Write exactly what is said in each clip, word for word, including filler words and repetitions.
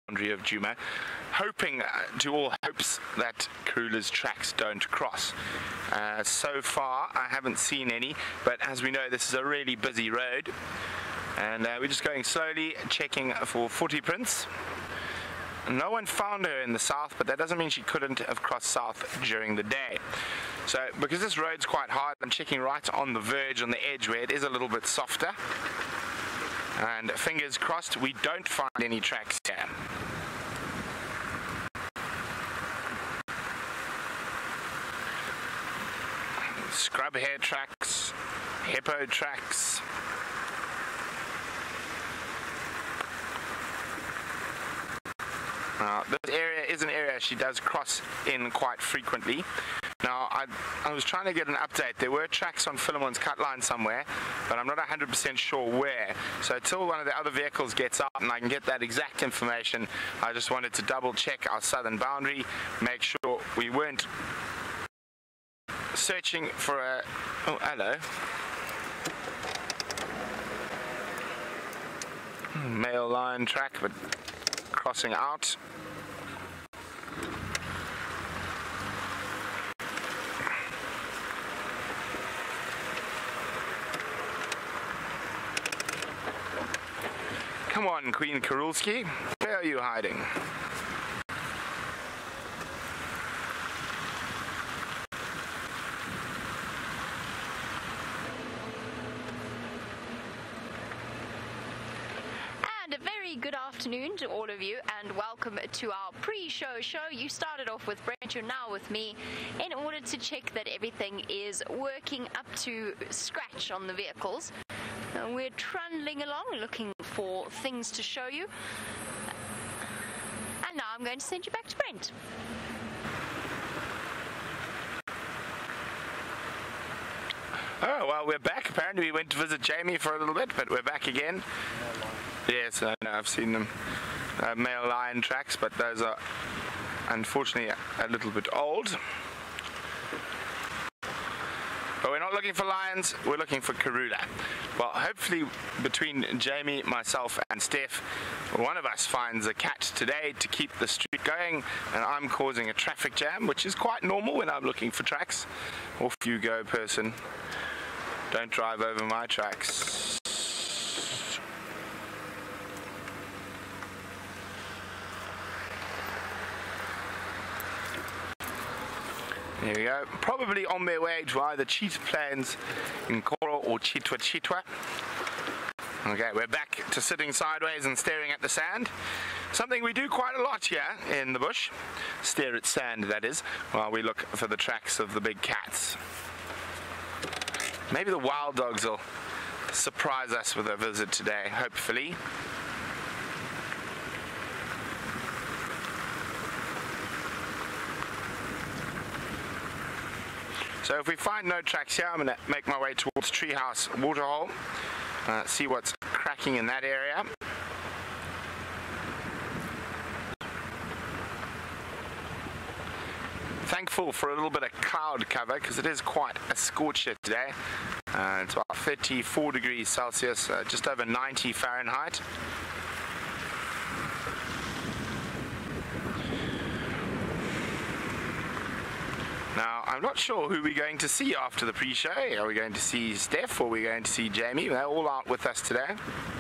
boundary of Djuma, hoping uh, to all hopes that Karula's tracks don't cross. Uh, so far, I haven't seen any, but as we know, this is a really busy road, and uh, we're just going slowly, checking for footy prints. No one found her in the south, but that doesn't mean she couldn't have crossed south during the day. So, because this road's quite hard, I'm checking right on the verge, on the edge, where it is a little bit softer. And fingers crossed, we don't find any tracks here. Scrub hare tracks, hippo tracks. Now, this area is an area she does cross in quite frequently. Now, I, I was trying to get an update. There were tracks on Philemon's cut line somewhere, but I'm not one hundred percent sure where. So until one of the other vehicles gets out and I can get that exact information, I just wanted to double check our southern boundary, make sure we weren't searching for a... Oh, hello. Male line track, but crossing out. Come on, Queen Karulski, where are you hiding? And a very good afternoon to all of you, and welcome to our pre-show show. You started off with Brent, you're now with me, in order to check that everything is working up to scratch on the vehicles. Uh, we're trundling along, looking for things to show you. And now I'm going to send you back to Brent. Oh, well, we're back. Apparently we went to visit Jamie for a little bit, but we're back again. Yes, I know, I've seen them. Uh, male lion tracks, but those are unfortunately a, a little bit old. But we're not looking for lions, we're looking for Karula. Well, hopefully between Jamie, myself and Steph, one of us finds a cat today to keep the street going, and I'm causing a traffic jam, which is quite normal when I'm looking for tracks. Off you go, person. Don't drive over my tracks. Here we go. Probably on their way to either Cheetah Plains in Koro or Chitwa Chitwa. Okay, we're back to sitting sideways and staring at the sand. Something we do quite a lot here in the bush. Stare at sand, that is, while we look for the tracks of the big cats. Maybe the wild dogs will surprise us with a visit today, hopefully. So if we find no tracks here, I'm going to make my way towards Treehouse Waterhole, uh, see what's cracking in that area. Thankful for a little bit of cloud cover because it is quite a scorcher today. Uh, it's about thirty-four degrees Celsius, uh, just over ninety Fahrenheit. Now, I'm not sure who we're going to see after the pre-show. Are we going to see Steph or are we going to see Jamie? They're all out with us today.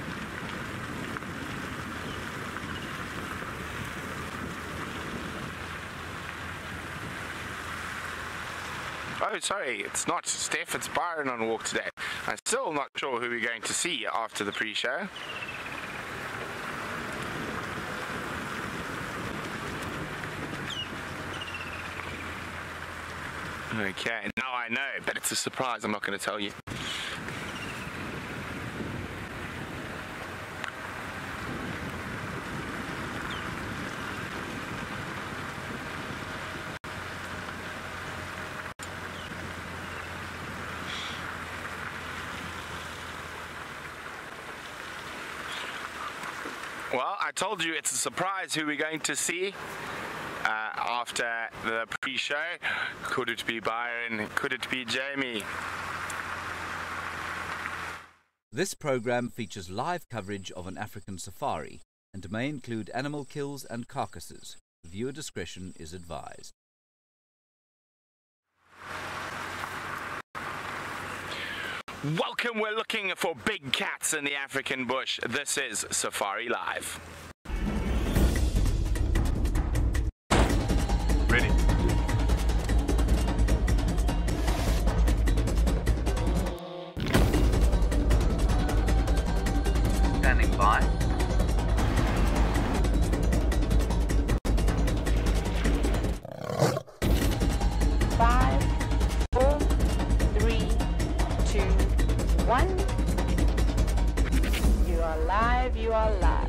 Oh, sorry, it's not Steph, it's Byron on walk today. I'm still not sure who we're going to see after the pre-show. Okay, now I know, but it's a surprise, I'm not going to tell you. Well, I told you it's a surprise who we're going to see. Uh, after the pre-show. Could it be Byron? Could it be Jamie? This program features live coverage of an African safari and may include animal kills and carcasses. Viewer discretion is advised. Welcome, we're looking for big cats in the African bush. This is Safari Live. Ready. Standing by. Five, four, three, two, one. You are live, you are live.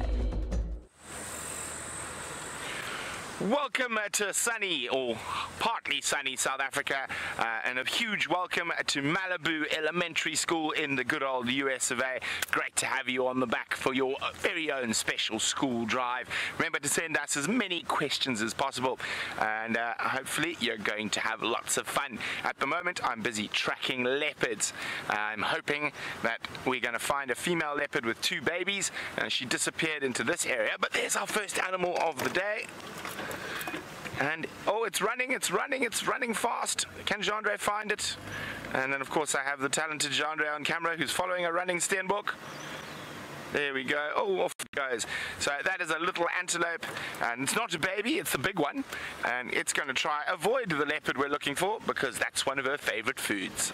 Welcome uh, to sunny, or partly sunny, South Africa, uh, and a huge welcome to Malibu Elementary School in the good old U S of A. Great to have you on the back for your very own special school drive. Remember to send us as many questions as possible, and uh, hopefully you're going to have lots of fun. At the moment, I'm busy tracking leopards. I'm hoping that we're going to find a female leopard with two babies, and she disappeared into this area, but there's our first animal of the day. And, oh, it's running, it's running, it's running fast. Can Jandre find it? And then, of course, I have the talented Jandre on camera who's following a running Steenbok. There we go. Oh, off it goes. So that is a little antelope, and it's not a baby, it's a big one. And it's going to try avoid the leopard we're looking for, because that's one of her favorite foods.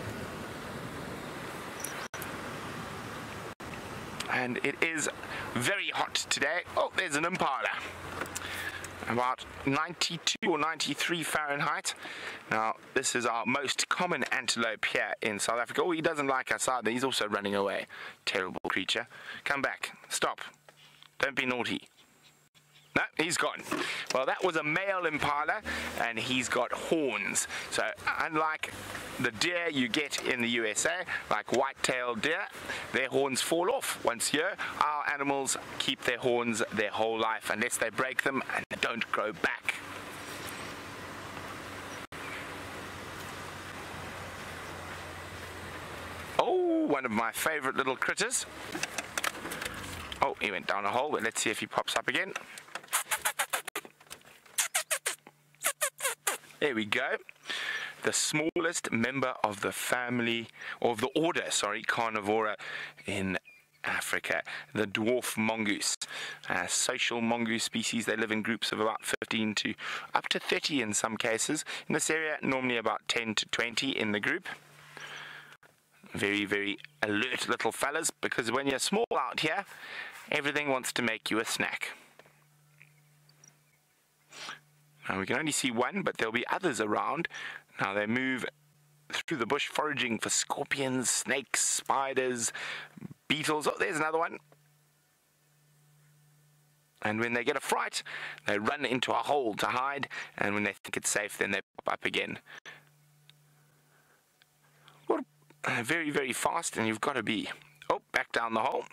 And it is very hot today. Oh, there's an impala. About ninety-two or ninety-three Fahrenheit. Now, this is our most common antelope here in South Africa. Oh, he doesn't like us either. He's also running away. Terrible creature. Come back. Stop. Don't be naughty. No, he's gone. Well, that was a male impala, and he's got horns. So, unlike the deer you get in the U S A, like white-tailed deer, their horns fall off once a year. Our animals keep their horns their whole life unless they break them and they don't grow back. Oh, one of my favorite little critters. Oh, he went down a hole, but let's see if he pops up again. There we go. The smallest member of the family, or of the order, sorry, Carnivora in Africa, the dwarf mongoose. Uh, social mongoose species, they live in groups of about fifteen to up to thirty in some cases. In this area, normally about ten to twenty in the group. Very, very alert little fellas, because when you're small out here, everything wants to make you a snack. Now, we can only see one, but there'll be others around. Now, they move through the bush foraging for scorpions, snakes, spiders, beetles. Oh, there's another one. And when they get a fright, they run into a hole to hide, and when they think it's safe, then they pop up again. Well, uh, very, very fast, and you've got to be... Oh, back down the hole.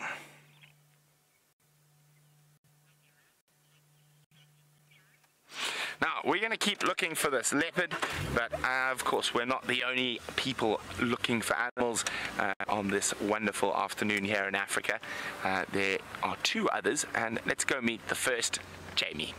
Now, we're going to keep looking for this leopard, but uh, of course we're not the only people looking for animals uh, on this wonderful afternoon here in Africa. Uh, there are two others, and let's go meet the first, Jamie.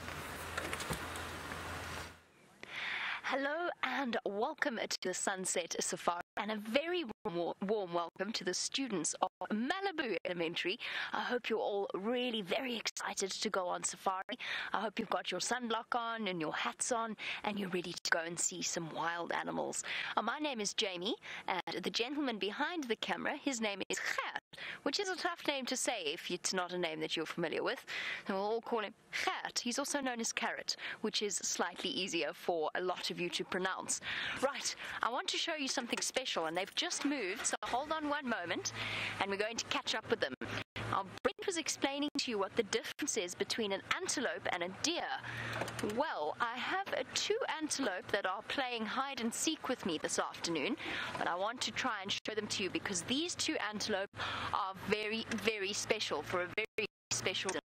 Hello and welcome to the Sunset Safari, and a very warm, warm welcome to the students of Malibu Elementary. I hope you're all really very excited to go on safari. I hope you've got your sunblock on and your hats on, and you're ready to go and see some wild animals. Uh, my name is Jamie, and the gentleman behind the camera, his name is Gert, which is a tough name to say if it's not a name that you're familiar with. And we'll all call him Gert. He's also known as Carrot, which is slightly easier for a lot of you to pronounce. Right, I want to show you something special, and they've just moved, so hold on one moment, and we're going to catch up with them. Now, Brent was explaining to you what the difference is between an antelope and a deer. Well, I have uh, two antelope that are playing hide and seek with me this afternoon, but I want to try and show them to you because these two antelope are very, very special for a very special reason.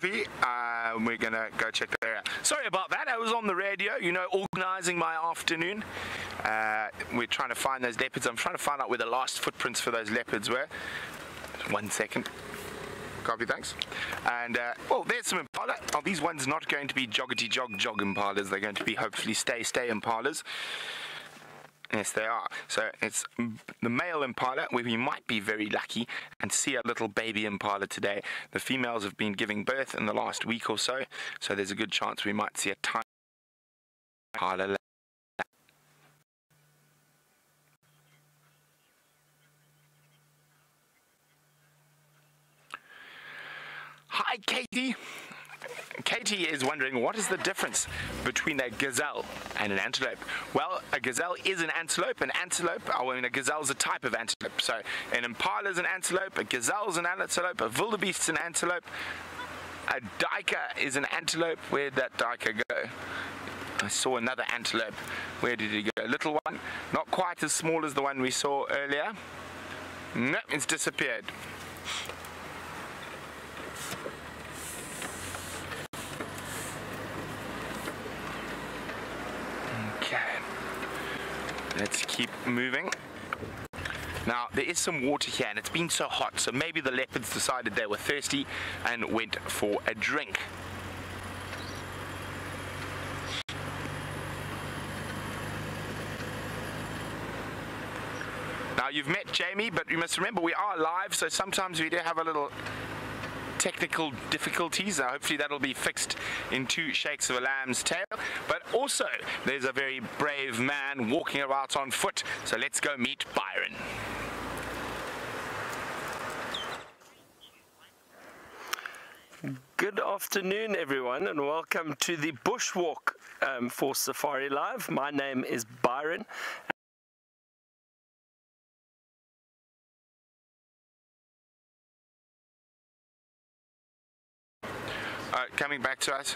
copy. Uh, we're going to go check that out. Sorry about that. I was on the radio, you know, organising my afternoon. Uh, we're trying to find those leopards. I'm trying to find out where the last footprints for those leopards were. One second. Copy, thanks. And, uh, well, there's some impala. Oh, these ones not going to be joggity jog jog impalas. They're going to be hopefully stay stay impalas. Yes, they are. So it's the male impala, where we might be very lucky and see a little baby impala today. The females have been giving birth in the last week or so, so there's a good chance we might see a tiny impala. Hi, Katie. Katie is wondering, what is the difference between a gazelle and an antelope? Well, a gazelle is an antelope. An antelope, I mean, a gazelle is a type of antelope. So an impala is an antelope, a gazelle is an antelope, a wildebeest is an antelope, a duiker is an antelope. Where'd that duiker go? I saw another antelope. Where did he go? A little one, not quite as small as the one we saw earlier. No, it's disappeared. Let's keep moving. Now, there is some water here, and it's been so hot, so maybe the leopards decided they were thirsty and went for a drink. Now, you've met Jamie, but you must remember we are live, so sometimes we do have a little technical difficulties. Uh, hopefully that'll be fixed in two shakes of a lamb's tail. But also, there's a very brave man walking about on foot. So let's go meet Byron. Good afternoon, everyone, and welcome to the Bushwalk um, for Safari Live. My name is Byron. Uh, coming back to us.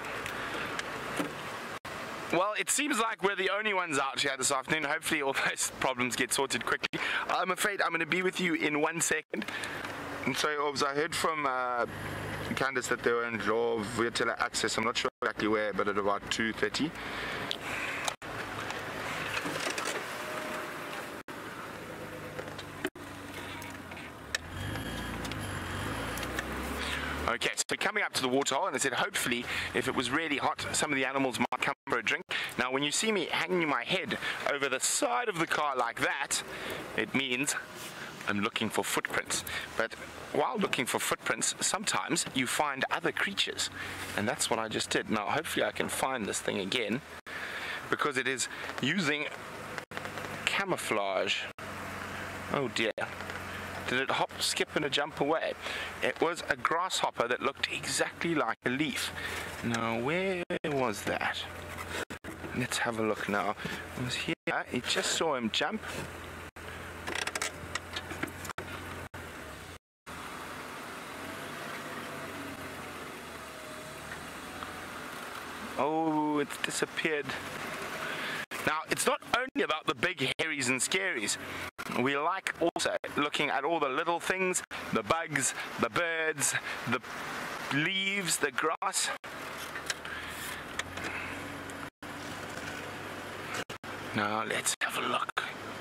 Well, it seems like we're the only ones out here this afternoon. Hopefully all those problems get sorted quickly. I'm afraid I'm going to be with you in one second. And so I heard from uh, Candice that they were in Law Virtual Access. I'm not sure exactly where, but at about two thirty. Okay, so we're coming up to the waterhole, and I said hopefully if it was really hot, some of the animals might come for a drink. Now, when you see me hanging my head over the side of the car like that, it means I'm looking for footprints. But while looking for footprints, sometimes you find other creatures, and that's what I just did. Now, hopefully I can find this thing again, because it is using camouflage. Oh dear. Did it hop, skip, and a jump away? It was a grasshopper that looked exactly like a leaf. Now, where was that? Let's have a look now. It was here. It just saw him jump. Oh, it's disappeared. Now, it's not only about the big hairies and scaries. We like also looking at all the little things, the bugs, the birds, the leaves, the grass. Now, let's have a look.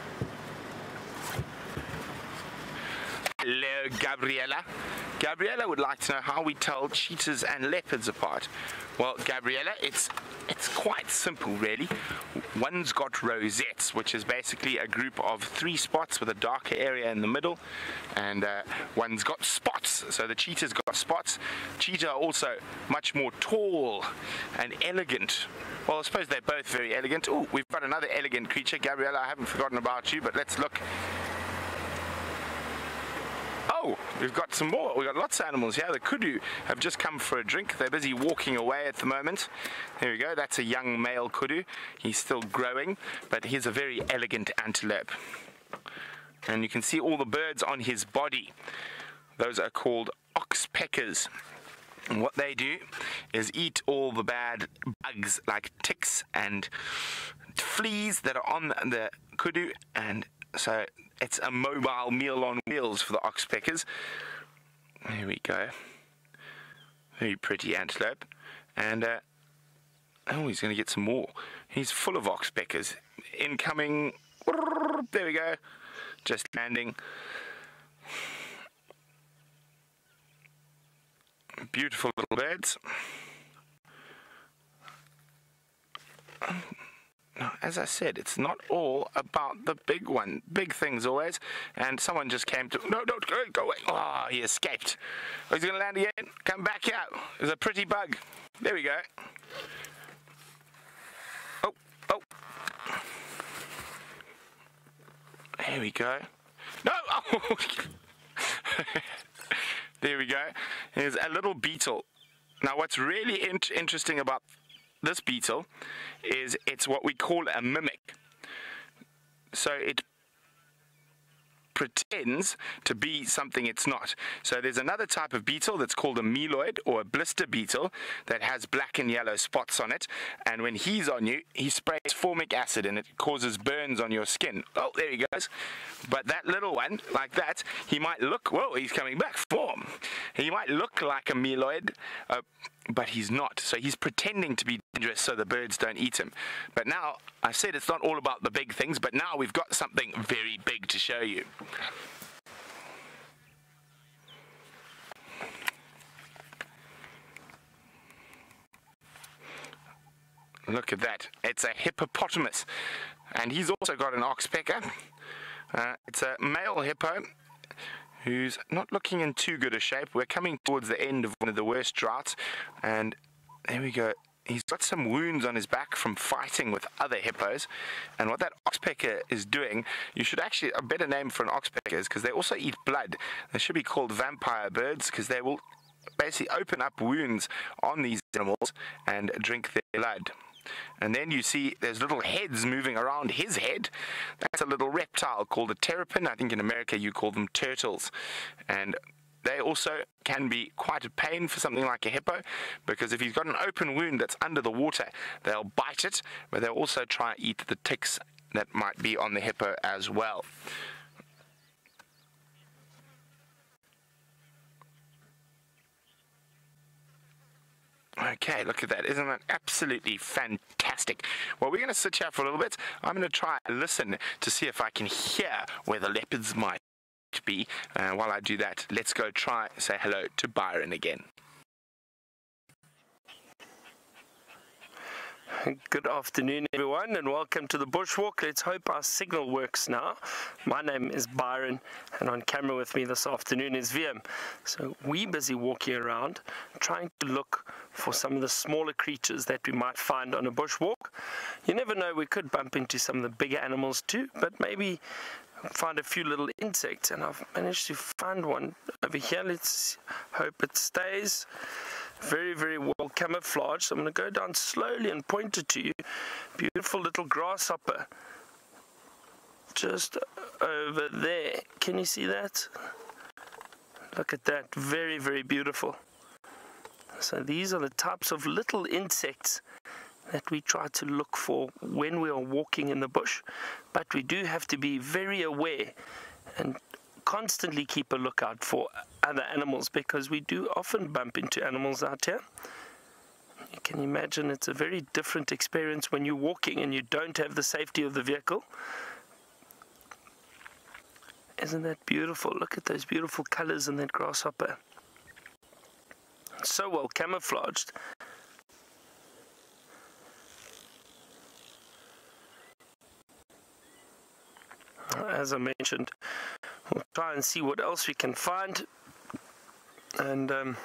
Hello, Gabriella. Gabriella would like to know how we tell cheetahs and leopards apart. Well, Gabriella, it's it's quite simple, really. One's got rosettes, which is basically a group of three spots with a darker area in the middle, and uh, one's got spots. So the cheetah's got spots. Cheetah are also much more tall and elegant. Well, I suppose they're both very elegant. Oh, we've got another elegant creature. Gabriella, I haven't forgotten about you, but let's look. Oh, we've got some more. We've got lots of animals here. The kudu have just come for a drink. They're busy walking away at the moment. There we go. That's a young male kudu. He's still growing, but he's a very elegant antelope. And you can see all the birds on his body. Those are called oxpeckers. And what they do is eat all the bad bugs like ticks and fleas that are on the kudu, and so it's a mobile meal on wheels for the oxpeckers. There we go. Very pretty antelope. And, uh, oh, he's going to get some more. He's full of oxpeckers. Incoming. There we go. Just landing. Beautiful little birds. Now, as I said, it's not all about the big one. Big things always. And someone just came to... No, don't go, go away. Oh, he escaped. Oh, he's going to land again. Come back here. There's a pretty bug. There we go. Oh, oh. There we go. No! Oh. There we go. There's a little beetle. Now, what's really in interesting about this beetle is it's what we call a mimic. So it pretends to be something it's not. So there's another type of beetle that's called a meloid or a blister beetle that has black and yellow spots on it, and when he's on you, he sprays formic acid and it causes burns on your skin. Oh, there he goes. But that little one, like that, he might look, whoa, he's coming back, form. He might look like a meloid, uh, but he's not. So he's pretending to be dangerous so the birds don't eat him. But now, I said it's not all about the big things, but now we've got something very big to show you. Look at that. It's a hippopotamus. And he's also got an oxpecker. Uh, it's a male hippo who's not looking in too good a shape. We're coming towards the end of one of the worst droughts, and there we go. He's got some wounds on his back from fighting with other hippos, and what that oxpecker is doing, you should actually, a better name for an oxpecker is, because they also eat blood. They should be called vampire birds, because they will basically open up wounds on these animals and drink their blood. And then you see there's little heads moving around his head. That's a little reptile called a terrapin. I think in America you call them turtles. And they also can be quite a pain for something like a hippo, because if he's got an open wound that's under the water, they'll bite it, but they'll also try and eat the ticks that might be on the hippo as well. Okay, look at that. Isn't that absolutely fantastic? Well, we're going to sit here for a little bit. I'm going to try and listen to see if I can hear where the leopards might be. Uh, while I do that, let's go try say hello to Byron again. Good afternoon, everyone, and welcome to the Bushwalk. Let's hope our signal works now. My name is Byron, and on camera with me this afternoon is V M. So we're busy walking around, trying to look for some of the smaller creatures that we might find on a bushwalk. You never know, we could bump into some of the bigger animals too, but maybe find a few little insects, and I've managed to find one over here. Let's hope it stays very, very well camouflaged. So I'm going to go down slowly and point it to you. Beautiful little grasshopper just over there. Can you see that? Look at that. Very, very beautiful. So these are the types of little insects that we try to look for when we are walking in the bush, but we do have to be very aware and constantly keep a lookout for other animals, because we do often bump into animals out here. You can imagine it's a very different experience when you're walking and you don't have the safety of the vehicle. Isn't that beautiful? Look at those beautiful colors in that grasshopper. So well camouflaged. As I mentioned, we'll try and see what else we can find, and um,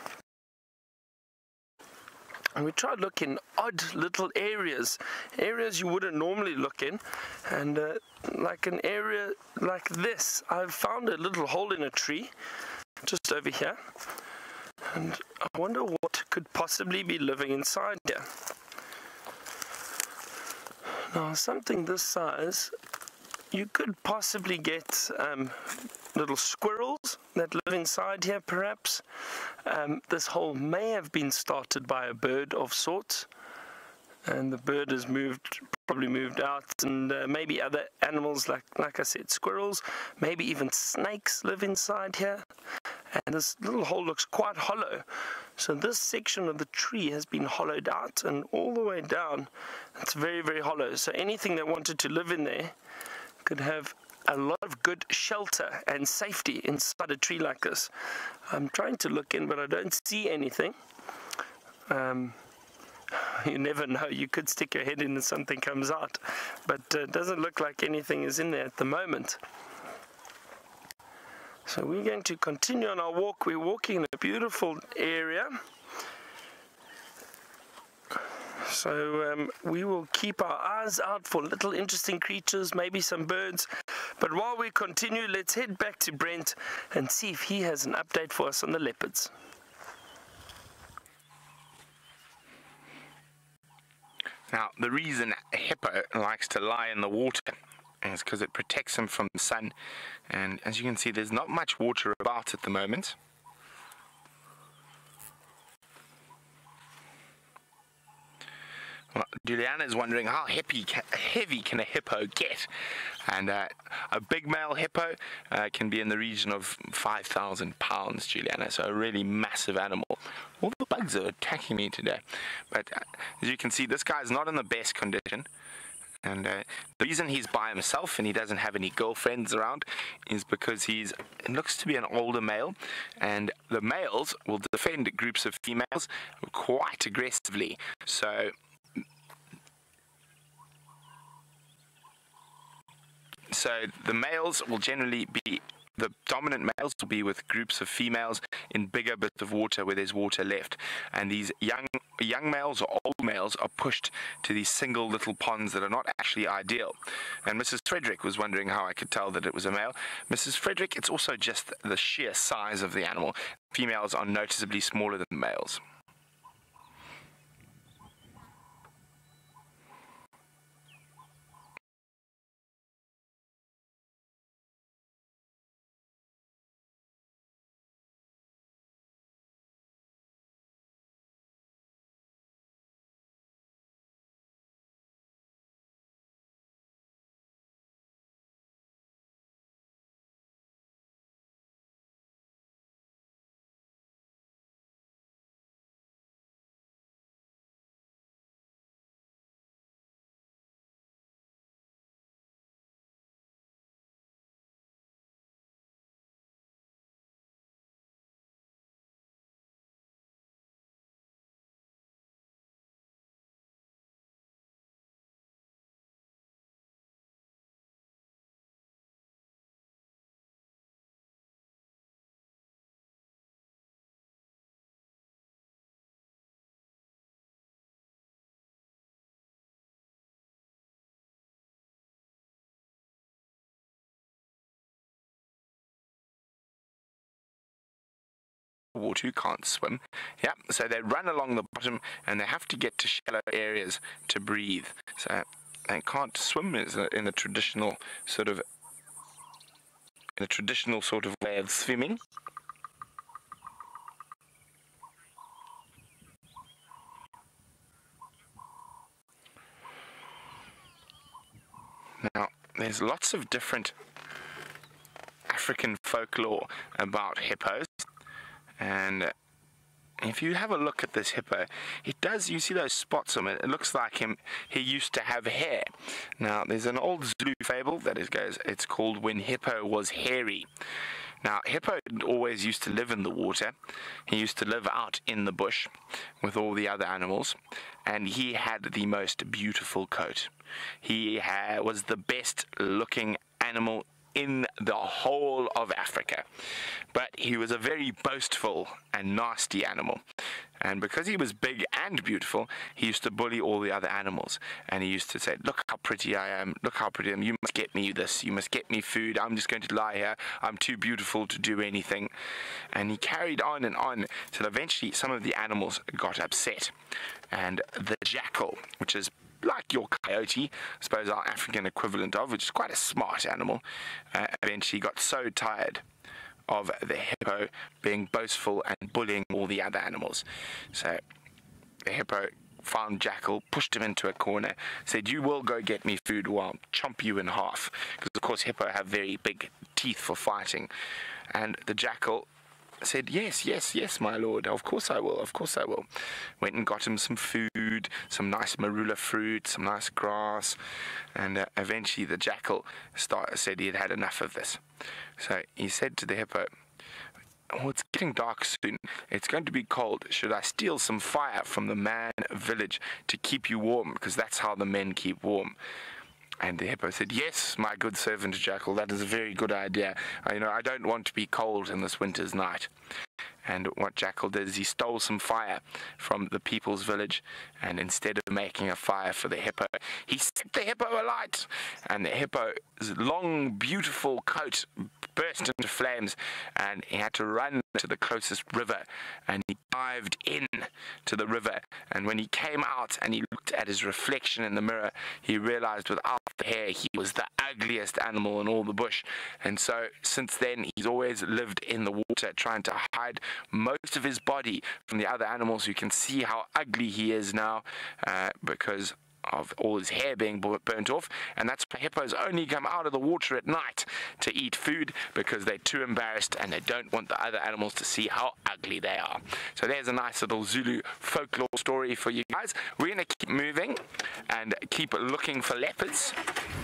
and we try to look in odd little areas, areas you wouldn't normally look in, and uh, like an area like this, I've found a little hole in a tree just over here, and I wonder what could possibly be living inside here. Now, something this size, you could possibly get um, little squirrels that live inside here, perhaps. Um, this hole may have been started by a bird of sorts, and the bird has moved, probably moved out, and uh, maybe other animals, like like I said, squirrels, maybe even snakes live inside here. and this little hole looks quite hollow. So this section of the tree has been hollowed out, and all the way down it's very, very hollow. So anything that wanted to live in there could have a lot of good shelter and safety inside a tree like this. I'm trying to look in, but I don't see anything. Um, you never know, you could stick your head in and something comes out, but uh, it doesn't look like anything is in there at the moment. So we're going to continue on our walk. We're walking in a beautiful area. So um, we will keep our eyes out for little interesting creatures, maybe some birds. But while we continue, let's head back to Brent and see if he has an update for us on the leopards. Now, the reason a hippo likes to lie in the water is because it protects him from the sun. And as you can see, there's not much water about at the moment. Well, Juliana is wondering how heavy can, heavy can a hippo get, and uh, a big male hippo uh, can be in the region of five thousand pounds, Juliana, so a really massive animal. All the bugs are attacking me today, but uh, as you can see, this guy is not in the best condition, and uh, the reason he's by himself and he doesn't have any girlfriends around is because he's it looks to be an older male, and the males will defend groups of females quite aggressively. So So the males will generally be, the dominant males will be with groups of females in bigger bits of water where there's water left. And these young young males or old males are pushed to these single little ponds that are not actually ideal. And Missus Frederick was wondering how I could tell that it was a male. Missus Frederick, it's also just the sheer size of the animal. Females are noticeably smaller than males. Water, who can't swim. Yeah, so they run along the bottom and they have to get to shallow areas to breathe. So they can't swim in the traditional sort of in a traditional sort of way of swimming. Now, there's lots of different African folklore about hippos. And if you have a look at this hippo, it does, you see those spots on it, it looks like him, he used to have hair. Now, there's an old Zulu fable that is goes, it's called When Hippo Was Hairy. Now, Hippo didn't always used to live in the water. He used to live out in the bush with all the other animals, and he had the most beautiful coat. He ha- was the best looking animal in the whole of Africa, but he was a very boastful and nasty animal, and because he was big and beautiful, he used to bully all the other animals, and he used to say, look how pretty I am, look how pretty I am, you must get me this, you must get me food, I'm just going to lie here, I'm too beautiful to do anything. And he carried on and on till eventually some of the animals got upset, and the jackal, which is like your coyote, I suppose our African equivalent of, which is quite a smart animal, uh, eventually got so tired of the hippo being boastful and bullying all the other animals. So the hippo found Jackal, pushed him into a corner, said, you will go get me food or I'll chomp you in half. Because of course hippo have very big teeth for fighting. And the jackal said, yes, yes, yes, my lord, of course I will, of course I will. Went and got him some food, some nice marula fruit, some nice grass, and uh, eventually the jackal start, said he had had enough of this. So he said to the hippo, oh, it's getting dark soon. It's going to be cold. Should I steal some fire from the man village to keep you warm? Because that's how the men keep warm. And the hippo said, yes, my good servant jackal, that is a very good idea. Uh, you know, I don't want to be cold in this winter's night. And what Jackal did is he stole some fire from the people's village, and instead of making a fire for the hippo, he set the hippo alight, and the hippo's long, beautiful coat burst into flames, and he had to run to the closest river, and he dived in to the river, and when he came out and he looked at his reflection in the mirror, he realized without the hair he was the ugliest animal in all the bush. And so since then he's always lived in the water, trying to hide most of his body from the other animals. You can see how ugly he is now uh, because of all his hair being burnt off. And that's why hippos only come out of the water at night to eat food, because they're too embarrassed and they don't want the other animals to see how ugly they are. So there's a nice little Zulu folklore story for you guys. We're going to keep moving and keep looking for leopards.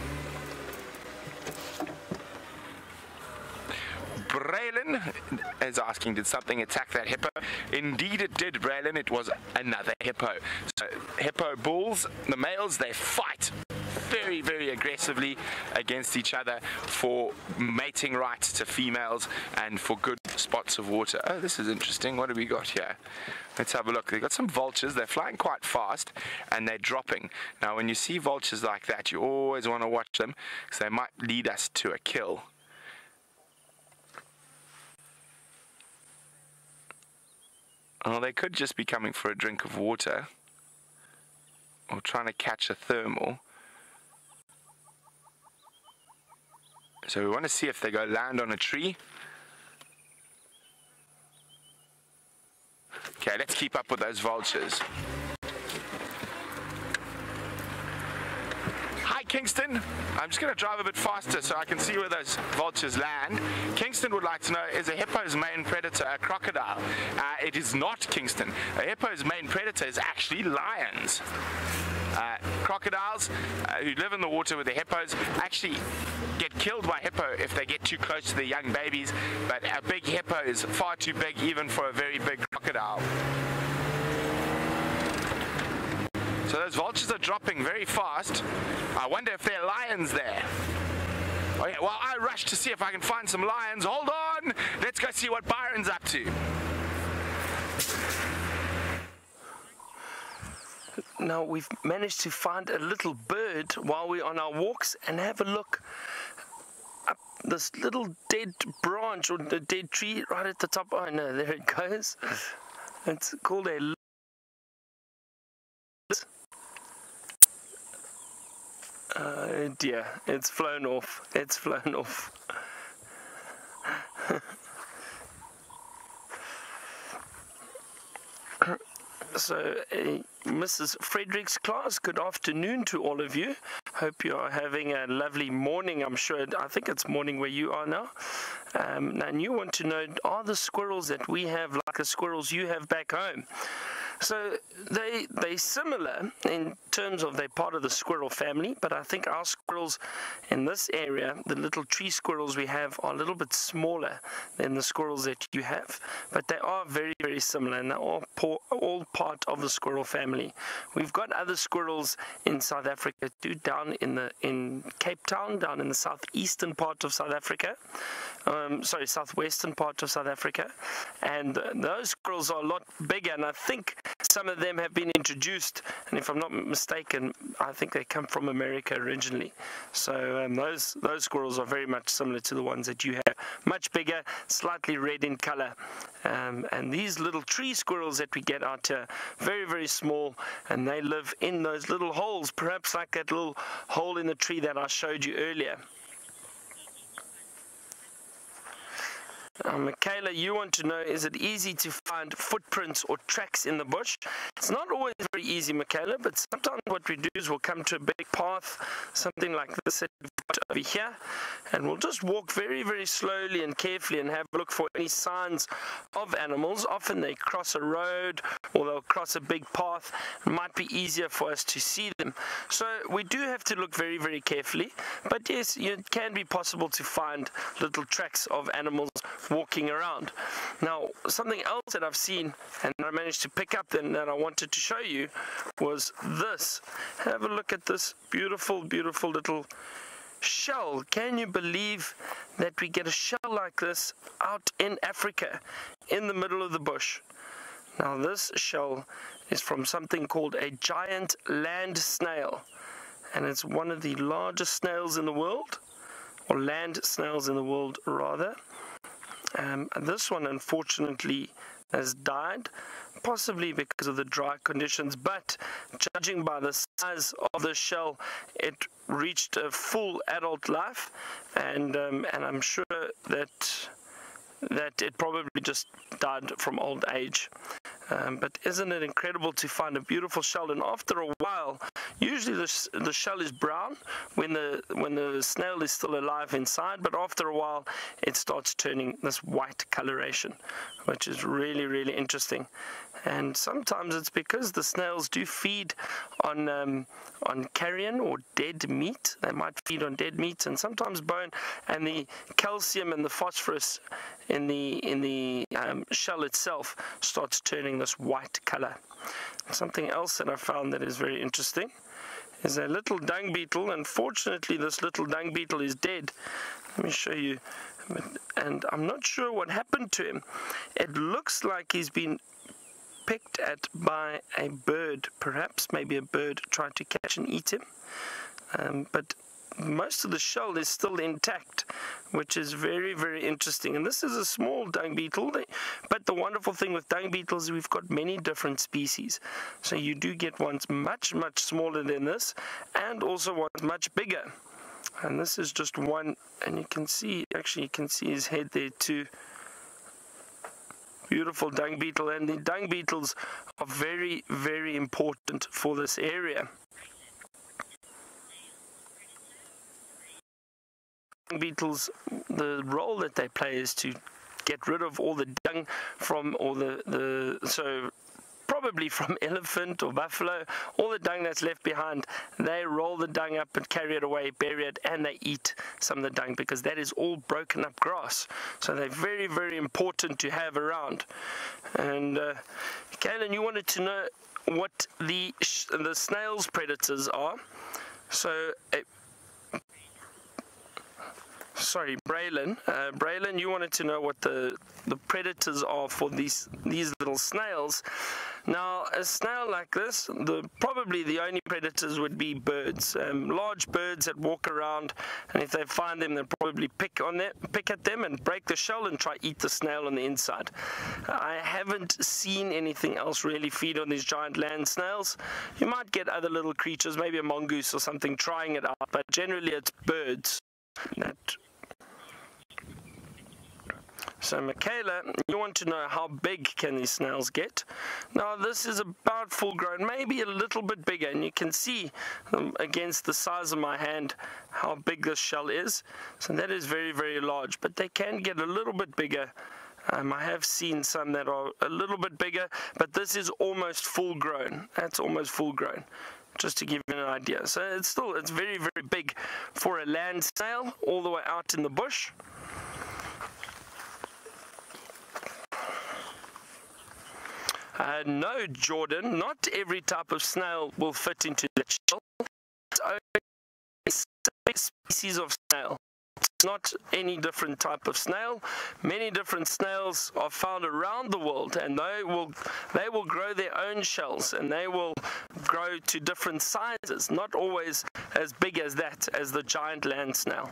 Braylon is asking, did something attack that hippo? Indeed it did, Braylon. It was another hippo. So hippo bulls, the males, they fight very, very aggressively against each other for mating rights to females and for good spots of water. Oh, this is interesting. What have we got here? Let's have a look. They've got some vultures. They're flying quite fast and they're dropping. Now, when you see vultures like that, you always want to watch them because they might lead us to a kill. Well, they could just be coming for a drink of water or trying to catch a thermal. So we want to see if they go land on a tree. Okay, let's keep up with those vultures. Hi, Kingston. I'm just going to drive a bit faster so I can see where those vultures land. Kingston would like to know, is a hippo's main predator a crocodile? Uh, it is not, Kingston. A hippo's main predator is actually lions. Uh, crocodiles uh, who live in the water with the hippos actually get killed by hippo if they get too close to the young babies, but a big hippo is far too big even for a very big crocodile. So those vultures are dropping very fast. I wonder if there are lions there. Oh yeah, well, I rush to see if I can find some lions. Hold on! Let's go see what Byron's up to. Now we've managed to find a little bird while we're on our walks, and have a look up this little dead branch or the dead tree right at the top. Oh no, there it goes. It's called a Oh dear, it's flown off. It's flown off. So, uh, Missus Frederick's class, good afternoon to all of you. Hope you are having a lovely morning. I'm sure, I think it's morning where you are now. Um, and you want to know, are the squirrels that we have like the squirrels you have back home? So they they similar in terms of they're part of the squirrel family, but I think our squirrels in this area, the little tree squirrels we have, are a little bit smaller than the squirrels that you have, but they are very, very similar, and they're all, all part of the squirrel family. We've got other squirrels in South Africa too, down in the in Cape Town, down in the southeastern part of South Africa. Um, sorry, southwestern part of South Africa, and uh, those squirrels are a lot bigger, and I think some of them have been introduced, and if I'm not mistaken, I think they come from America originally. So um, those those squirrels are very much similar to the ones that you have, much bigger, slightly red in color, um, and these little tree squirrels that we get out here, very, very small, and they live in those little holes, perhaps like that little hole in the tree that I showed you earlier. Uh, Michaela, you want to know, is it easy to find footprints or tracks in the bush? It's not always very easy, Michaela, but sometimes what we do is we'll come to a big path, something like this that we've got over here, and we'll just walk very, very slowly and carefully and have a look for any signs of animals. Often they cross a road or they'll cross a big path. It might be easier for us to see them. So we do have to look very, very carefully, but yes, it can be possible to find little tracks of animals walking around. Now, something else that I've seen and I managed to pick up then that I wanted to show you was this. Have a look at this beautiful, beautiful little shell. Can you believe that we get a shell like this out in Africa, in the middle of the bush? Now, this shell is from something called a giant land snail, and it's one of the largest snails in the world, or land snails in the world rather. Um, this one unfortunately has died, possibly because of the dry conditions, but judging by the size of the shell, it reached a full adult life, and um, and I'm sure that that it probably just died from old age. Um, but isn't it incredible to find a beautiful shell? And after a while, usually the, the shell is brown when the when the snail is still alive inside, but after a while it starts turning this white coloration, which is really, really interesting. And sometimes it's because the snails do feed on um, on carrion or dead meat. They might feed on dead meat and sometimes bone, and the calcium and the phosphorus in the in the um, shell itself starts turning this white color. Something else that I found that is very interesting is a little dung beetle. Unfortunately, this little dung beetle is dead. Let me show you. And I'm not sure what happened to him. It looks like he's been picked at by a bird, perhaps. Maybe a bird tried to catch and eat him. Um, but most of the shell is still intact, which is very, very interesting. And this is a small dung beetle, but the wonderful thing with dung beetles is we've got many different species. So you do get ones much, much smaller than this, and also ones much bigger. And this is just one, and you can see, actually you can see his head there too. Beautiful dung beetle, and the dung beetles are very, very important for this area. Beetles, the role that they play is to get rid of all the dung from all the, the so probably from elephant or buffalo, all the dung that's left behind. They roll the dung up and carry it away, bury it, and they eat some of the dung because that is all broken up grass. So they're very, very important to have around. And uh, Kaylin, you wanted to know what the sh the snail's predators are. So uh, Sorry, Braylon. Uh, Braylon, you wanted to know what the the predators are for these these little snails. Now, a snail like this, the probably the only predators would be birds, um, large birds that walk around, and if they find them, they'll probably pick on them, pick at them, and break the shell and try eat the snail on the inside. I haven't seen anything else really feed on these giant land snails. You might get other little creatures, maybe a mongoose or something, trying it out, but generally it's birds that. So Michaela, you want to know how big can these snails get? Now this is about full grown, maybe a little bit bigger, and you can see um, against the size of my hand how big this shell is. So that is very, very large, but they can get a little bit bigger. Um, I have seen some that are a little bit bigger, but this is almost full grown. That's almost full grown, just to give you an idea. So it's still, it's very, very big for a land snail all the way out in the bush. Uh, no, Jordan, not every type of snail will fit into the shell. It's only a species of snail. It's not any different type of snail. Many different snails are found around the world, and they will they will grow their own shells, and they will grow to different sizes, not always as big as that, as the giant land snail.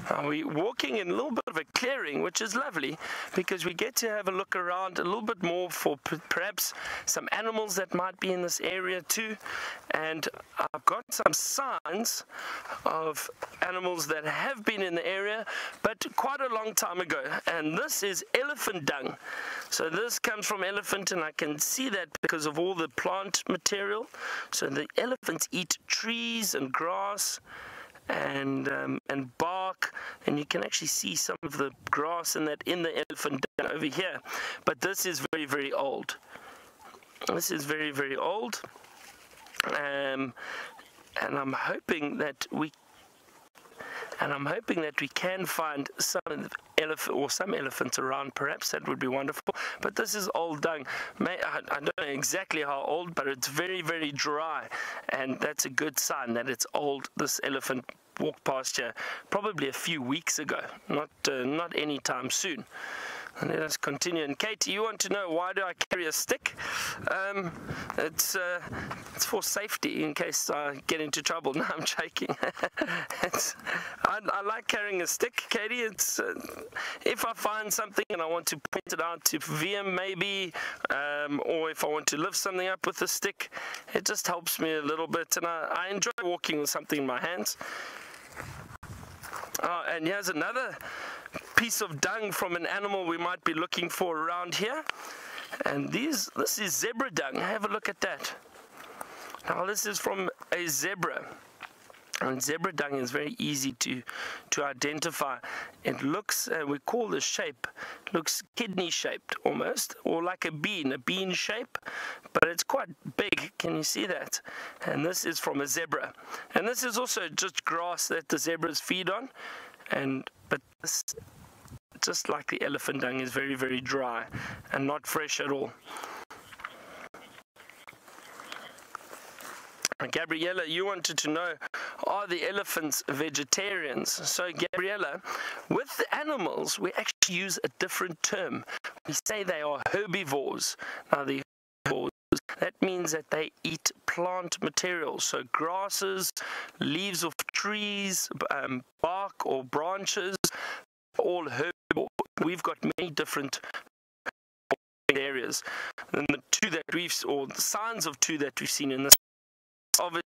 Uh, we're walking in a little bit of a clearing, which is lovely because we get to have a look around a little bit more for p perhaps some animals that might be in this area too. And I've got some signs of animals that have been in the area, but quite a long time ago. And this is elephant dung. So this comes from elephant, and I can see that because of all the plant material. So the elephants eat trees and grass and um, and bark, and you can actually see some of the grass and that in the elephant dung over here. But this is very, very old. This is very, very old, um, and I'm hoping that we and I'm hoping that we can find some elephant or some elephants around. Perhaps that would be wonderful. But this is old dung. May, I, I don't know exactly how old, but it's very, very dry, and that's a good sign that it's old. This elephant walked past here probably a few weeks ago, not uh, not anytime soon. And let us continue. And Katie, you want to know why do I carry a stick? Um, it's uh, it's for safety in case I get into trouble. No, I'm joking. it's, I, I like carrying a stick, Katie. It's uh, if I find something and I want to point it out to V M maybe, um, or if I want to lift something up with a stick, it just helps me a little bit. And I, I enjoy walking with something in my hands. Oh, and here's another piece of dung from an animal we might be looking for around here. And these, this is zebra dung. Have a look at that. Now this is from a zebra. And zebra dung is very easy to to identify. It looks, uh, we call the shape, looks kidney shaped almost, or like a bean, a bean shape, but it's quite big. Can you see that? And this is from a zebra. And this is also just grass that the zebras feed on. And but this, just like the elephant dung, is very, very dry and not fresh at all. Gabriella, you wanted to know, are the elephants vegetarians? So Gabriella, with the animals, we actually use a different term. We say they are herbivores. Now the herbivores, that means that they eat plant material, so grasses, leaves of trees, um, bark or branches, all herbivores. We've got many different areas. And the two that we've, or the signs of two that we've seen in this, obviously,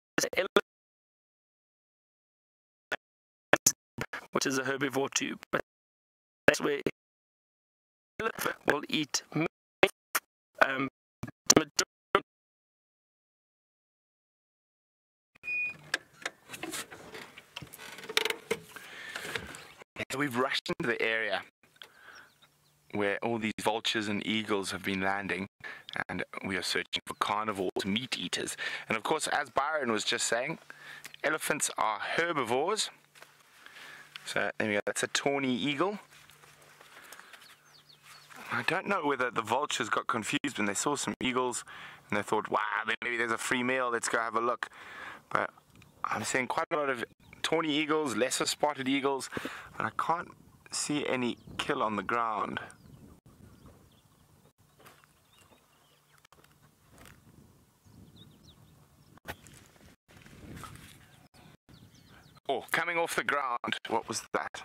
which is a herbivore too, but that's where elephant will eat um, so we've rushed into the area where all these vultures and eagles have been landing, and we are searching for carnivores, meat eaters. And of course, as Byron was just saying, elephants are herbivores. So there we go, that's a tawny eagle. I don't know whether the vultures got confused when they saw some eagles and they thought, wow, maybe there's a free meal, let's go have a look. But I'm seeing quite a lot of tawny eagles, lesser spotted eagles, but I can't see any kill on the ground. Oh, coming off the ground, what was that?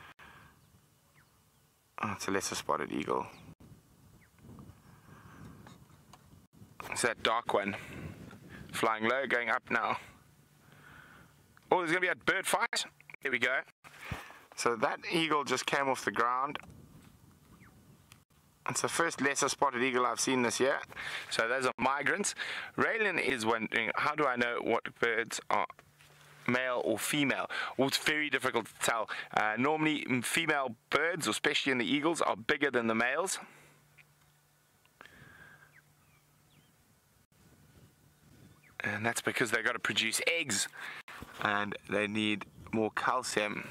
Oh, it's a lesser spotted eagle. It's that dark one. Flying low, going up now. Oh, there's going to be a bird fight. Here we go. So that eagle just came off the ground. It's the first lesser spotted eagle I've seen this year. So those are migrants. Raylan is wondering, how do I know what birds are male or female? Well, it's very difficult to tell. Uh, normally female birds, especially in the eagles, are bigger than the males. And that's because they've got to produce eggs and they need more calcium.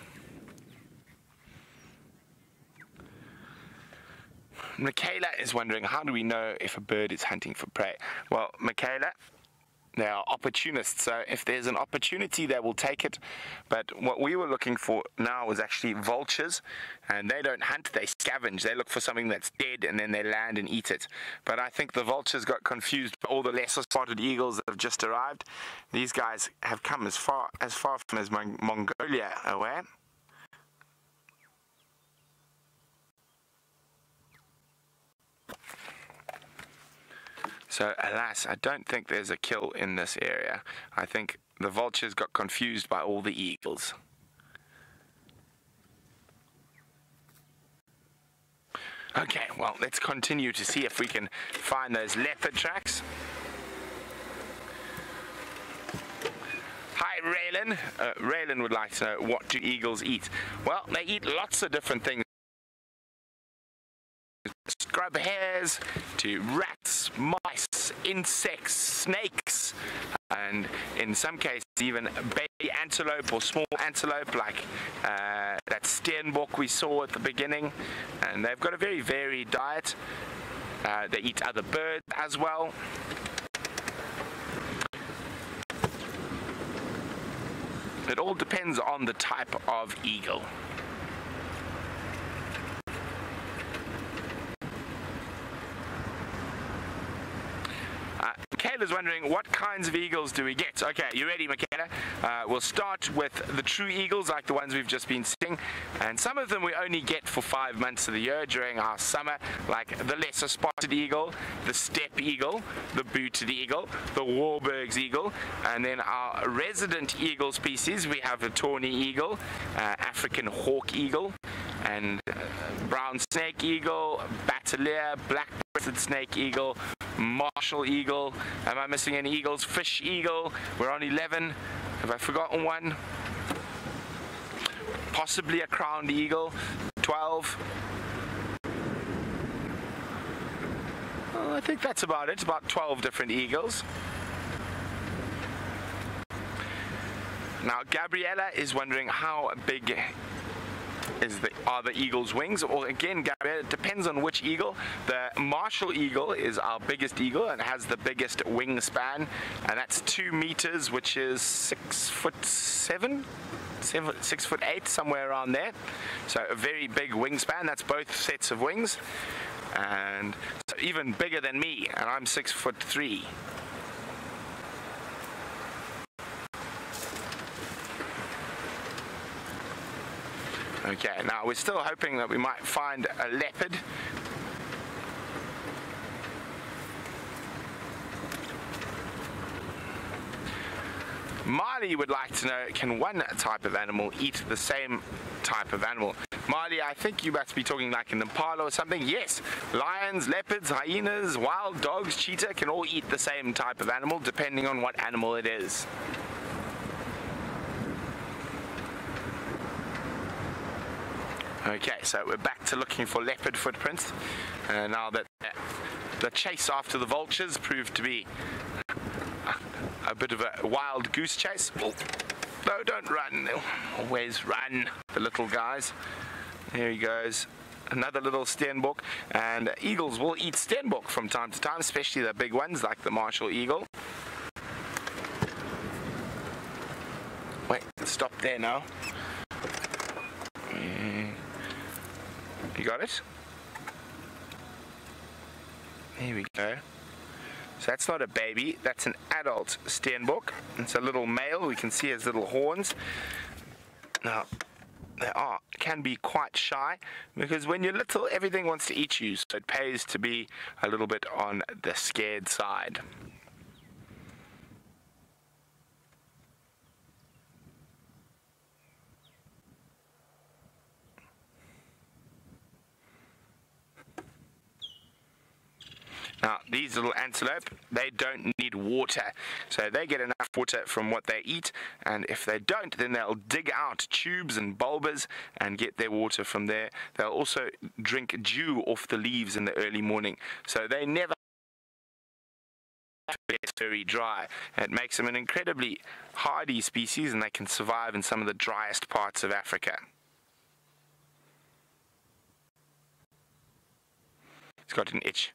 Michaela is wondering, how do we know if a bird is hunting for prey? Well, Michaela, they are opportunists, so if there's an opportunity, they will take it. But what we were looking for now was actually vultures, and they don't hunt, they scavenge. They look for something that's dead, and then they land and eat it. But I think the vultures got confused by all the lesser spotted eagles that have just arrived. These guys have come as far as far from as Mon Mongolia away. So alas, I don't think there's a kill in this area. I think the vultures got confused by all the eagles. Okay, well, let's continue to see if we can find those leopard tracks. Hi, Raylan. Uh, Raylan would like to know, what do eagles eat? Well, they eat lots of different things. Scrub hares to rats, mice, insects, snakes, and in some cases even baby antelope or small antelope like uh, that steenbok we saw at the beginning. And they've got a very varied diet. Uh, they eat other birds as well. It all depends on the type of eagle. Uh, Michaela's wondering, what kinds of eagles do we get? Okay, you ready, Michaela? Uh, we'll start with the true eagles, like the ones we've just been seeing. And some of them we only get for five months of the year during our summer, like the lesser spotted eagle, the steppe eagle, the booted eagle, the Warburg's eagle. And then our resident eagle species, we have the tawny eagle, uh, African hawk eagle, and uh, brown snake eagle, bateleur, black-breasted snake eagle, Marshall eagle. Am I missing any eagles? Fish eagle. We're on eleven. Have I forgotten one? Possibly a crowned eagle. twelve. Well, I think that's about it. About twelve different eagles. Now, Gabriella is wondering how big is the, are the eagle's wings. Or again, Gabriella, it depends on which eagle. The Marshall eagle is our biggest eagle and has the biggest wingspan, and that's two meters, which is six foot seven, seven, six foot eight, somewhere around there. So a very big wingspan. That's both sets of wings, and so even bigger than me, and I'm six foot three. Okay, now we're still hoping that we might find a leopard. Marley would like to know, can one type of animal eat the same type of animal? Marley, I think you must be talking like an impala or something. Yes, lions, leopards, hyenas, wild dogs, cheetah can all eat the same type of animal depending on what animal it is. Okay, so we're back to looking for leopard footprints. Uh, now that uh, the chase after the vultures proved to be a, a bit of a wild goose chase. Oh, no, don't run. They'll always run, the little guys. There he goes. Another little steenbok. And eagles will eat steenbok from time to time, especially the big ones like the Marshall eagle. Wait, stop there now. You got it? There we go. So that's not a baby, that's an adult steenbok. It's a little male, we can see his little horns. Now, they are, can be quite shy, because when you're little, everything wants to eat you, so it pays to be a little bit on the scared side. Now, these little antelope, they don't need water, so they get enough water from what they eat, and if they don't, then they'll dig out tubes and bulbas and get their water from there. They'll also drink dew off the leaves in the early morning, so they never get very dry. It makes them an incredibly hardy species, and they can survive in some of the driest parts of Africa. It's got an itch.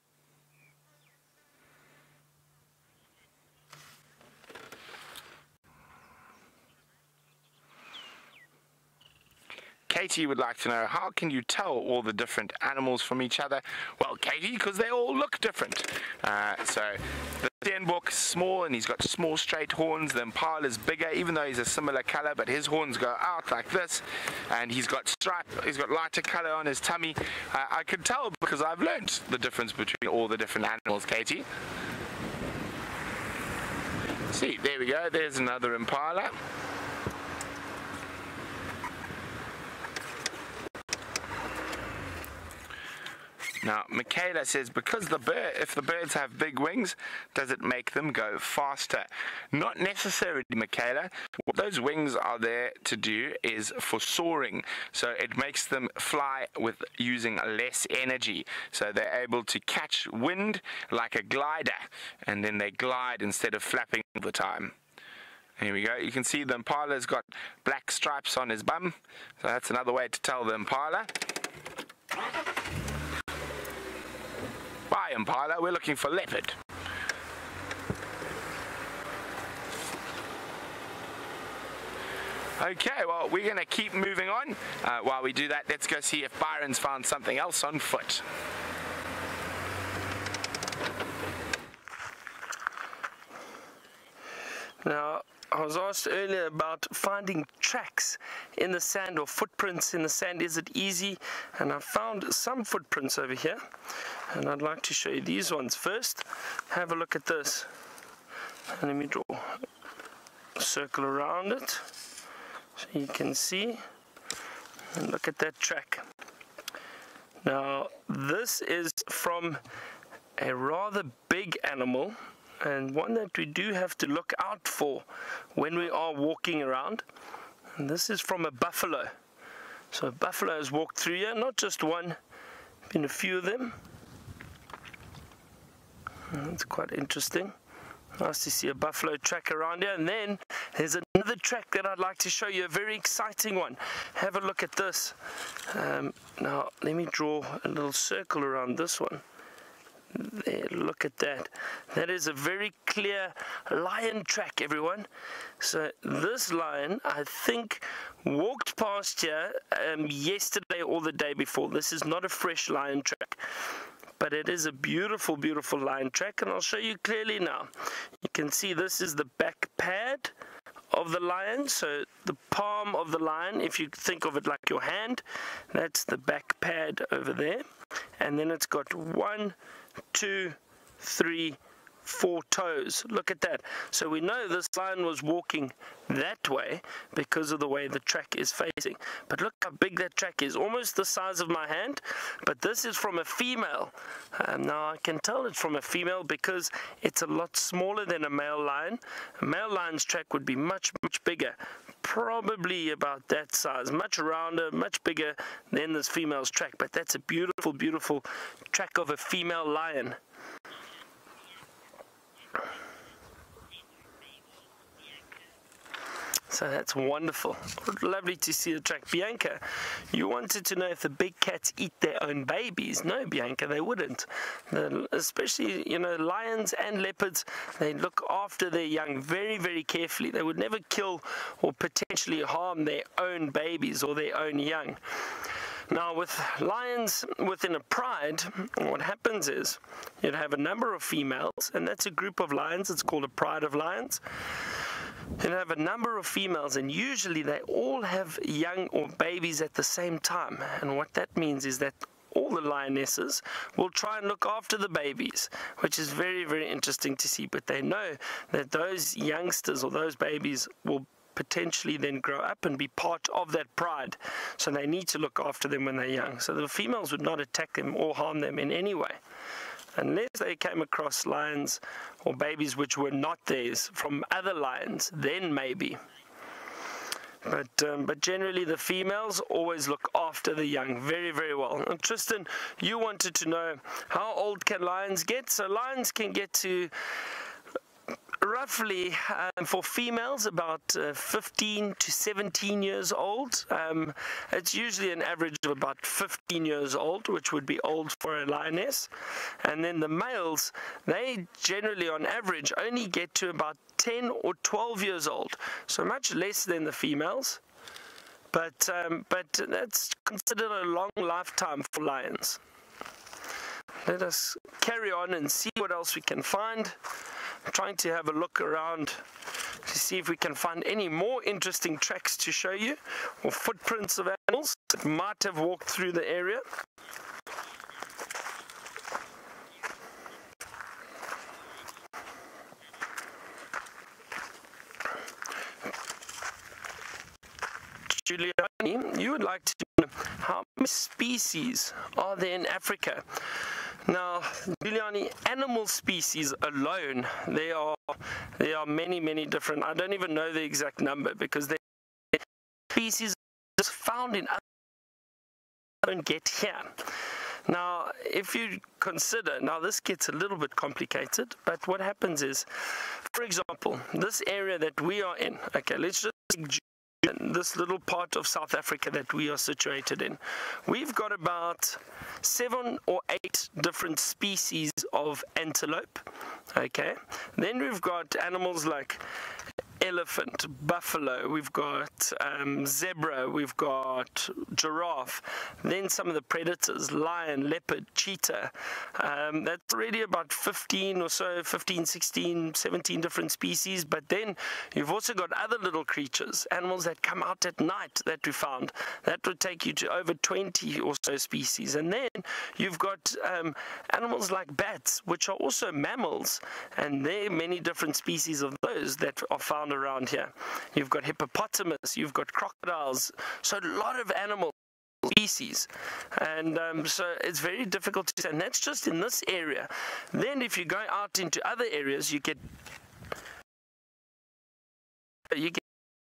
Katie would like to know, how can you tell all the different animals from each other? Well, Katie, because they all look different. Uh, so the steenbok's small and he's got small straight horns. The impala is bigger, even though he's a similar color, but his horns go out like this. And he's got stripe, he's got lighter color on his tummy. Uh, I can tell because I've learnt the difference between all the different animals, Katie. See, there we go, there's another impala. Now, Michaela says, because the bird, if the birds have big wings, does it make them go faster? Not necessarily, Michaela. What those wings are there to do is for soaring. So it makes them fly with using less energy. So they're able to catch wind like a glider, and then they glide instead of flapping all the time. Here we go. You can see the impala's got black stripes on his bum. So that's another way to tell the impala. Bye, impala, we're looking for leopard. Okay, well, we're going to keep moving on. Uh, while we do that, let's go see if Byron's found something else on foot. Now, I was asked earlier about finding tracks in the sand or footprints in the sand. Is it easy? And I found some footprints over here, and I'd like to show you these ones first. Have a look at this. And let me draw a circle around it so you can see. And look at that track. Now, this is from a rather big animal, and one that we do have to look out for when we are walking around. And this is from a buffalo. So a buffalo has walked through here, not just one, been a few of them. That's quite interesting. Nice to see a buffalo track around here. And then there's another track that I'd like to show you, a very exciting one. Have a look at this. Um, now let me draw a little circle around this one. There, look at that. That is a very clear lion track, everyone. So this lion, I think, walked past here um, yesterday or the day before. This is not a fresh lion track, but it is a beautiful, beautiful lion track, and I'll show you clearly now. You can see this is the back pad of the lion, so the palm of the lion, if you think of it like your hand, that's the back pad over there. And then it's got one, two, three, four toes. Look at that. So we know this lion was walking that way because of the way the track is facing. But look how big that track is, almost the size of my hand. But this is from a female. Um, now I can tell it's from a female because it's a lot smaller than a male lion. A male lion's track would be much, much bigger. Probably about that size, much rounder, much bigger than this female's track. But that's a beautiful, beautiful track of a female lion. So that's wonderful. Lovely to see the track. Bianca, you wanted to know if the big cats eat their own babies. No, Bianca, they wouldn't. The, especially, you know, lions and leopards, they look after their young very, very carefully. They would never kill or potentially harm their own babies or their own young. Now, with lions within a pride, what happens is you'd have a number of females, and that's a group of lions. It's called a pride of lions. You have a number of females, and usually they all have young or babies at the same time. And what that means is that all the lionesses will try and look after the babies, which is very, very interesting to see. But they know that those youngsters or those babies will potentially then grow up and be part of that pride. So they need to look after them when they're young. So the females would not attack them or harm them in any way, unless they came across lions or babies which were not theirs from other lions, then maybe. But um, but generally the females always look after the young very, very well. And Tristan, you wanted to know how old can lions get? So lions can get to roughly, um, for females, about uh, fifteen to seventeen years old. Um, it's usually an average of about fifteen years old, which would be old for a lioness. And then the males, they generally on average only get to about ten or twelve years old, so much less than the females. But, um, but that's considered a long lifetime for lions. Let us carry on and see what else we can find. I'm trying to have a look around to see if we can find any more interesting tracks to show you, or footprints of animals that might have walked through the area. you would like to know how many species are there in Africa? Now, Giuliani, animal species alone, there are there are many, many different. I don't even know the exact number because the species are found in other don't get here. Now, if you consider, now this gets a little bit complicated, but what happens is, for example, this area that we are in, okay, let's just this little part of South Africa that we are situated in, we've got about seven or eight different species of antelope, okay? Then we've got animals like elephant, buffalo, we've got um, zebra, we've got giraffe, then some of the predators, lion, leopard, cheetah. Um, that's already about fifteen or so, fifteen, sixteen, seventeen different species, but then you've also got other little creatures, animals that come out at night that we found. That would take you to over twenty or so species. And then you've got um, animals like bats, which are also mammals, and there are many different species of those that are found around here. You've got hippopotamus, you've got crocodiles, so a lot of animal species, and um, so it's very difficult to say, and that's just in this area. Then if you go out into other areas, you get you get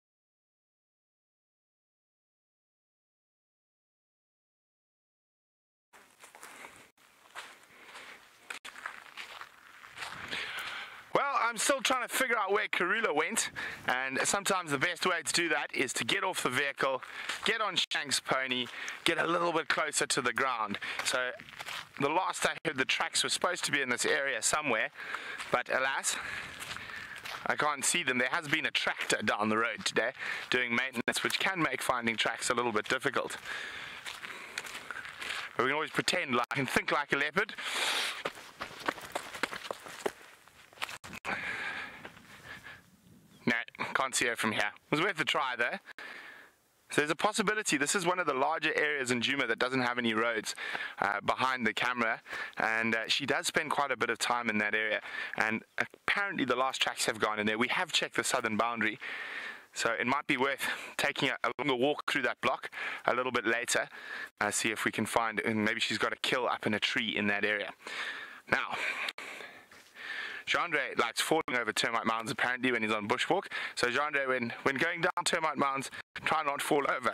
Well, I'm still trying to figure out where Karula went, and sometimes the best way to do that is to get off the vehicle, get on Shank's pony, get a little bit closer to the ground. So the last I heard, the tracks were supposed to be in this area somewhere, but alas, I can't see them. There has been a tractor down the road today doing maintenance, which can make finding tracks a little bit difficult. But we can always pretend like and think like a leopard. No, can't see her from here. It was worth a try though. So there's a possibility. This is one of the larger areas in Djuma that doesn't have any roads uh, behind the camera, and uh, she does spend quite a bit of time in that area, and apparently the last tracks have gone in there. We have checked the southern boundary, so it might be worth taking a, a longer walk through that block a little bit later, uh, see if we can find, and maybe she's got a kill up in a tree in that area. Now, Jandre likes falling over termite mounds apparently when he's on bushwalk. So Jandre, when, when going down termite mounds, try not to fall over.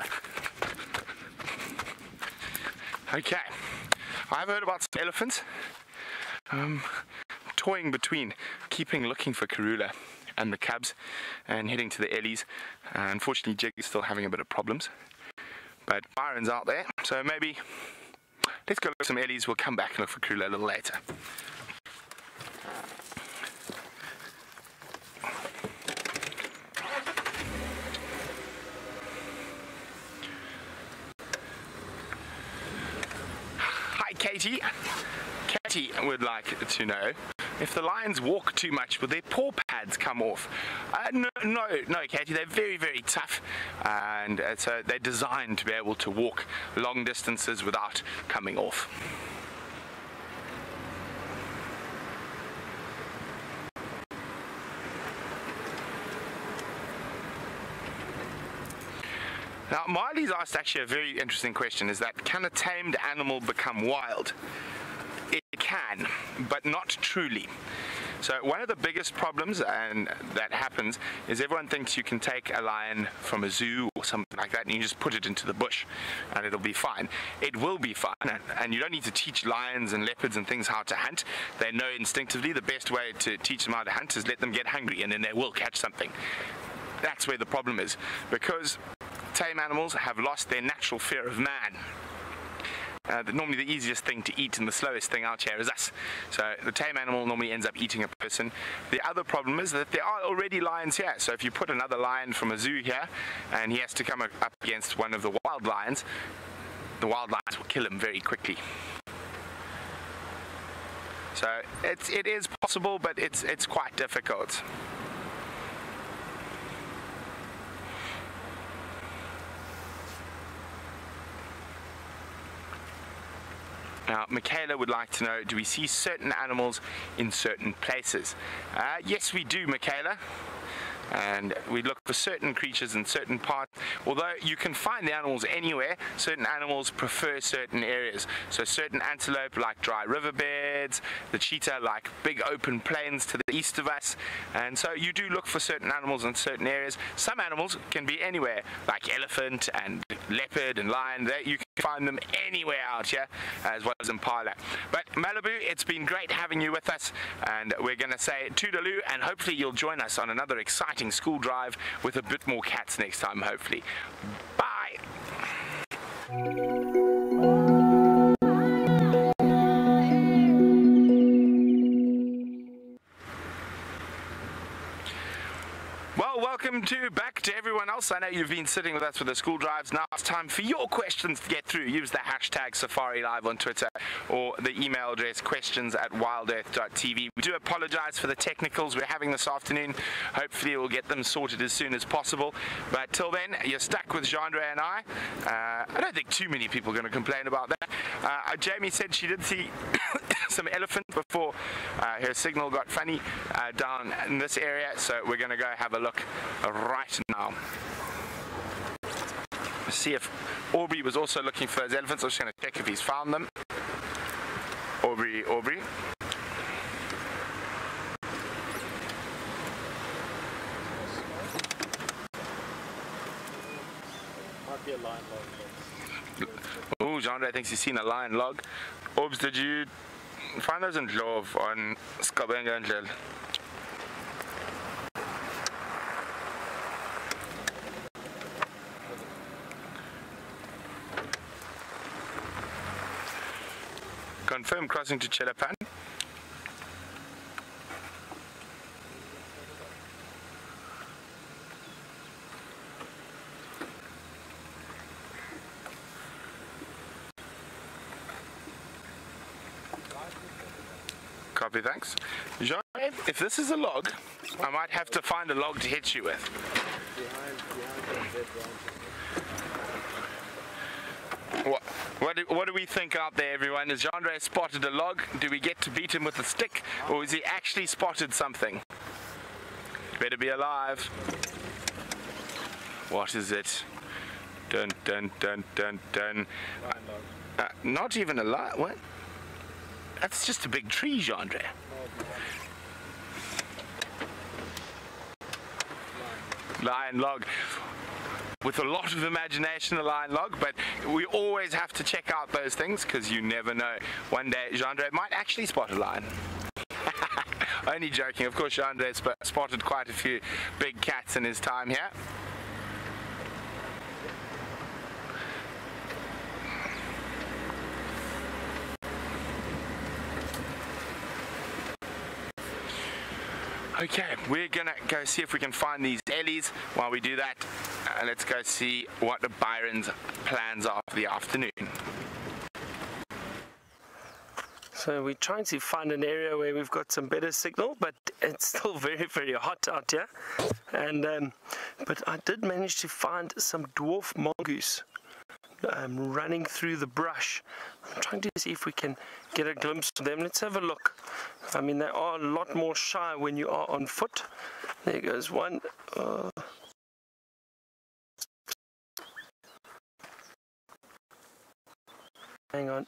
Okay, I've heard about some elephants. Um, toying between keeping looking for Karula and the cubs and heading to the ellies. Uh, unfortunately, Jig is still having a bit of problems. But Byron's out there, so maybe let's go look at some ellies. We'll come back and look for Karula a little later. Katie. Katie would like to know if the lions walk too much, will their paw pads come off? Uh, no, no, no, Katie. They're very, very tough, and uh, so they're designed to be able to walk long distances without coming off. Now, Marley's asked actually a very interesting question, is that can a tamed animal become wild? It can, but not truly. So one of the biggest problems and that happens is everyone thinks you can take a lion from a zoo or something like that and you just put it into the bush and it'll be fine. It will be fine, and you don't need to teach lions and leopards and things how to hunt. They know instinctively the best way to teach them how to hunt is let them get hungry, and then they will catch something. That's where the problem is, because tame animals have lost their natural fear of man. Uh, the, normally the easiest thing to eat and the slowest thing out here is us. So the tame animal normally ends up eating a person. The other problem is that there are already lions here. So if you put another lion from a zoo here and he has to come up against one of the wild lions, the wild lions will kill him very quickly. So it's, it is possible, but it's, it's quite difficult. Now, Michaela would like to know, do we see certain animals in certain places? Uh, yes, we do, Michaela. and we look for certain creatures in certain parts. Although you can find the animals anywhere, certain animals prefer certain areas. So certain antelope like dry riverbeds, the cheetah like big open plains to the east of us, and so you do look for certain animals in certain areas. Some animals can be anywhere, like elephant and leopard and lion. There you can find them anywhere out here, as well as impala. But Malibu, it's been great having you with us, and we're going to say toodaloo, and hopefully you'll join us on another exciting school drive with a bit more cats next time, hopefully. Bye! Well, welcome to back to everyone else. I know you've been sitting with us for the school drives. Now it's time for your questions to get through. Use the hashtag Safari Live on Twitter or the email address questions at wild earth dot t v. We do apologize for the technicals we're having this afternoon. Hopefully we'll get them sorted as soon as possible. But till then, you're stuck with Jeandre and I. Uh, I don't think too many people are going to complain about that. Uh, Jamie said she did see some elephant before uh, her signal got funny uh, down in this area, so we're going to go have a look right now. See if Aubrey was also looking for those elephants. I'm just going to check if he's found them. Aubrey, Aubrey. Might be a lion log. Oh, Jeandre thinks he's seen a lion log. Orbs, did you find those in Love on Skabenga and Lil? Confirm crossing to Chelapan. Copy, thanks. Jean, if this is a log, I might have to find a log to hit you with. Behind, behind the dead branches. What, what, do, what do we think out there, everyone? Has Jeandre spotted a log? Do we get to beat him with a stick? Or has he actually spotted something? Better be alive. What is it? Dun, dun, dun, dun, dun. Uh, not even a lion. What? That's just a big tree, Jeandre. Lion log. With a lot of imagination, a lion log, but we always have to check out those things because you never know. One day, Jeandre might actually spot a lion. Only joking. Of course, Jeandre sp spotted quite a few big cats in his time here. Okay, we're gonna go see if we can find these ellies. While we do that, uh, let's go see what Byron's plans are for the afternoon. So we're trying to find an area where we've got some better signal, but it's still very, very hot out here. And um, but I did manage to find some dwarf mongoose um, running through the brush. I'm trying to see if we can get a glimpse of them. Let's have a look. I mean, they are a lot more shy when you are on foot. There goes one. Uh, hang on.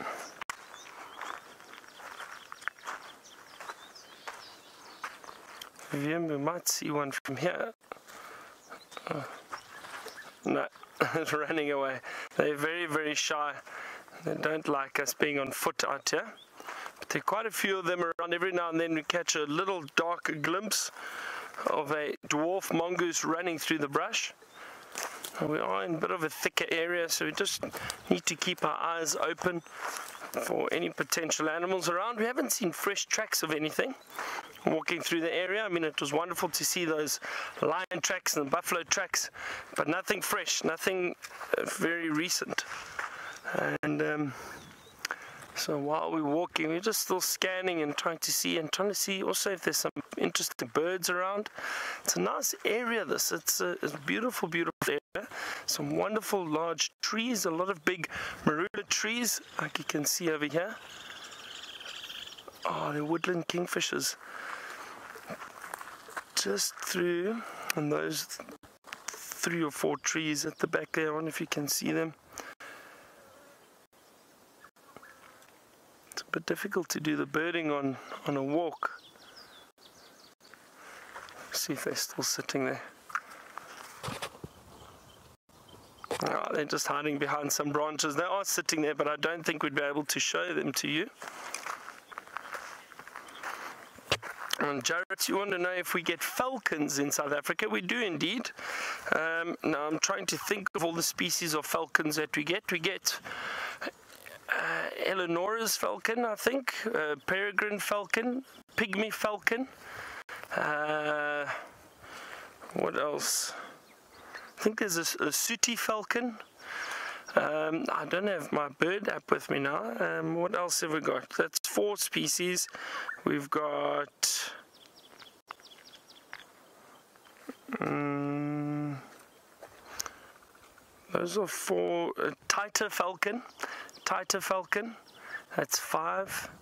Vivian, we might see one from here. Uh, no, it's running away. They're very, very shy. They don't like us being on foot out here. But there are quite a few of them around. Every now and then we catch a little dark glimpse of a dwarf mongoose running through the brush. We are in a bit of a thicker area, so we just need to keep our eyes open for any potential animals around. We haven't seen fresh tracks of anything walking through the area. I mean, it was wonderful to see those lion tracks and buffalo tracks, but nothing fresh, nothing uh, very recent. And um, so while we're walking, we're just still scanning and trying to see, and trying to see also if there's some interesting birds around. It's a nice area, this. It's a, it's a beautiful, beautiful area. Some wonderful large trees, a lot of big marula trees, like you can see over here. Oh, they're woodland kingfishers. just through, and those three or four trees at the back there, I wonder if you can see them. It's a bit difficult to do the birding on, on a walk. See if they're still sitting there. Oh, they're just hiding behind some branches. They are sitting there, but I don't think we'd be able to show them to you. And Jared, you want to know if we get falcons in South Africa? We do indeed. Um, now I'm trying to think of all the species of falcons that we get. We get uh, Eleonora's falcon, I think, uh, peregrine falcon, pygmy falcon. Uh, what else? I think there's a, a sooty falcon. Um, I don't have my bird app with me now. Um, what else have we got? That's four species. We've got um, those are four. Uh, Tighter falcon, Tighter falcon. That's five.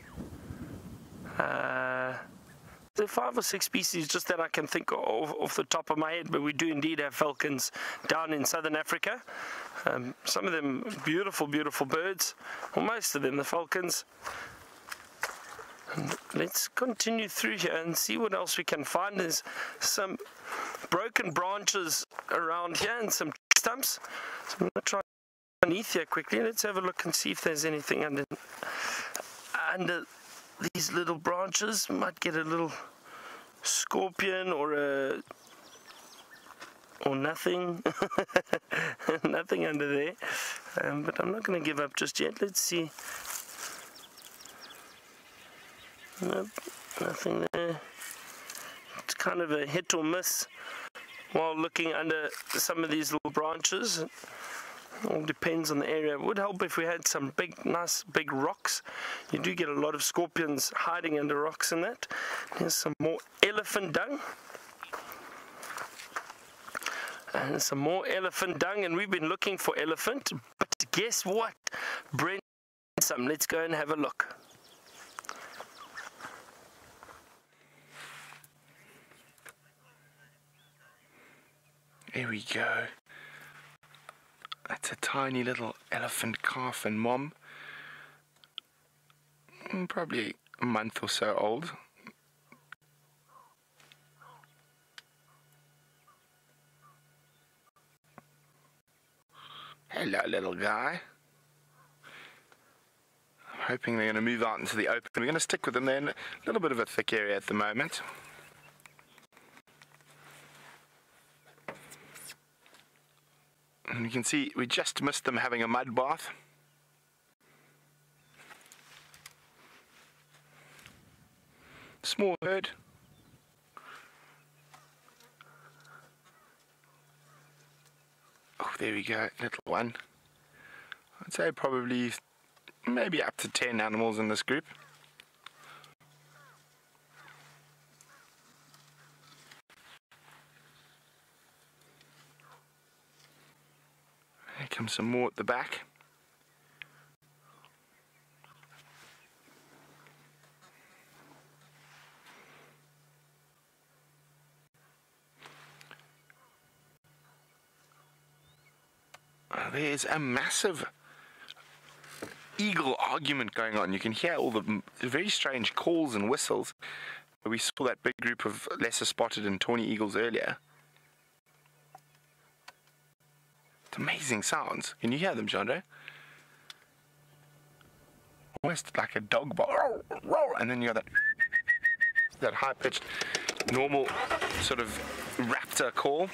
Uh, There are five or six species just that I can think of off the top of my head, but we do indeed have falcons down in southern Africa. Um, some of them beautiful, beautiful birds, or most of them, the falcons. And let's continue through here and see what else we can find. There's some broken branches around here and some stumps. So I'm going to try underneath here quickly. Let's have a look and see if there's anything under under these little branches. Might get a little scorpion or a or nothing. Nothing under there, um, but I'm not going to give up just yet. Let's see. Nope, nothing there. It's kind of a hit or miss while looking under some of these little branches. It all depends on the area. It would help if we had some big, nice, big rocks. You do get a lot of scorpions hiding under rocks and that. Here's some more elephant dung. And some more elephant dung. And we've been looking for elephant. But guess what? Brent, some. Let's go and have a look. Here we go. That's a tiny little elephant calf and mom. Probably a month or so old. Hello, little guy. I'm hoping they're going to move out into the open. We're going to stick with them. They're in a little bit of a thick area at the moment. And you can see we just missed them having a mud bath. Small herd. Oh, there we go, little one. I'd say probably maybe up to ten animals in this group. Here comes some more at the back. Uh, there's a massive eagle argument going on. You can hear all the very strange calls and whistles. We saw that big group of lesser spotted and tawny eagles earlier. Amazing sounds. Can you hear them, Chandra? Almost like a dog bark. And then you got that that high-pitched, normal sort of raptor call.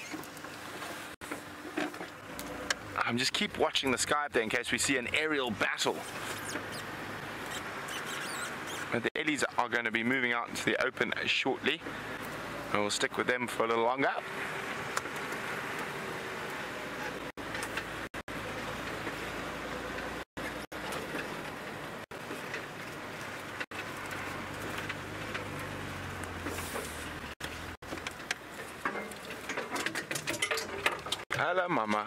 I'm just keep watching the sky up there in case we see an aerial battle. But the Ellies are going to be moving out into the open shortly. And we'll stick with them for a little longer. Hello, Mama.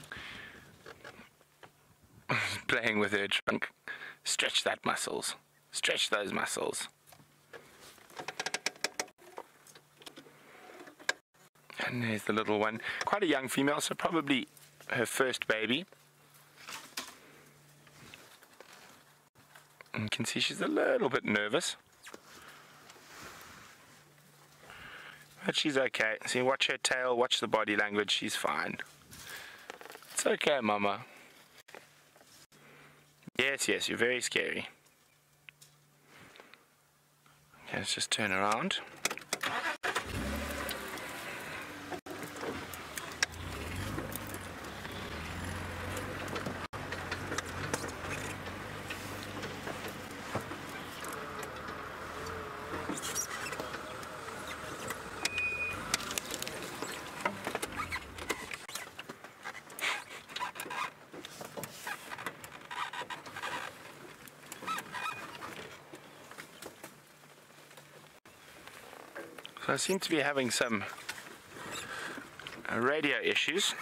Playing with her trunk. Stretch that muscles. Stretch those muscles. And there's the little one. Quite a young female, so probably her first baby. And you can see she's a little bit nervous. But she's okay. See, watch her tail, watch the body language, she's fine. It's okay, Mama. Yes, yes, you're very scary. Okay, let's just turn around. So I seem to be having some uh, radio issues.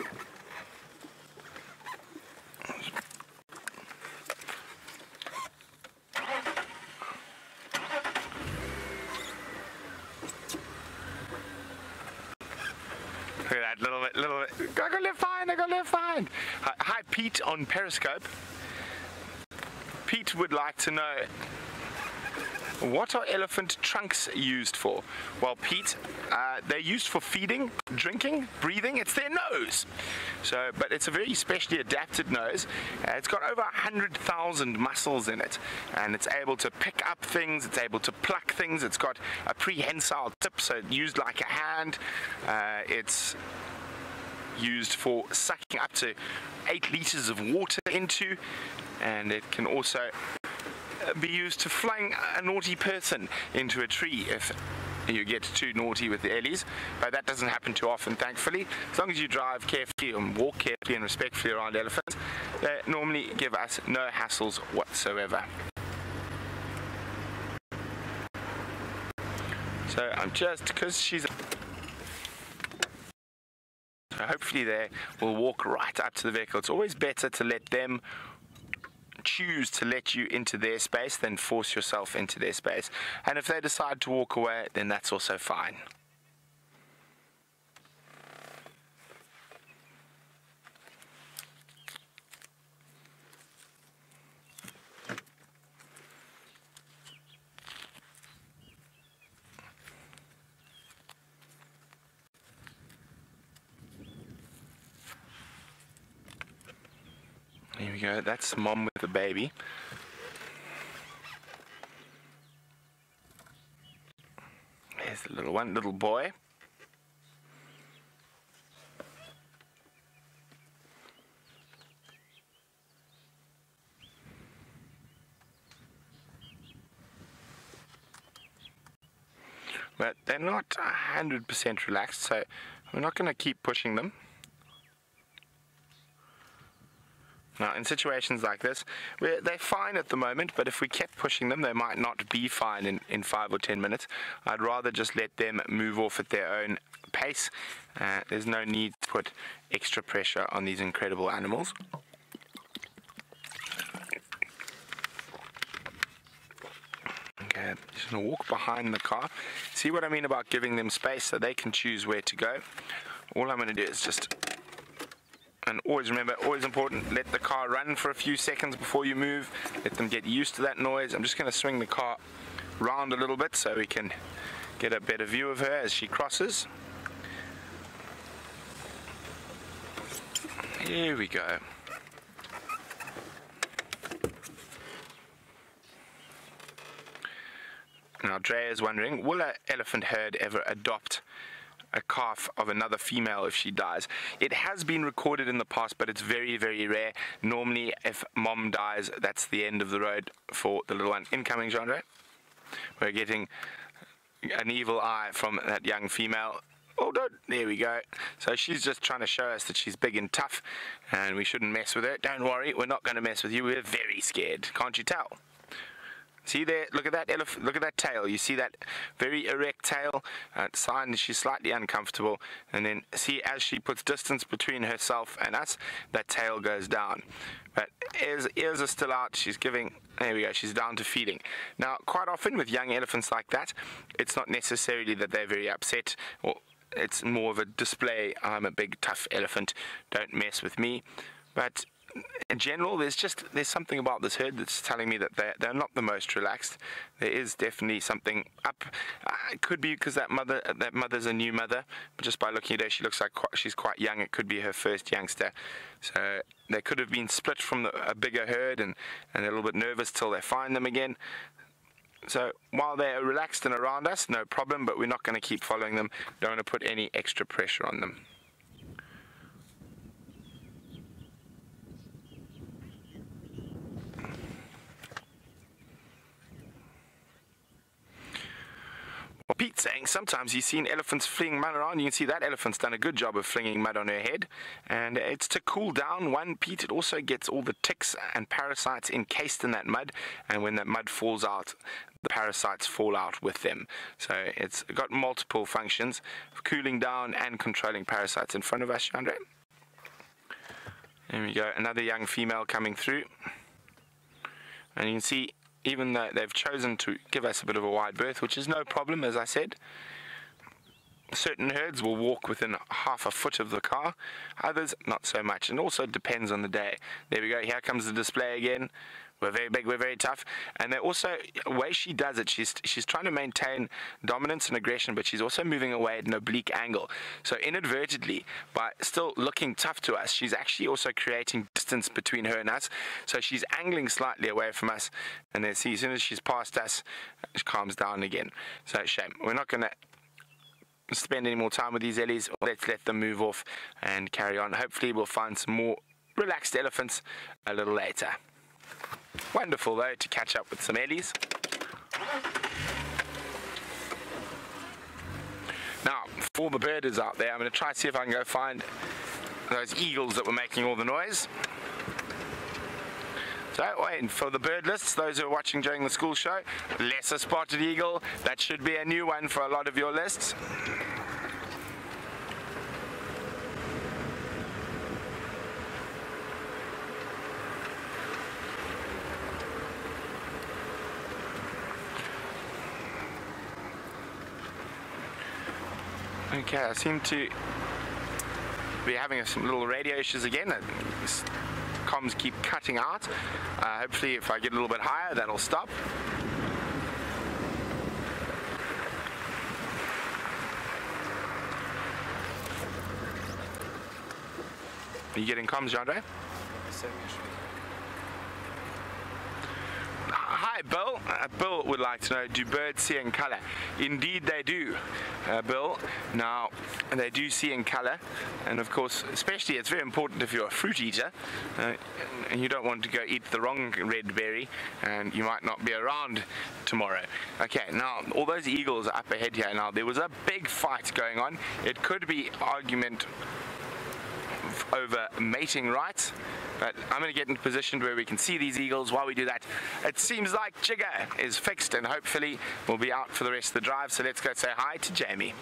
Look at that little bit, little bit. I got live fine, I got live fine. Hi, hi, Pete on Periscope. Pete would like to know, what are elephant trunks used for? Well, Pete, uh, they're used for feeding, drinking, breathing. It's their nose. So, but it's a very specially adapted nose. Uh, it's got over one hundred thousand muscles in it, and it's able to pick up things. It's able to pluck things. It's got a prehensile tip, so it's used like a hand. Uh, it's used for sucking up to eight liters of water into, and it can also be used to fling a naughty person into a tree if you get too naughty with the ellies, but that doesn't happen too often, thankfully. As long as you drive carefully and walk carefully and respectfully around elephants, they normally give us no hassles whatsoever. So I'm just, because she's, so hopefully they will walk right up to the vehicle. It's always better to let them choose to let you into their space than force yourself into their space. And if they decide to walk away, then that's also fine. Here we go, that's mom with the baby. There's the little one, little boy. But they're not one hundred percent relaxed, so we're not going to keep pushing them. Now, in situations like this, we're, they're fine at the moment, but if we kept pushing them, they might not be fine in, in five or ten minutes. I'd rather just let them move off at their own pace. Uh, there's no need to put extra pressure on these incredible animals. Okay, just going to walk behind the car. See what I mean about giving them space so they can choose where to go? All I'm going to do is just... And always remember, always important, let the car run for a few seconds before you move. Let them get used to that noise. I'm just going to swing the car round a little bit so we can get a better view of her as she crosses. Here we go. Now Dre is wondering, will an elephant herd ever adopt a calf of another female if she dies? It has been recorded in the past, but it's very, very rare. Normally, if mom dies, that's the end of the road for the little one. Incoming, Jean-Dre. We're getting an evil eye from that young female. Oh, no, there we go. So she's just trying to show us that she's big and tough, and we shouldn't mess with her. Don't worry, we're not going to mess with you. We're very scared. Can't you tell? See there, look at that elephant, look at that tail. You see that very erect tail, uh, sign that she's slightly uncomfortable. And then see, as she puts distance between herself and us, that tail goes down. But ears, ears are still out. She's giving, there we go, she's down to feeding. Now, quite often with young elephants like that, it's not necessarily that they're very upset, or it's more of a display. I'm a big, tough elephant. Don't mess with me. But in general, there's just there's something about this herd that's telling me that they're, they're not the most relaxed. There is definitely something up. Uh, it could be because that mother that mother's a new mother, but just by looking at her, she looks like quite, she's quite young. It could be her first youngster. So they could have been split from the, a bigger herd, and, and they're a little bit nervous till they find them again. So while they're relaxed and around us, no problem, but we're not going to keep following them. Don't want to put any extra pressure on them. Well, Pete's saying sometimes he's seen elephants fling mud around. You can see that elephant's done a good job of flinging mud on her head. And it's to cool down. One, Pete, it also gets all the ticks and parasites encased in that mud. And when that mud falls out, the parasites fall out with them. So it's got multiple functions, cooling down and controlling parasites. In front of us, Chandra. There we go, another young female coming through. And you can see, even though they've chosen to give us a bit of a wide berth, which is no problem, as I said. Certain herds will walk within half a foot of the car, others not so much, and also depends on the day. There we go, here comes the display again. We're very big, we're very tough. And they're also, the way she does it, she's she's trying to maintain dominance and aggression, but she's also moving away at an oblique angle. So inadvertently, by still looking tough to us, she's actually also creating distance between her and us. So she's angling slightly away from us, and then see, as soon as she's past us, she calms down again. So shame. We're not going to spend any more time with these Ellies. Let's let them move off and carry on. Hopefully we'll find some more relaxed elephants a little later. Wonderful though to catch up with some Ellies. Now, for the birders out there, I'm going to try to see if I can go find those eagles that were making all the noise. So, waiting for the bird lists, those who are watching during the school show, lesser spotted eagle, that should be a new one for a lot of your lists. Okay, I seem to be having some little radio issues again. Comms keep cutting out. Uh, hopefully if I get a little bit higher, that'll stop. Are you getting comms, Jandre? Hi, Bill. Uh, Bill would like to know, do birds see in colour? Indeed they do, uh, Bill. Now, they do see in colour, and of course, especially it's very important if you're a fruit eater, uh, and you don't want to go eat the wrong red berry, and you might not be around tomorrow. Okay, now, all those eagles are up ahead here. Now, there was a big fight going on. It could be argument over mating rights, but I'm going to get in a position where we can see these eagles. While we do that, it seems like Jigger is fixed and hopefully will be out for the rest of the drive, so let's go say hi to Jamie.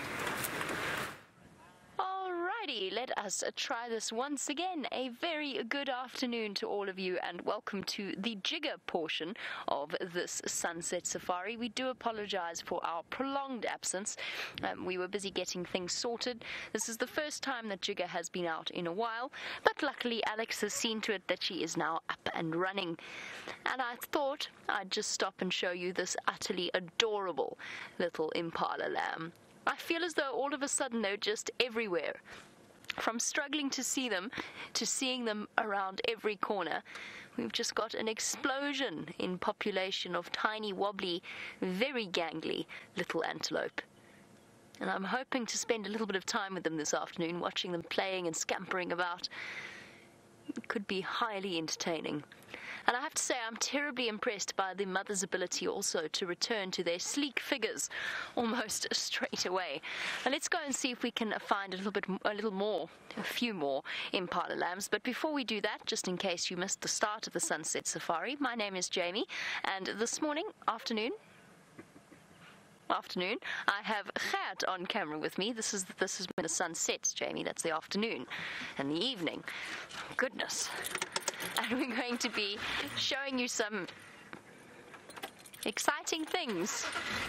Alrighty, let us try this once again. A very good afternoon to all of you and welcome to the Jigger portion of this sunset safari. We do apologize for our prolonged absence. Um, we were busy getting things sorted. This is the first time that Jigger has been out in a while, but luckily Alex has seen to it that she is now up and running. And I thought I'd just stop and show you this utterly adorable little impala lamb. I feel as though all of a sudden they're just everywhere. From struggling to see them to seeing them around every corner, we've just got an explosion in population of tiny, wobbly, very gangly little antelope. And I'm hoping to spend a little bit of time with them this afternoon, watching them playing and scampering about. It could be highly entertaining. And I have to say, I'm terribly impressed by the mother's ability also to return to their sleek figures almost straight away. And let's go and see if we can find a little bit, a little more, a few more impala lambs. But before we do that, just in case you missed the start of the Sunset Safari, my name is Jamie, and this morning, afternoon, afternoon, I have Gert on camera with me. This is this is when the sun sets, Jamie. That's the afternoon and the evening. Goodness. And we're going to be showing you some exciting things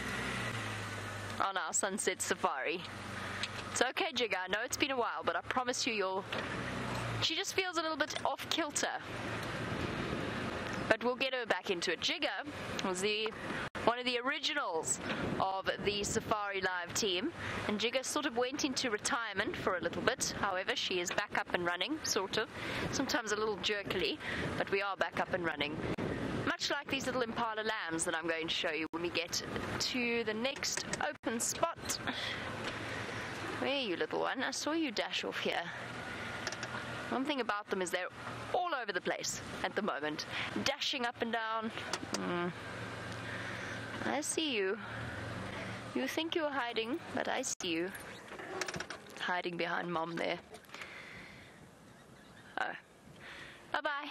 on our Sunset Safari. It's okay, Jigga. I know it's been a while, but I promise you you'll... She just feels a little bit off kilter. But we'll get her back into it. Jigga was the one of the originals of the Safari Live team, and Jigga sort of went into retirement for a little bit. However, she is back up and running, sort of. Sometimes a little jerkily, but we are back up and running. Much like these little impala lambs that I'm going to show you when we get to the next open spot. Where are you, little one? I saw you dash off here. One thing about them is they're all over the place at the moment, dashing up and down. Mm. I see you. You think you're hiding, but I see you. Hiding behind Mom there. Oh. Bye-bye.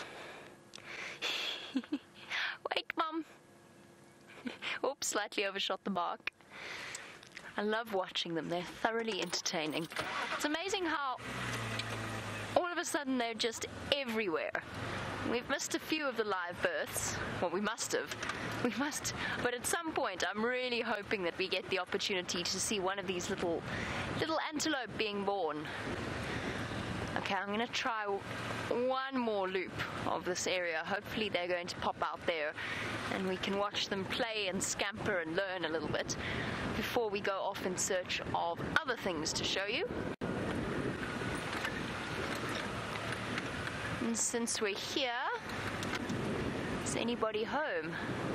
Wait, Mom. Oops, slightly overshot the mark. I love watching them. They're thoroughly entertaining. It's amazing how all of a sudden they're just everywhere. We've missed a few of the live births. Well, we must have. We must. But at some point, I'm really hoping that we get the opportunity to see one of these little, little antelope being born. Okay, I'm going to try one more loop of this area. Hopefully they're going to pop out there and we can watch them play and scamper and learn a little bit before we go off in search of other things to show you. And since we're here, is anybody home?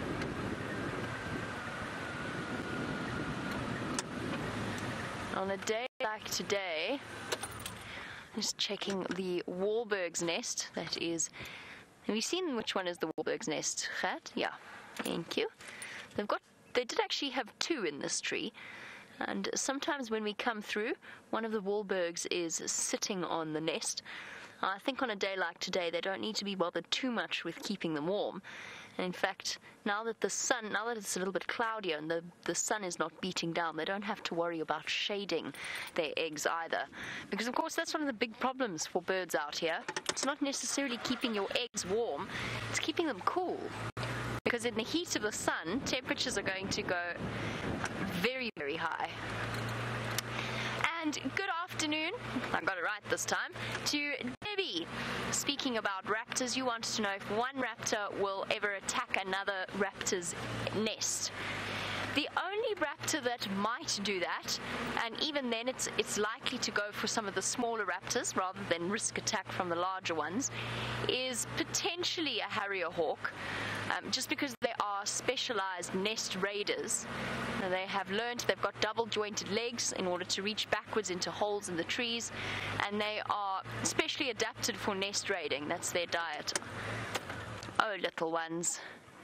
On a day like today, just checking the Wahlberg's nest. That is, have you seen which one is the Wahlberg's nest, Gert? Yeah, thank you. They've got, they did actually have two in this tree. And sometimes when we come through, one of the Wahlbergs is sitting on the nest. I think on a day like today, they don't need to be bothered too much with keeping them warm. And in fact, now that the sun, now that it's a little bit cloudier and the, the sun is not beating down, they don't have to worry about shading their eggs either. Because, of course, that's one of the big problems for birds out here. It's not necessarily keeping your eggs warm, it's keeping them cool. Because in the heat of the sun, temperatures are going to go very, very high. And good afternoon, I got it right this time, to Debbie. Speaking about raptors, you wanted to know if one raptor will ever attack another raptor's nest. The only raptor that might do that, and even then it's it's likely to go for some of the smaller raptors rather than risk attack from the larger ones, is potentially a harrier hawk, um, just because they are specialized nest raiders. Now they have learned, they've got double jointed legs in order to reach backwards into holes in the trees, and they are specially adapted for nest raiding. That's their diet. Oh, little ones.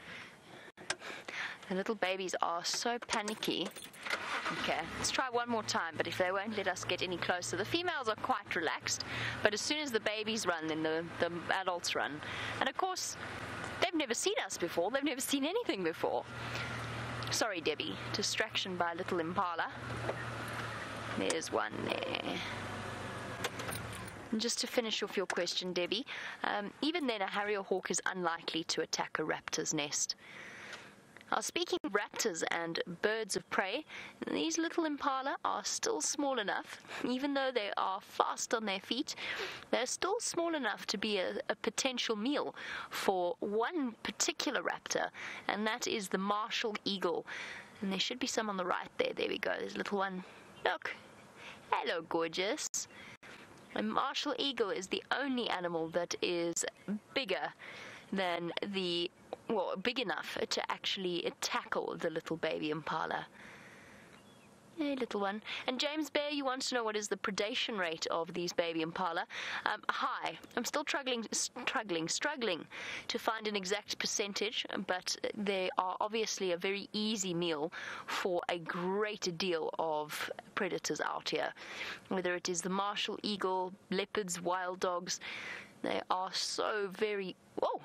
The little babies are so panicky. Okay, let's try one more time, but if they won't let us get any closer. The females are quite relaxed, but as soon as the babies run, then the, the adults run. And of course, they've never seen us before. They've never seen anything before. Sorry, Debbie. Distraction by little impala. There's one there. And just to finish off your question, Debbie, um, even then a harrier hawk is unlikely to attack a raptor's nest. Now, speaking of raptors and birds of prey, these little impala are still small enough, even though they are fast on their feet, they're still small enough to be a, a potential meal for one particular raptor, and that is the martial eagle. And there should be some on the right there. There we go. There's a little one. Look. Hello, gorgeous. A martial eagle is the only animal that is bigger than the well, big enough to actually tackle the little baby impala. Hey, little one. And James Bear, you want to know what is the predation rate of these baby impala? Um, high. I'm still struggling, struggling, struggling to find an exact percentage, but they are obviously a very easy meal for a great deal of predators out here. Whether it is the martial eagle, leopards, wild dogs, they are so very... Whoa!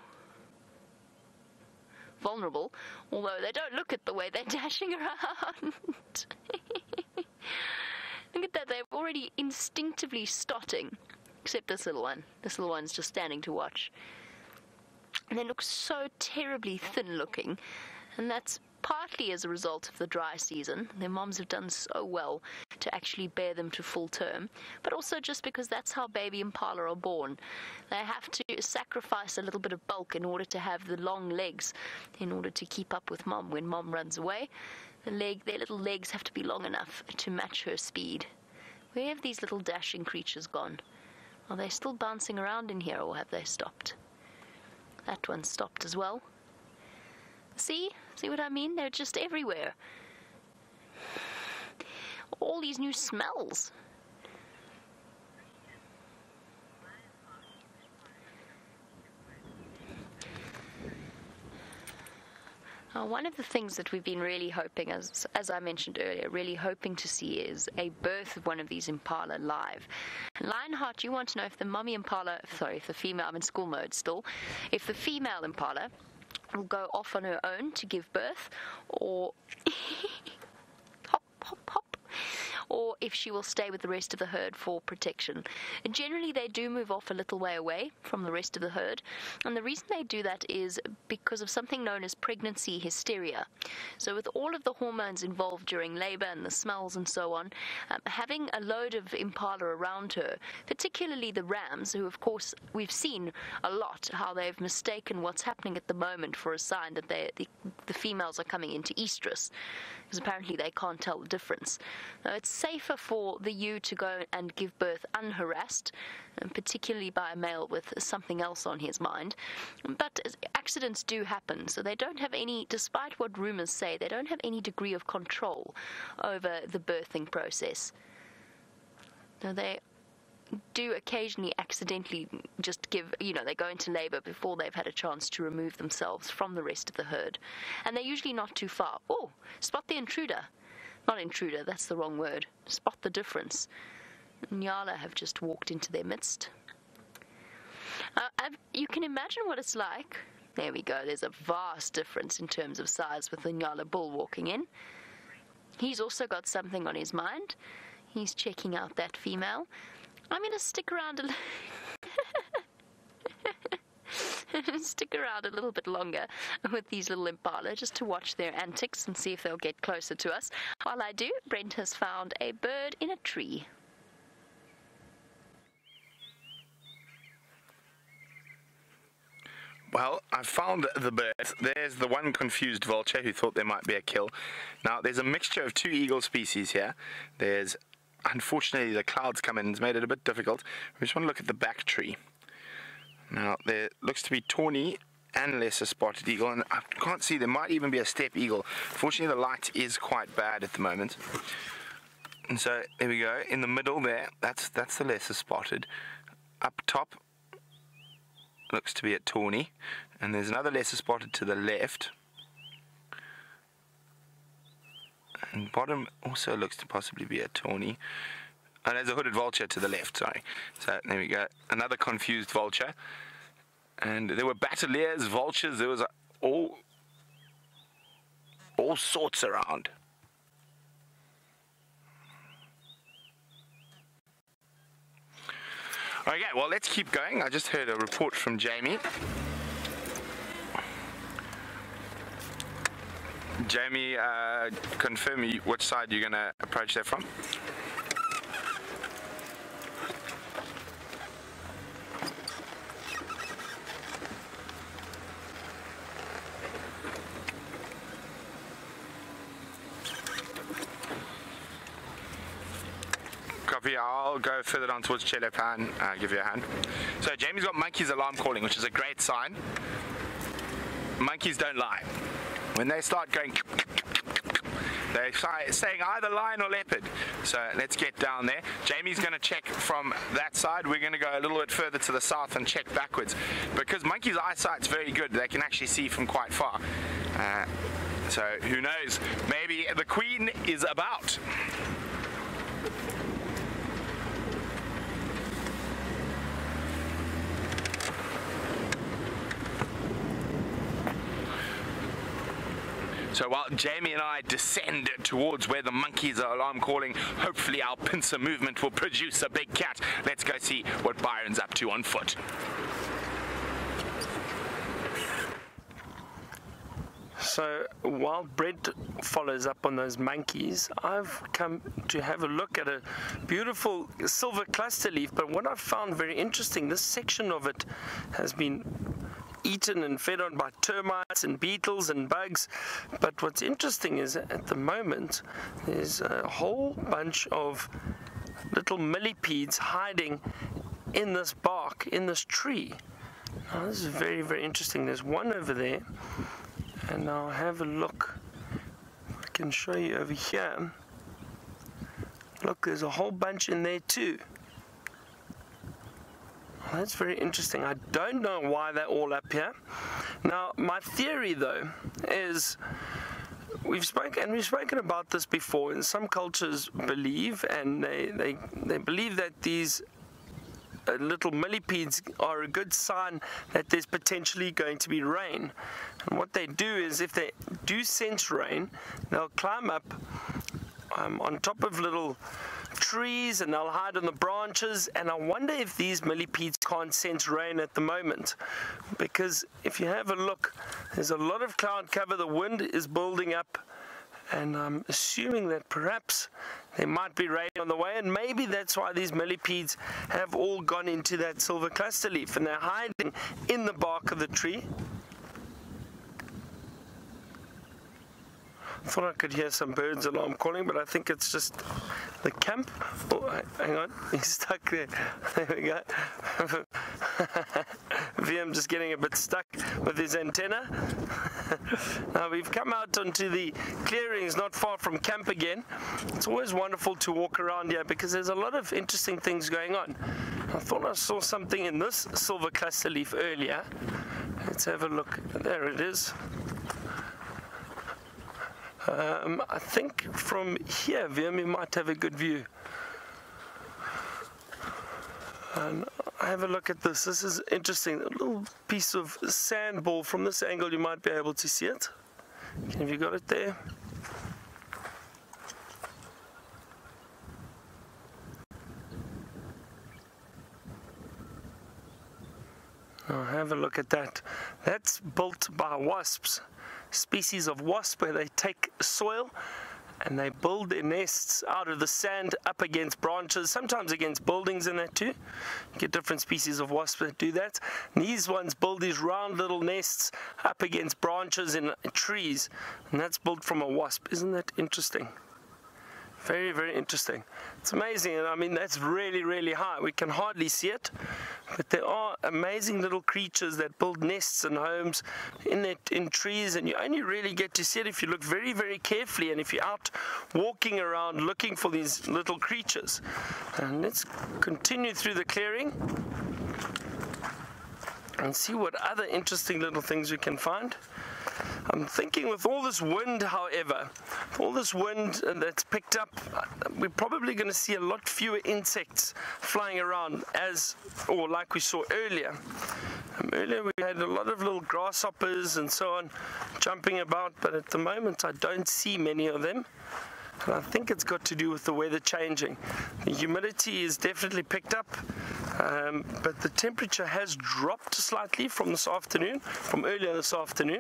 vulnerable, although they don't look at the way they're dashing around. Look at that, they're already instinctively stotting, except this little one. This little one's just standing to watch. And they look so terribly thin looking, and that's partly as a result of the dry season. Their moms have done so well to actually bear them to full term, but also just because that's how baby impala are born. They have to sacrifice a little bit of bulk in order to have the long legs, in order to keep up with mom. When mom runs away, the leg, their little legs have to be long enough to match her speed. Where have these little dashing creatures gone? Are they still bouncing around in here, or have they stopped? That one stopped as well. See? See what I mean? They're just everywhere. All these new smells. Uh, one of the things that we've been really hoping, as as I mentioned earlier, really hoping to see is a birth of one of these impala live. Lionheart, you want to know if the mummy impala, sorry, if the female, I'm in school mode still, if the female impala will go off on her own to give birth, or hop, hop, hop, or if she will stay with the rest of the herd for protection. And generally, they do move off a little way away from the rest of the herd, and the reason they do that is because of something known as pregnancy hysteria. So with all of the hormones involved during labor and the smells and so on, um, having a load of impala around her, particularly the rams, who of course we've seen a lot how they've mistaken what's happening at the moment for a sign that they, the, the females are coming into estrus, because apparently they can't tell the difference. Now, it's safer for the ewe to go and give birth unharassed, and particularly by a male with something else on his mind. But accidents do happen, so they don't have any, despite what rumors say, they don't have any degree of control over the birthing process. Now, they do occasionally accidentally just give, you know, they go into labor before they've had a chance to remove themselves from the rest of the herd. And they're usually not too far. Oh, spot the intruder. Not intruder, that's the wrong word. Spot the difference. Nyala have just walked into their midst. Uh, I've, you can imagine what it's like. There we go, there's a vast difference in terms of size with the Nyala bull walking in. He's also got something on his mind. He's checking out that female. I'm going to stick around a little... stick around a little bit longer with these little impala just to watch their antics and see if they'll get closer to us. While I do, Brent has found a bird in a tree. Well, I found the birds. There's the one confused vulture who thought there might be a kill. Now, there's a mixture of two eagle species here. There's, unfortunately, the clouds come in and it's made it a bit difficult. We just want to look at the back tree. Now, there looks to be tawny and lesser spotted eagle, and I can't see, there might even be a steppe eagle. Fortunately, the light is quite bad at the moment. And so, there we go, in the middle there, that's that's the lesser spotted. Up top, looks to be a tawny, and there's another lesser spotted to the left. And bottom also looks to possibly be a tawny. And there's a hooded vulture to the left, sorry. So there we go, another confused vulture. And there were battaliers, vultures, there was a, all, all sorts around. Okay, well, let's keep going. I just heard a report from Jamie. Jamie, uh, confirm which side you're going to approach that from. Copy, I'll go further down towards Chelepan, uh, give you a hand. So Jamie's got monkeys alarm calling, which is a great sign. Monkeys don't lie. When they start going, They're saying either lion or leopard. So let's get down there. Jamie's going to check from that side. We're going to go a little bit further to the south and check backwards. Because monkeys' eyesight's very good. They can actually see from quite far. Uh, so who knows? Maybe the queen is about. So while Jamie and I descend towards where the monkeys are alarm calling, hopefully our pincer movement will produce a big cat. Let's go see what Byron's up to on foot. So while Brent follows up on those monkeys, I've come to have a look at a beautiful silver cluster leaf. But what I've found very interesting, this section of it has been eaten and fed on by termites and beetles and bugs. But what's interesting is at the moment there's a whole bunch of little millipedes hiding in this bark, in this tree. Now this is very, very interesting. There's one over there, and I'll have a look. I can show you over here. Look, there's a whole bunch in there too. That's very interesting. I don't know why they're all up here. Now, my theory, though, is we've spoken and we've spoken about this before. And some cultures believe, and they they they believe that these uh, little millipedes are a good sign that there's potentially going to be rain. And what they do is, if they do sense rain, they'll climb up um, on top of little trees and they'll hide on the branches. And I wonder if these millipedes can't sense rain at the moment, because if you have a look, there's a lot of cloud cover, the wind is building up, and I'm assuming that perhaps there might be rain on the way, and maybe that's why these millipedes have all gone into that silver cluster leaf and they're hiding in the bark of the tree. I thought I could hear some birds alarm calling, but I think it's just the camp. Oh, hang on, he's stuck there. There we go. V M just getting a bit stuck with his antenna. Now we've come out onto the clearings not far from camp again. It's always wonderful to walk around here because there's a lot of interesting things going on. I thought I saw something in this silver cluster leaf earlier. Let's have a look. There it is. Um, I think from here, V M, you might have a good view. And have a look at this. This is interesting. A little piece of sand ball. From this angle, you might be able to see it. Have you got it there? Now have a look at that. That's built by wasps. Species of wasp where they take soil and they build their nests out of the sand up against branches, sometimes against buildings and that too. You get different species of wasps that do that. And these ones build these round little nests up against branches in trees, and that's built from a wasp. Isn't that interesting? Very, very interesting. It's amazing, and I mean that's really, really high. We can hardly see it, but there are amazing little creatures that build nests and homes in it, in trees, and you only really get to see it if you look very, very carefully, and if you're out walking around looking for these little creatures. And let's continue through the clearing and see what other interesting little things we can find. I'm thinking with all this wind, however, all this wind that's picked up, we're probably going to see a lot fewer insects flying around as, or like we saw earlier. Um, earlier we had a lot of little grasshoppers and so on jumping about, but at the moment I don't see many of them. And I think it's got to do with the weather changing. The humidity is definitely picked up, um, but the temperature has dropped slightly from this afternoon, from earlier this afternoon.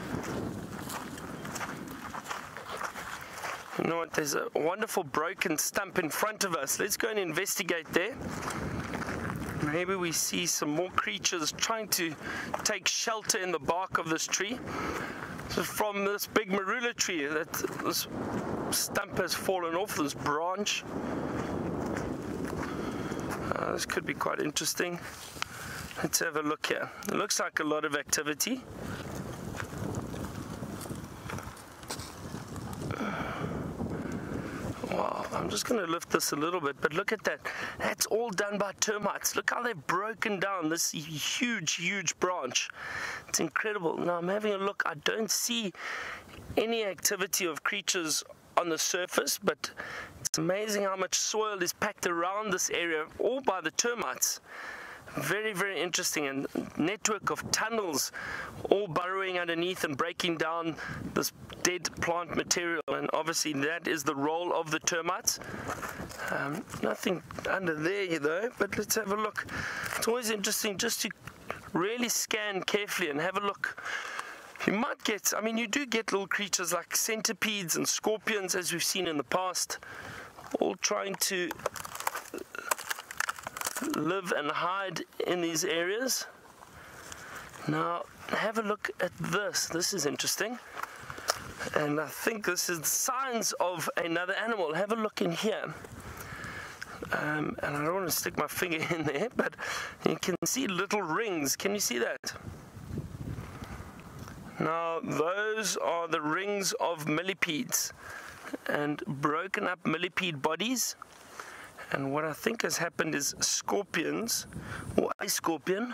You know what, there's a wonderful broken stump in front of us. Let's go and investigate there. Maybe we see some more creatures trying to take shelter in the bark of this tree. This is from this big marula tree. That this stump has fallen off, this branch. Uh, this could be quite interesting. Let's have a look here. It looks like a lot of activity. I'm just going to lift this a little bit, but look at that. That's all done by termites. Look how they've broken down this huge, huge branch. It's incredible. Now I'm having a look. I don't see any activity of creatures on the surface, but it's amazing how much soil is packed around this area, all by the termites. Very, very interesting, and network of tunnels all burrowing underneath and breaking down this dead plant material, and obviously that is the role of the termites. Um, nothing under there though, but let's have a look. It's always interesting just to really scan carefully and have a look. You might get, I mean you do get little creatures like centipedes and scorpions, as we've seen in the past, all trying to live and hide in these areas. Now have a look at this. This is interesting, and I think this is signs of another animal. Have a look in here, um, and I don't want to stick my finger in there, but you can see little rings. Can you see that? Now those are the rings of millipedes, and broken up millipede bodies. And what I think has happened is scorpions, or a scorpion,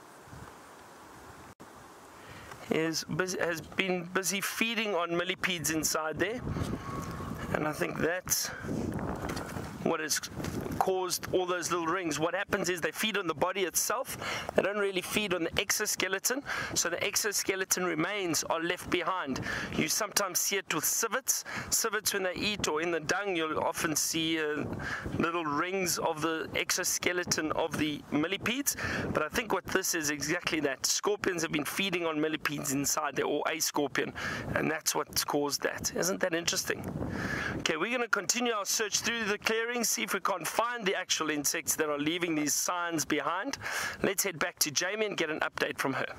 is busy, has been busy feeding on millipedes inside there. And I think that's what has caused all those little rings. What happens is they feed on the body itself. They don't really feed on the exoskeleton, so the exoskeleton remains are left behind. You sometimes see it with civets. Civets, when they eat, or in the dung, you'll often see uh, little rings of the exoskeleton of the millipedes. But I think what this is exactly that. Scorpions have been feeding on millipedes inside there, or a scorpion, and that's what's caused that. Isn't that interesting? Okay, we're going to continue our search through the clearing, see if we can't find the actual insects that are leaving these signs behind. Let's head back to Jamie and get an update from her.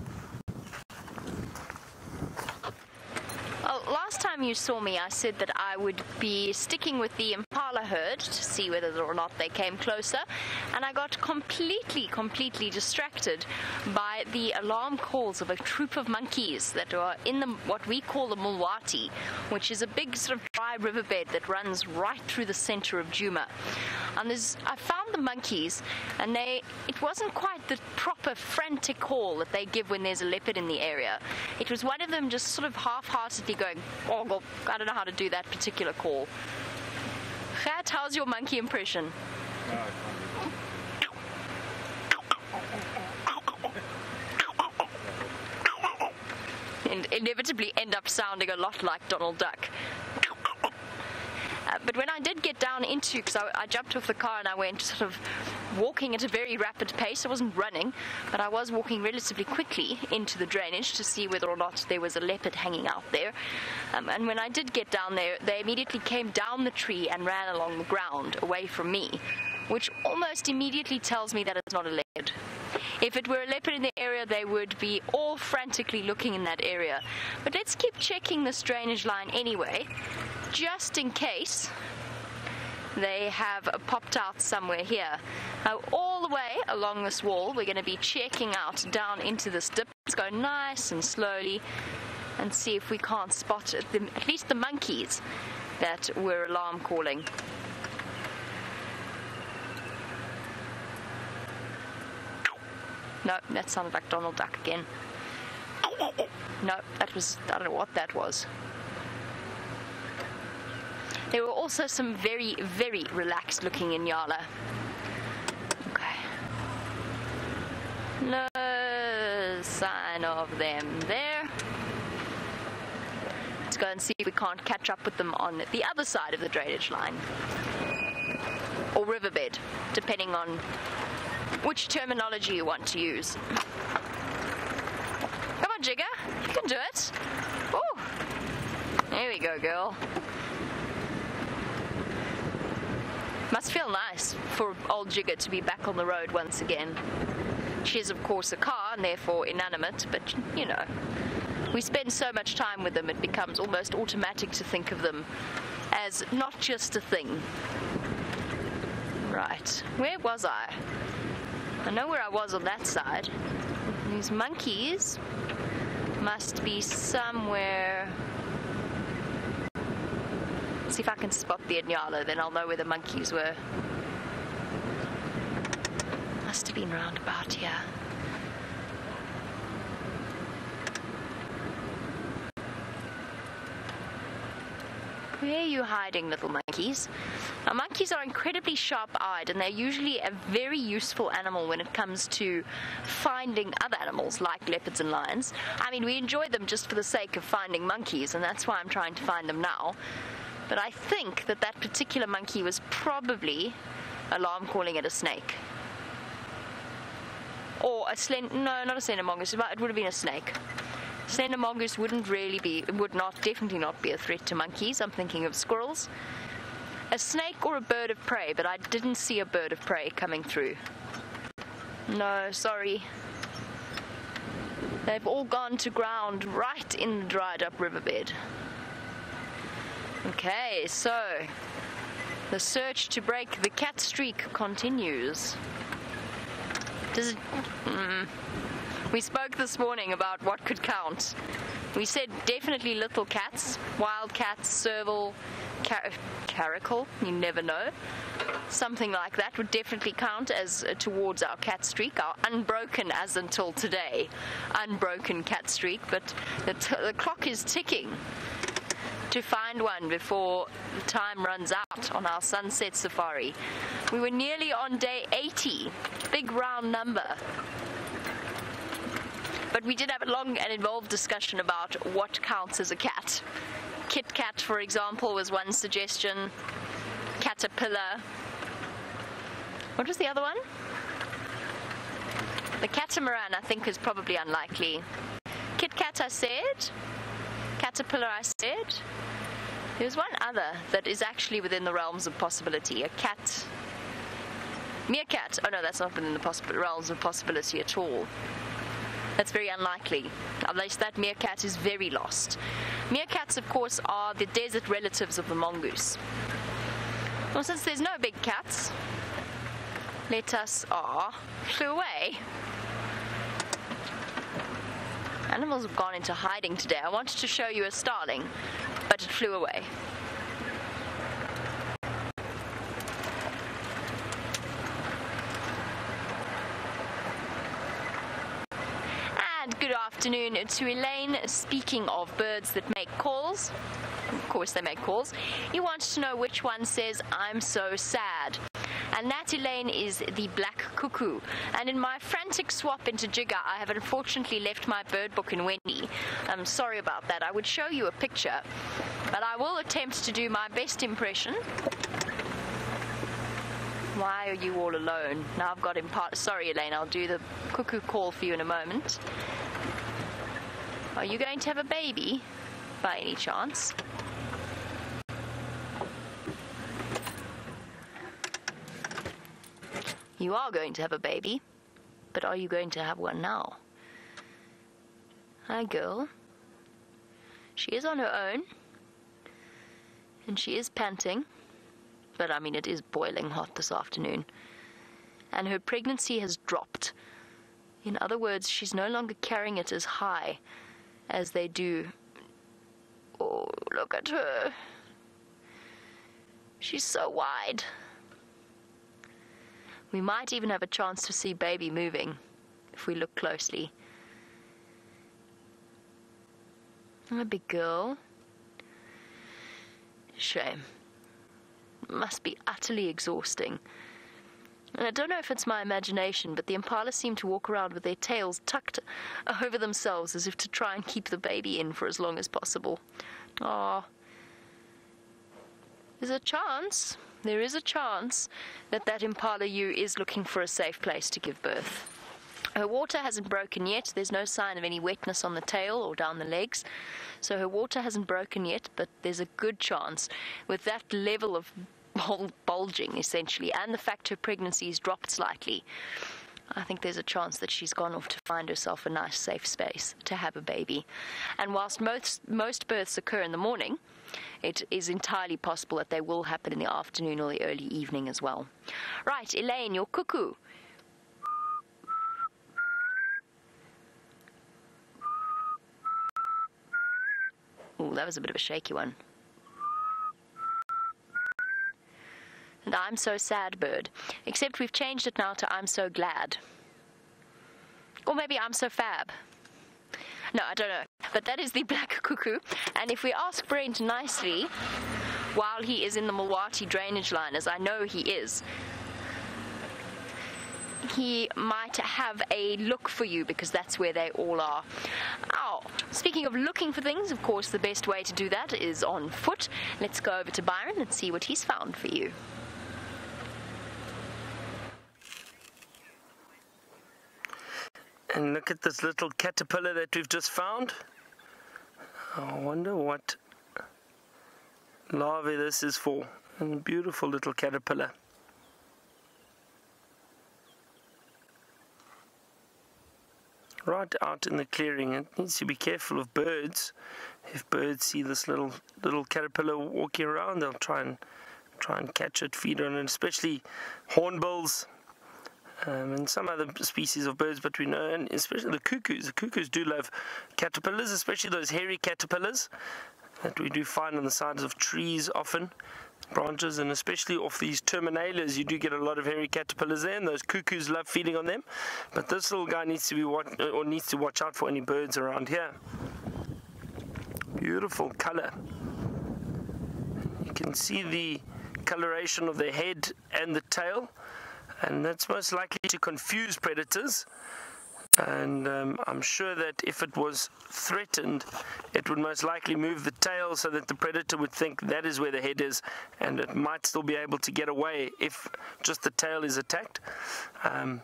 Well, last time you saw me, I said that I would be sticking with the impala herd to see whether or not they came closer, and I got completely, completely distracted by the alarm calls of a troop of monkeys that are in the what we call the Mulwati, which is a big sort of dry riverbed that runs right through the center of Djuma. And there's, I found the monkeys, and they it wasn't quite the proper frantic call that they give when there's a leopard in the area. It was one of them just sort of half-heartedly going, oh, well, I don't know how to do that particular call. Gert, how's your monkey impression? And inevitably end up sounding a lot like Donald Duck. Uh, but when I did get down into, because I, I jumped off the car and I went sort of walking at a very rapid pace. I wasn't running, but I was walking relatively quickly into the drainage to see whether or not there was a leopard hanging out there. Um, and when I did get down there, they immediately came down the tree and ran along the ground away from me, which almost immediately tells me that it's not a leopard. If it were a leopard in the area, they would be all frantically looking in that area. But let's keep checking this drainage line anyway, just in case they have popped out somewhere here. Now, all the way along this wall, we're going to be checking out down into this dip. Let's go nice and slowly and see if we can't spot it, the, at least the monkeys that were alarm calling. No, that sounded like Donald Duck again. No, that was, I don't know what that was. There were also some very, very relaxed looking Inyala. Okay. No sign of them there. Let's go and see if we can't catch up with them on the other side of the drainage line. Or riverbed, depending on which terminology you want to use. Come on, Jigger, you can do it. Oh, there we go, girl. Must feel nice for old Jigger to be back on the road once again. She is, of course, a car and therefore inanimate, but, you know, we spend so much time with them, it becomes almost automatic to think of them as not just a thing. Right, where was I? I know where I was on that side. These monkeys must be somewhere See if I can spot the Inyalo, then I'll know where the monkeys were. Must have been round about here. Where are you hiding, little monkeys? Now, monkeys are incredibly sharp-eyed, and they're usually a very useful animal when it comes to finding other animals like leopards and lions. I mean, we enjoy them just for the sake of finding monkeys, and that's why I'm trying to find them now. But I think that that particular monkey was probably, alarm calling it a snake. Or a slend, no, not a slender mongoose, it would have been a snake. Slender mongoose wouldn't really be, would not, definitely not be a threat to monkeys. I'm thinking of squirrels. A snake or a bird of prey, but I didn't see a bird of prey coming through. No, sorry. They've all gone to ground right in the dried up riverbed. Okay, so the search to break the cat streak continues. Does it... Mm, we spoke this morning about what could count. We said definitely little cats, wild cats, serval, car- caracal, you never know. Something like that would definitely count as uh, towards our cat streak, our unbroken as until today, unbroken cat streak, but the, t- the clock is ticking to find one before the time runs out on our sunset safari. We were nearly on day eighty, big round number. But we did have a long and involved discussion about what counts as a cat. Kit cat, for example, was one suggestion. Caterpillar. What was the other one? The catamaran, I think, is probably unlikely. Kit cat, I said. Caterpillar, I said. There's one other that is actually within the realms of possibility. A cat. Meerkat. Oh no, that's not within the possi- realms of possibility at all. That's very unlikely, unless that meerkat is very lost. Meerkats, of course, are the desert relatives of the mongoose. Well, since there's no big cats, let us... Ah, flew away. Animals have gone into hiding today. I wanted to show you a starling, but it flew away. Good afternoon to Elaine. Speaking of birds that make calls, of course they make calls, you want to know which one says, "I'm so sad." And that, Elaine, is the black cuckoo. And in my frantic swap into Jigger, I have unfortunately left my bird book in Wendy. I'm sorry about that. I would show you a picture, but I will attempt to do my best impression. Why are you all alone? Now I've got him part... Sorry, Elaine, I'll do the cuckoo call for you in a moment. Are you going to have a baby, by any chance? You are going to have a baby, but are you going to have one now? Hi, girl. She is on her own, and she is panting. But I mean, it is boiling hot this afternoon. And her pregnancy has dropped. In other words, she's no longer carrying it as high as they do. Oh, look at her. She's so wide. We might even have a chance to see baby moving if we look closely. A big girl. Shame. Must be utterly exhausting. And I don't know if it's my imagination, but the impala seem to walk around with their tails tucked over themselves as if to try and keep the baby in for as long as possible. Ah, there's a chance, there is a chance that that impala ewe is looking for a safe place to give birth. Her water hasn't broken yet. There's no sign of any wetness on the tail or down the legs. So her water hasn't broken yet, but there's a good chance with that level of bul- bulging, essentially, and the fact her pregnancy's dropped slightly. I think there's a chance that she's gone off to find herself a nice, safe space to have a baby. And whilst most, most births occur in the morning, it is entirely possible that they will happen in the afternoon or the early evening as well. Right, Elaine, your cuckoo. Oh, that was a bit of a shaky one. the I'm so sad bird. Except we've changed it now to I'm so glad. Or maybe I'm so fab. No, I don't know. But that is the black cuckoo. And if we ask Brent nicely, while he is in the Mulwati drainage line, as I know he is, he might have a look for you, because that's where they all are. Oh, speaking of looking for things, of course, the best way to do that is on foot. Let's go over to Byron and see what he's found for you. And look at this little caterpillar that we've just found. I wonder what larvae this is for. A beautiful little caterpillar. Right out in the clearing. It needs to be careful of birds. If birds see this little little caterpillar walking around, they'll try and try and catch it, feed on it, especially hornbills. Um, and some other species of birds, but we know, and especially the cuckoos. The cuckoos do love caterpillars, especially those hairy caterpillars that we do find on the sides of trees often, branches, and especially off these terminales, you do get a lot of hairy caterpillars there, and those cuckoos love feeding on them. But this little guy needs to be watch, or needs to watch out for any birds around here. Beautiful color. You can see the coloration of the head and the tail. And that's most likely to confuse predators. And um, I'm sure that if it was threatened, it would most likely move the tail so that the predator would think that is where the head is, and it might still be able to get away if just the tail is attacked. Um,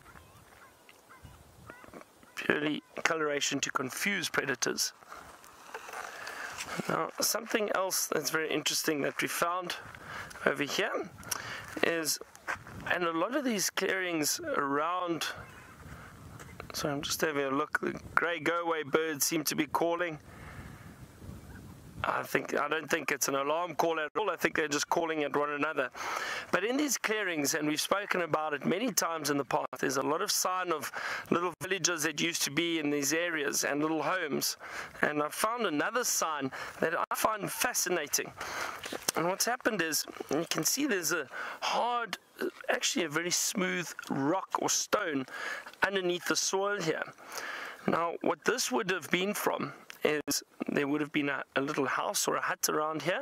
purely coloration to confuse predators. Now, something else that's very interesting that we found over here is, and a lot of these clearings around, so I'm just having a look, the grey go-away birds seem to be calling. I think I don't think it's an alarm call at all. I think they're just calling at one another. But in these clearings, and we've spoken about it many times in the past, there's a lot of sign of little villages that used to be in these areas and little homes. And I found another sign that I find fascinating. And what's happened is, you can see there's a hard, actually a very smooth rock or stone underneath the soil here. Now, what this would have been from is there would have been a, a little house or a hut around here,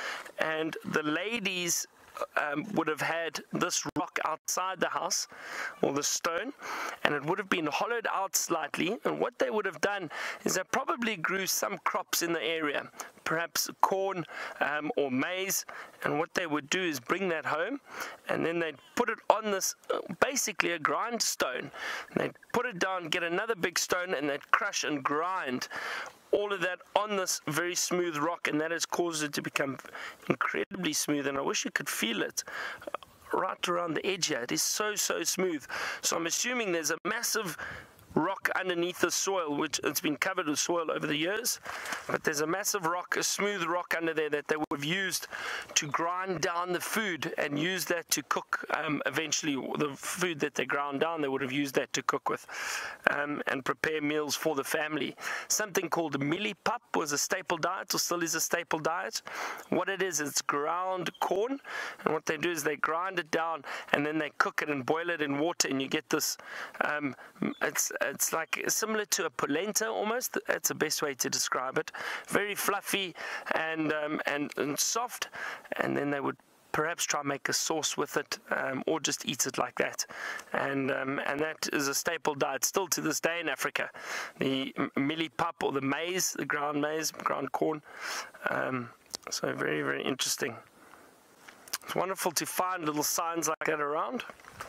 and the ladies um, would have had this rock outside the house, or the stone, and it would have been hollowed out slightly, and what they would have done is they probably grew some crops in the area, perhaps corn um, or maize, and what they would do is bring that home, and then they'd put it on this, uh, basically a grindstone, and they'd put it down, get another big stone, and they'd crush and grind all of that on this very smooth rock, and that has caused it to become incredibly smooth, and I wish you could feel it right around the edge here. It is so, so smooth. So I'm assuming there's a massive rock underneath the soil, which it's been covered with soil over the years, but there's a massive rock, a smooth rock under there that they would have used to grind down the food and use that to cook. Um, eventually, the food that they ground down, they would have used that to cook with um, and prepare meals for the family. Something called millipap was a staple diet, or still is a staple diet. What it is, it's ground corn, and what they do is they grind it down and then they cook it and boil it in water, and you get this, um, it's It's like similar to a polenta almost. That's the best way to describe it. Very fluffy and um, and, and soft, and then they would perhaps try and make a sauce with it, um, or just eat it like that. And um, and that is a staple diet still to this day in Africa. The millipap, or the maize, the ground maize, ground corn. Um, so very, very interesting. It's wonderful to find little signs like that around.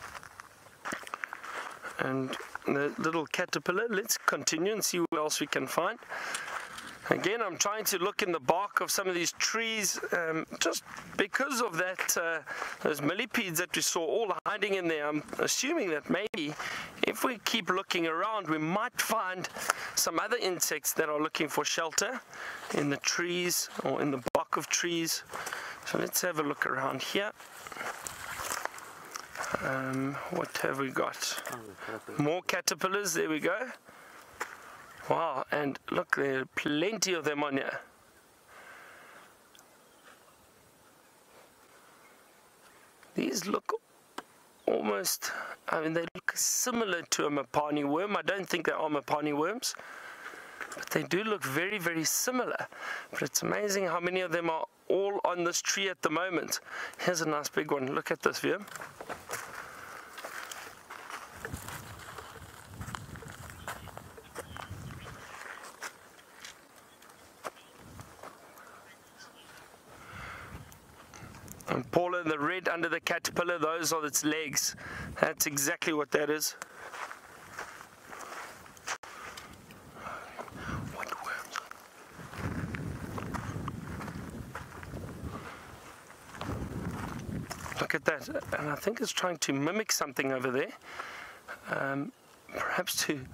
And the little caterpillar, let's continue and see what else we can find. Again, I'm trying to look in the bark of some of these trees, um, just because of that, uh, those millipedes that we saw all hiding in there. I'm assuming that maybe if we keep looking around, we might find some other insects that are looking for shelter in the trees or in the bark of trees. So let's have a look around here. Um, what have we got? More caterpillars, there we go. Wow, and look, there are plenty of them on here. These look almost, I mean, they look similar to a Mapani worm. I don't think they are Mapani worms, but they do look very, very similar. But it's amazing how many of them are all on this tree at the moment. Here's a nice big one. Look at this view. And Paula, the red under the caterpillar, those are its legs. That's exactly what that is. What worms? Look at that. And I think it's trying to mimic something over there. Um, perhaps to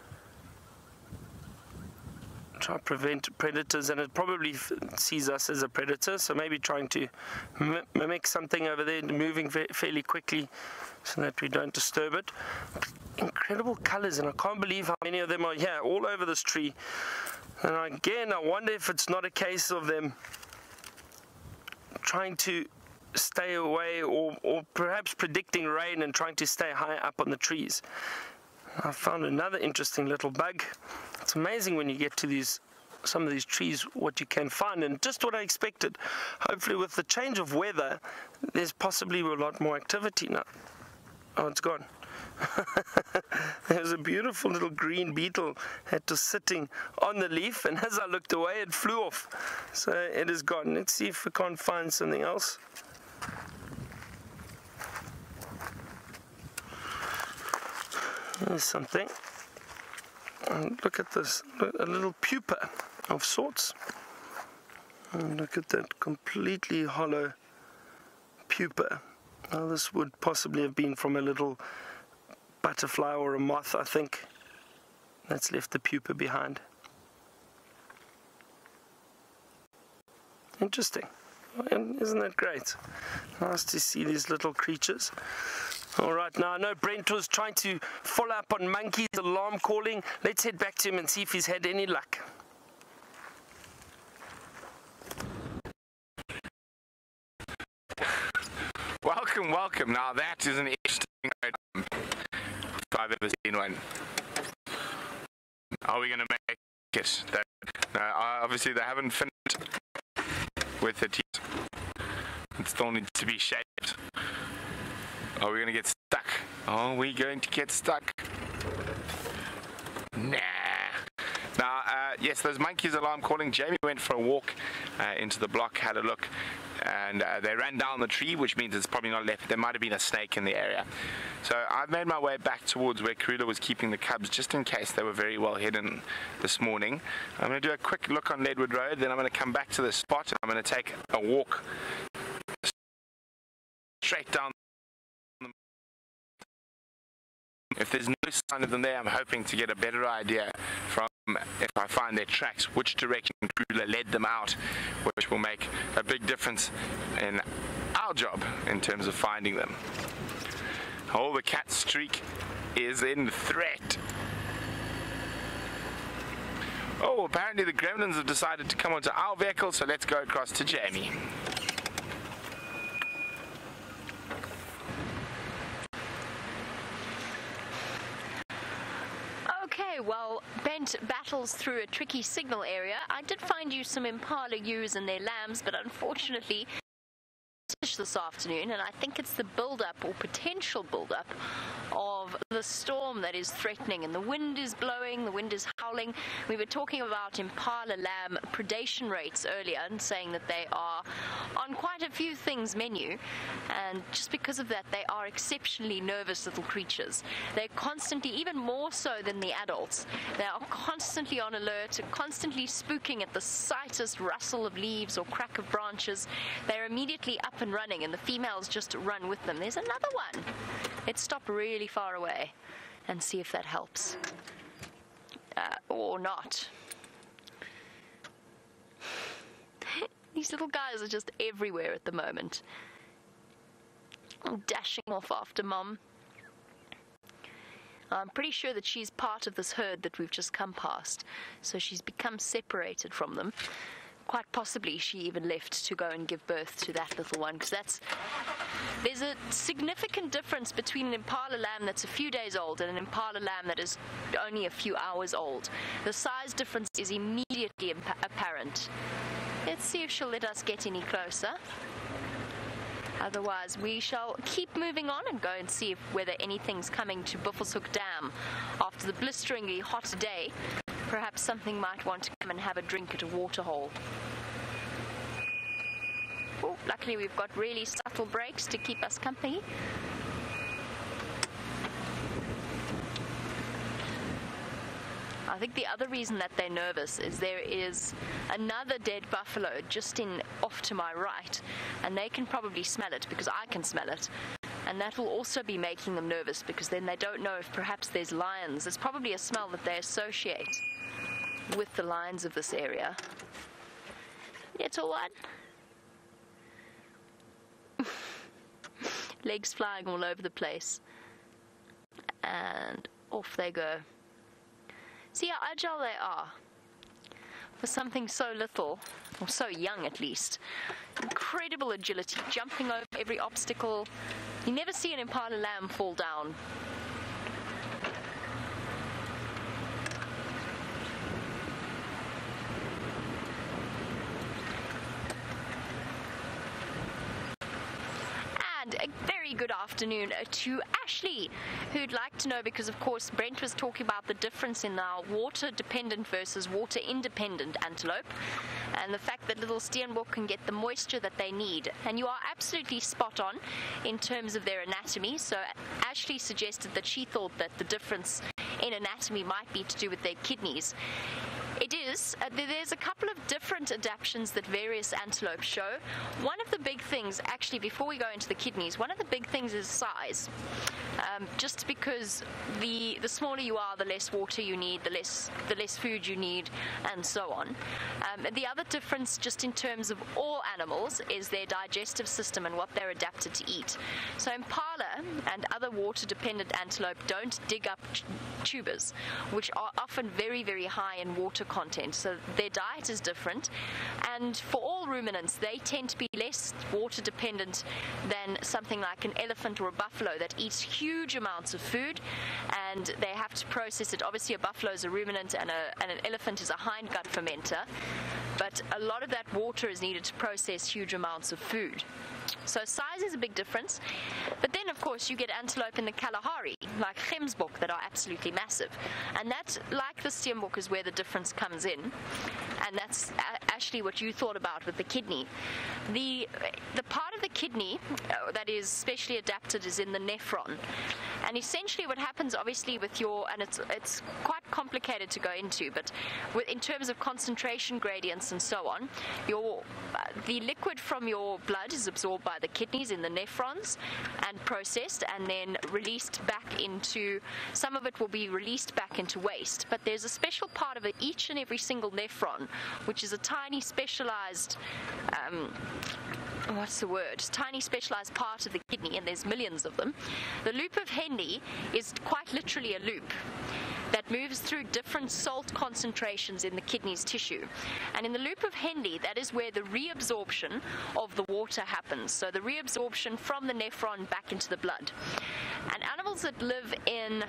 try to prevent predators, and it probably f sees us as a predator, so maybe trying to mi mimic something over there, moving fa fairly quickly so that we don't disturb it. Incredible colors, and I can't believe how many of them are here all over this tree. And again, I wonder if it's not a case of them trying to stay away, or, or perhaps predicting rain and trying to stay high up on the trees. I found another interesting little bug. It's amazing when you get to these, some of these trees, what you can find, and just what I expected. Hopefully with the change of weather, there's possibly a lot more activity now. Oh, it's gone. There's a beautiful little green beetle that was sitting on the leaf, and as I looked away, it flew off. So it is gone. Let's see if we can't find something else. There's something. And look at this, a little pupa of sorts. And look at that completely hollow pupa. Now this would possibly have been from a little butterfly or a moth, I think. That's left the pupa behind. Interesting. And isn't that great? Nice to see these little creatures. All right, now I know Brent was trying to follow up on Monkey's alarm calling. Let's head back to him and see if he's had any luck. Welcome, welcome. Now that is an interesting road if I've ever seen one. Are we going to make it? That, no, obviously they haven't finished with it yet. It still needs to be shaped. Are we going to get stuck? Are we going to get stuck? Nah. Now, uh, yes, those monkeys alarm calling. Jamie went for a walk uh, into the block, had a look, and uh, they ran down the tree, which means it's probably not left. There might have been a snake in the area. So I've made my way back towards where Karula was keeping the cubs, just in case they were very well hidden this morning. I'm going to do a quick look on Leadwood Road, then I'm going to come back to the spot, and I'm going to take a walk straight down. If there's no sign of them there, I'm hoping to get a better idea from, if I find their tracks, which direction Karula led them out, which will make a big difference in our job in terms of finding them. Oh, the cat streak is in threat. Oh, apparently the Gremlins have decided to come onto our vehicle, so let's go across to Jamie. Okay, well, Bent battles through a tricky signal area. I did find you some impala ewes and their lambs, but unfortunately this afternoon, and I think it's the build-up or potential build-up of the storm that is threatening, and the wind is blowing, the wind is howling. We were talking about impala lamb predation rates earlier and saying that they are on quite a few things menu, and just because of that they are exceptionally nervous little creatures. They're constantly, even more so than the adults, they are constantly on alert, constantly spooking at the slightest rustle of leaves or crack of branches. They're immediately up and running, and the females just run with them. There's another one. Let's stop really far away and see if that helps. Uh, or not. These little guys are just everywhere at the moment. I'm dashing off after Mom. I'm pretty sure that she's part of this herd that we've just come past, so she's become separated from them. Quite possibly she even left to go and give birth to that little one, because that's there's a significant difference between an impala lamb that's a few days old and an impala lamb that is only a few hours old. The size difference is immediately imp- apparent. Let's see if she'll let us get any closer. Otherwise, we shall keep moving on and go and see if, whether anything's coming to Buffelshoek Dam after the blisteringly hot day. Perhaps something might want to come and have a drink at a waterhole. Oh, luckily we've got really subtle brakes to keep us company. I think the other reason that they're nervous is there is another dead buffalo just in off to my right, and they can probably smell it because I can smell it, and that will also be making them nervous because then they don't know if perhaps there's lions. It's probably a smell that they associate with the lions of this area. Little one. Legs flying all over the place, and off they go. See how agile they are for something so little, or so young at least. Incredible agility, jumping over every obstacle. You never see an impala lamb fall down. And a very good afternoon to Ashley, who'd like to know, because of course Brent was talking about the difference in our water-dependent versus water-independent antelope, and the fact that little steenbok can get the moisture that they need. And you are absolutely spot on in terms of their anatomy. So Ashley suggested that she thought that the difference in anatomy might be to do with their kidneys. It is. Uh, there's a couple of different adaptations that various antelopes show. One of the big things, actually, before we go into the kidneys, one of the big things is size. Um, just because the the smaller you are, the less water you need, the less the less food you need, and so on. Um, the other difference, just in terms of all animals, is their digestive system and what they're adapted to eat. So impala and other water-dependent antelope don't dig up t- tubers, which are often very, very high in water content. So their diet is different, and for all ruminants, they tend to be less water-dependent than something like an elephant or a buffalo that eats huge amounts of food, and they have to process it. Obviously, a buffalo is a ruminant, and, a, and an elephant is a hindgut fermenter, but a lot of that water is needed to process huge amounts of food. So size is a big difference. But then, of course, you get antelope in the Kalahari, like Gemsbok, that are absolutely massive. And that, like the steenbok, is where the difference comes in. And that's actually what you thought about with the kidney. The the part of the kidney uh, that is specially adapted is in the nephron. And essentially what happens, obviously, with your, and it's it's quite complicated to go into, but with, in terms of concentration gradients and so on, your uh, the liquid from your blood is absorbed by the kidneys in the nephrons and processed and then released back into, some of it will be released back into waste, but there's a special part of it, each and every single nephron, which is a tiny specialized um, what's the word, tiny specialized part of the kidney, and there's millions of them. The loop of Henle is quite literally a loop that moves through different salt concentrations in the kidney's tissue. And in the loop of Henle, that is where the reabsorption of the water happens. So the reabsorption from the nephron back into the blood. And animals that live in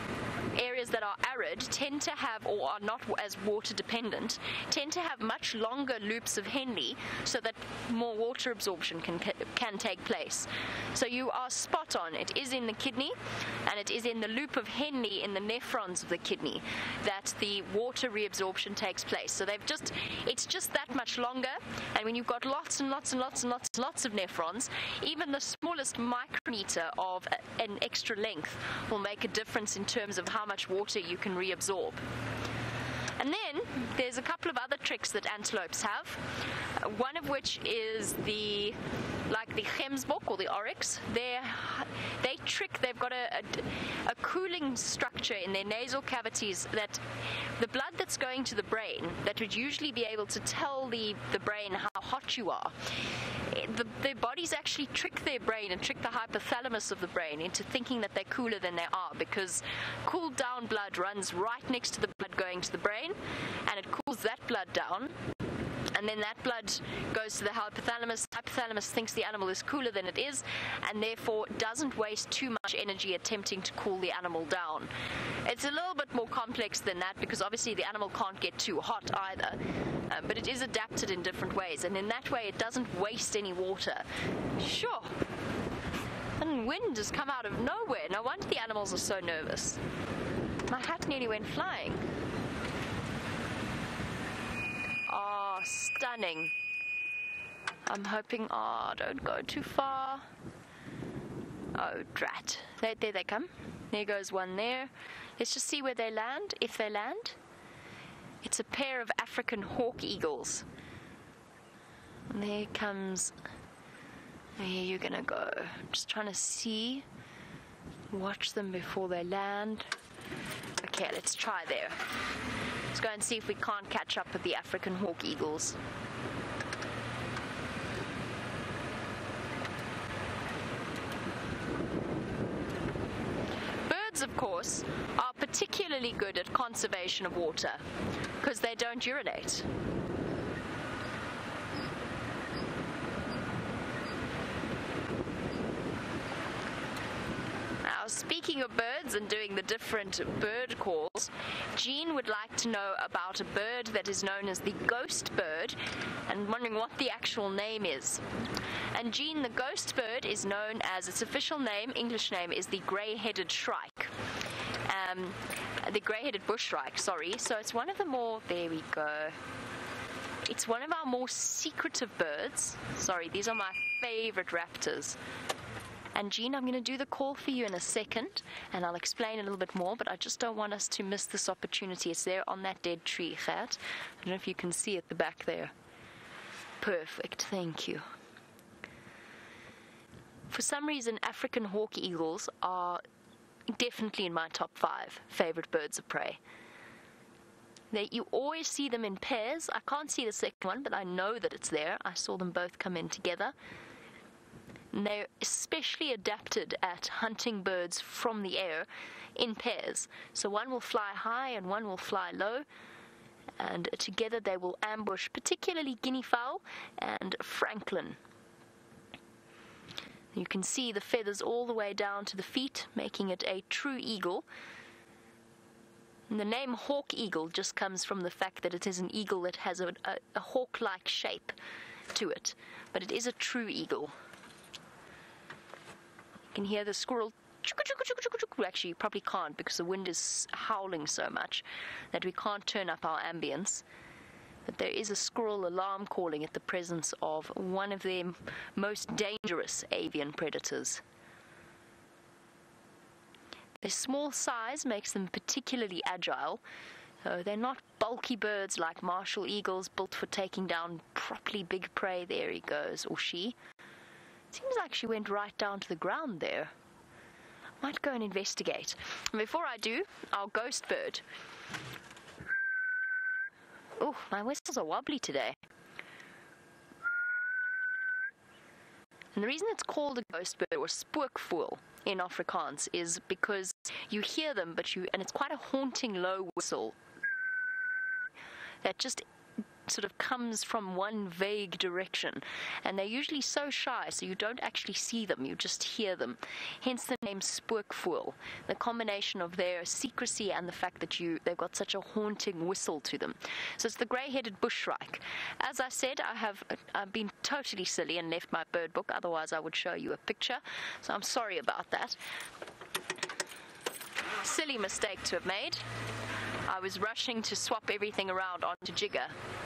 areas that are arid tend to have, or are not as water dependent, tend to have much longer loops of Henle so that more water absorption can can take place. So you are spot on. It is in the kidney, and it is in the loop of Henle in the nephrons of the kidney that the water reabsorption takes place. So they've just, it's just that much longer, and when you've got lots and lots and lots and lots and lots of nephrons, even the smallest micrometer of an extra length will make a difference in terms of how much water you can reabsorb. And then there's a couple of other tricks that antelopes have, one of which is the, like the Gemsbok or the oryx, they they trick, they've got a, a, a cooling structure in their nasal cavities that the blood that's going to the brain, that would usually be able to tell the, the brain how hot you are, the, their bodies actually trick their brain and trick the hypothalamus of the brain into thinking that they're cooler than they are, because cooled down blood runs right next to the blood going to the brain, and it cools that blood down. And then that blood goes to the hypothalamus. Hypothalamus thinks the animal is cooler than it is, and therefore doesn't waste too much energy attempting to cool the animal down. It's a little bit more complex than that, because obviously the animal can't get too hot either, um, but it is adapted in different ways, and in that way it doesn't waste any water. Sure. And wind has come out of nowhere. No wonder the animals are so nervous. My hat nearly went flying. Oh, stunning. I'm hoping, oh, don't go too far. Oh, drat. There, there they come. There goes one there. Let's just see where they land, if they land. It's a pair of African hawk eagles. And there comes... There you're gonna go. Just trying to see. Watch them before they land. Okay, let's try there. Let's go and see if we can't catch up with the African hawk eagles. Birds, of course, are particularly good at conservation of water because they don't urinate. Now, speaking of birds and doing the different bird calls, Jean would like to know about a bird that is known as the ghost bird and wondering what the actual name is. And Jean, the ghost bird is known as, its official name, English name, is the grey-headed shrike. Um, the grey-headed bush shrike, sorry. So it's one of the more, there we go. It's one of our more secretive birds. Sorry, these are my favorite raptors. And Jean, I'm going to do the call for you in a second, and I'll explain a little bit more, but I just don't want us to miss this opportunity. It's there on that dead tree, Gert. I don't know if you can see at the back there. Perfect, thank you. For some reason, African hawk eagles are definitely in my top five favorite birds of prey. They, you always see them in pairs. I can't see the second one, but I know that it's there. I saw them both come in together. And they're especially adapted at hunting birds from the air in pairs. So one will fly high and one will fly low, and together they will ambush particularly guinea fowl and francolin. You can see the feathers all the way down to the feet, making it a true eagle. And the name hawk eagle just comes from the fact that it is an eagle that has a, a, a hawk-like shape to it, but it is a true eagle. You can hear the squirrel. Actually, you probably can't because the wind is howling so much that we can't turn up our ambience. But there is a squirrel alarm calling at the presence of one of their most dangerous avian predators. Their small size makes them particularly agile. Uh, they're not bulky birds like martial eagles built for taking down properly big prey. There he goes, or she. Seems like she went right down to the ground there. Might go and investigate. And before I do, our ghost bird. Oh, my whistles are wobbly today. And the reason it's called a ghost bird, or spookvoël in Afrikaans, is because you hear them, but you, and it's quite a haunting low whistle that just sort of comes from one vague direction, and they're usually so shy so you don't actually see them, you just hear them, hence the name spookvoël, the combination of their secrecy and the fact that you they've got such a haunting whistle to them. So it's the grey-headed bush shrike. As I said, I have I've been totally silly and left my bird book, otherwise I would show you a picture, so I'm sorry about that. Silly mistake to have made. I was rushing to swap everything around onto Jigger.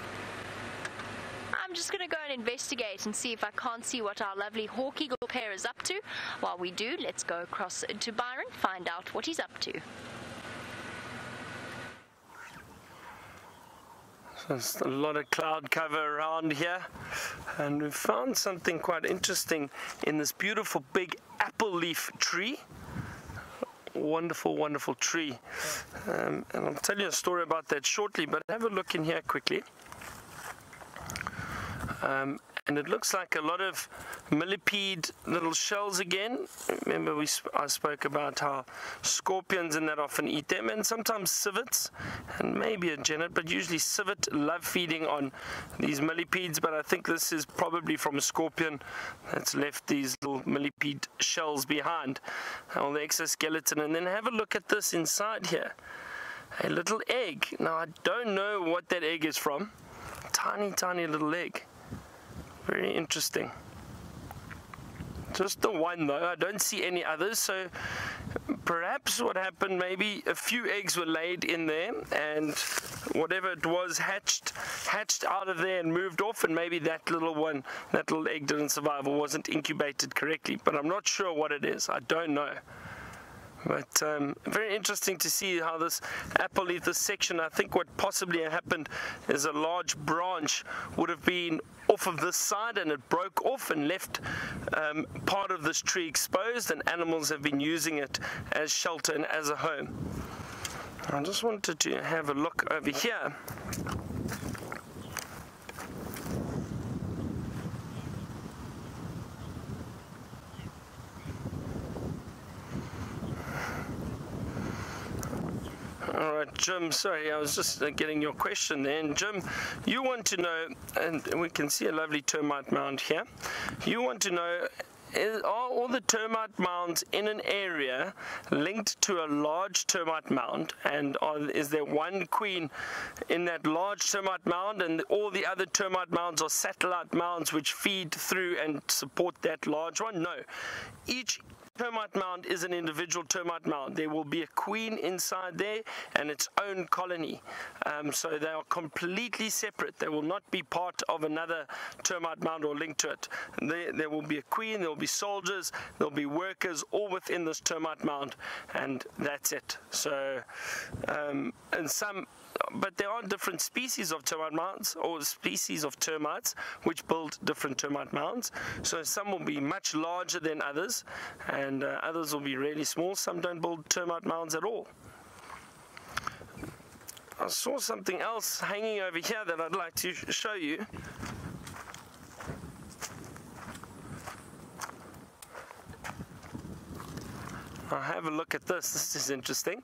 I'm just going to go and investigate and see if I can't see what our lovely hawk eagle pair is up to. While we do, let's go across to Byron, find out what he's up to. So there's a lot of cloud cover around here, and we found something quite interesting in this beautiful big apple leaf tree. Wonderful, wonderful tree. Um, and I'll tell you a story about that shortly, but have a look in here quickly. Um, and it looks like a lot of millipede little shells again. Remember we sp I spoke about how scorpions and that often eat them, and sometimes civets and maybe a genet, but usually civet love feeding on these millipedes. But I think this is probably from a scorpion that's left these little millipede shells behind, all the exoskeleton. And then have a look at this inside here, a little egg. Now I don't know what that egg is from. Tiny tiny little egg, very interesting. Just the one though, I don't see any others, so perhaps what happened, maybe a few eggs were laid in there and whatever it was hatched hatched out of there and moved off, and maybe that little one, that little egg didn't survive or wasn't incubated correctly, but I'm not sure what it is. I don't know. But um, very interesting to see how this apple leaf, this section, I think what possibly happened is a large branch would have been off of this side and it broke off and left um, part of this tree exposed, and animals have been using it as shelter and as a home. I just wanted to have a look over here. Alright, Jim, sorry, I was just uh, getting your question there. And Jim, you want to know, and we can see a lovely termite mound here, you want to know, is, are all the termite mounds in an area linked to a large termite mound, and are, is there one queen in that large termite mound, and all the other termite mounds are satellite mounds which feed through and support that large one? No. Each termite mound is an individual termite mound. There will be a queen inside there and its own colony. Um, so they are completely separate. They will not be part of another termite mound or linked to it. There, there will be a queen, there will be soldiers, there will be workers all within this termite mound, and that's it. So, um, and some but there are different species of termite mounds, or species of termites, which build different termite mounds. So some will be much larger than others, and uh, others will be really small. Some don't build termite mounds at all. I saw something else hanging over here that I'd like to show you. I'll have a look at this. This is interesting.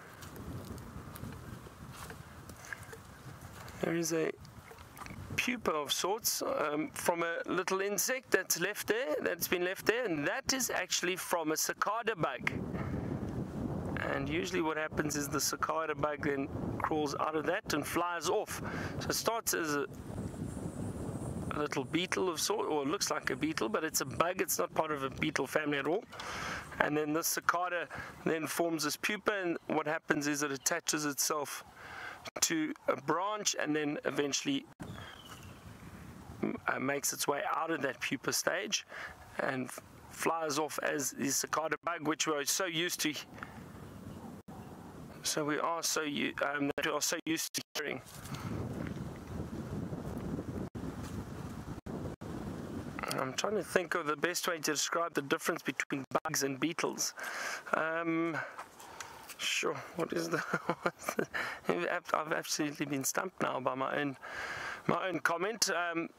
There is a pupa of sorts um, from a little insect that's left there, that's been left there, and that is actually from a cicada bug. And usually what happens is the cicada bug then crawls out of that and flies off. So it starts as a, a little beetle of sort, or it looks like a beetle, but it's a bug. It's not part of a beetle family at all. And then this cicada then forms this pupa, and what happens is it attaches itself to a branch and then eventually uh, makes its way out of that pupa stage and flies off as the cicada bug, which we are so used to. So we are so um, that we are so used to hearing. I'm trying to think of the best way to describe the difference between bugs and beetles. Um, Sure. What is the? I've absolutely been stumped now by my own, my own comment. Um,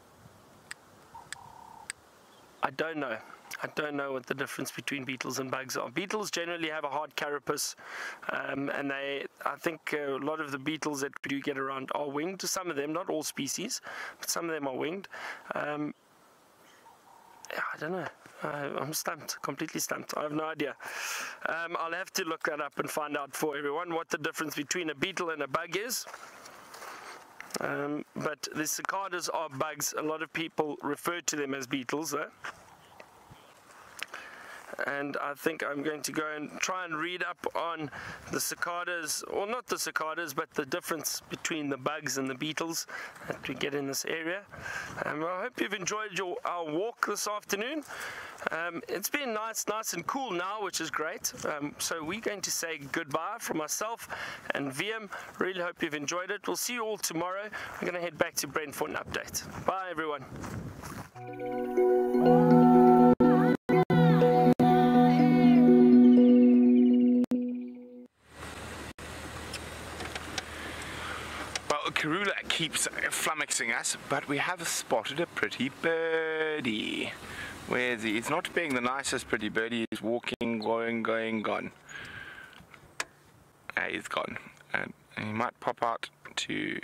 I don't know. I don't know what the difference between beetles and bugs are. Beetles generally have a hard carapace, um, and they, I think uh, a lot of the beetles that we do get around are winged. Some of them, not all species, but some of them are winged. Um, I don't know. Uh, I'm stumped, completely stumped. I have no idea. Um, I'll have to look that up and find out for everyone what the difference between a beetle and a bug is. Um, but the cicadas are bugs. A lot of people refer to them as beetles, though. And I think I'm going to go and try and read up on the cicadas, or not the cicadas, but the difference between the bugs and the beetles that we get in this area. Um, I hope you've enjoyed your our walk this afternoon. Um, it's been nice, nice and cool now, which is great. Um, so we're going to say goodbye from myself and V M. Really hope you've enjoyed it. We'll see you all tomorrow. We're going to head back to Brent for an update. Bye, everyone. Karula keeps flummoxing us, but we have spotted a pretty birdie. Where is he? He's not being the nicest pretty birdie. He's walking, going, going, gone. Ah, he's gone. And he might pop out to...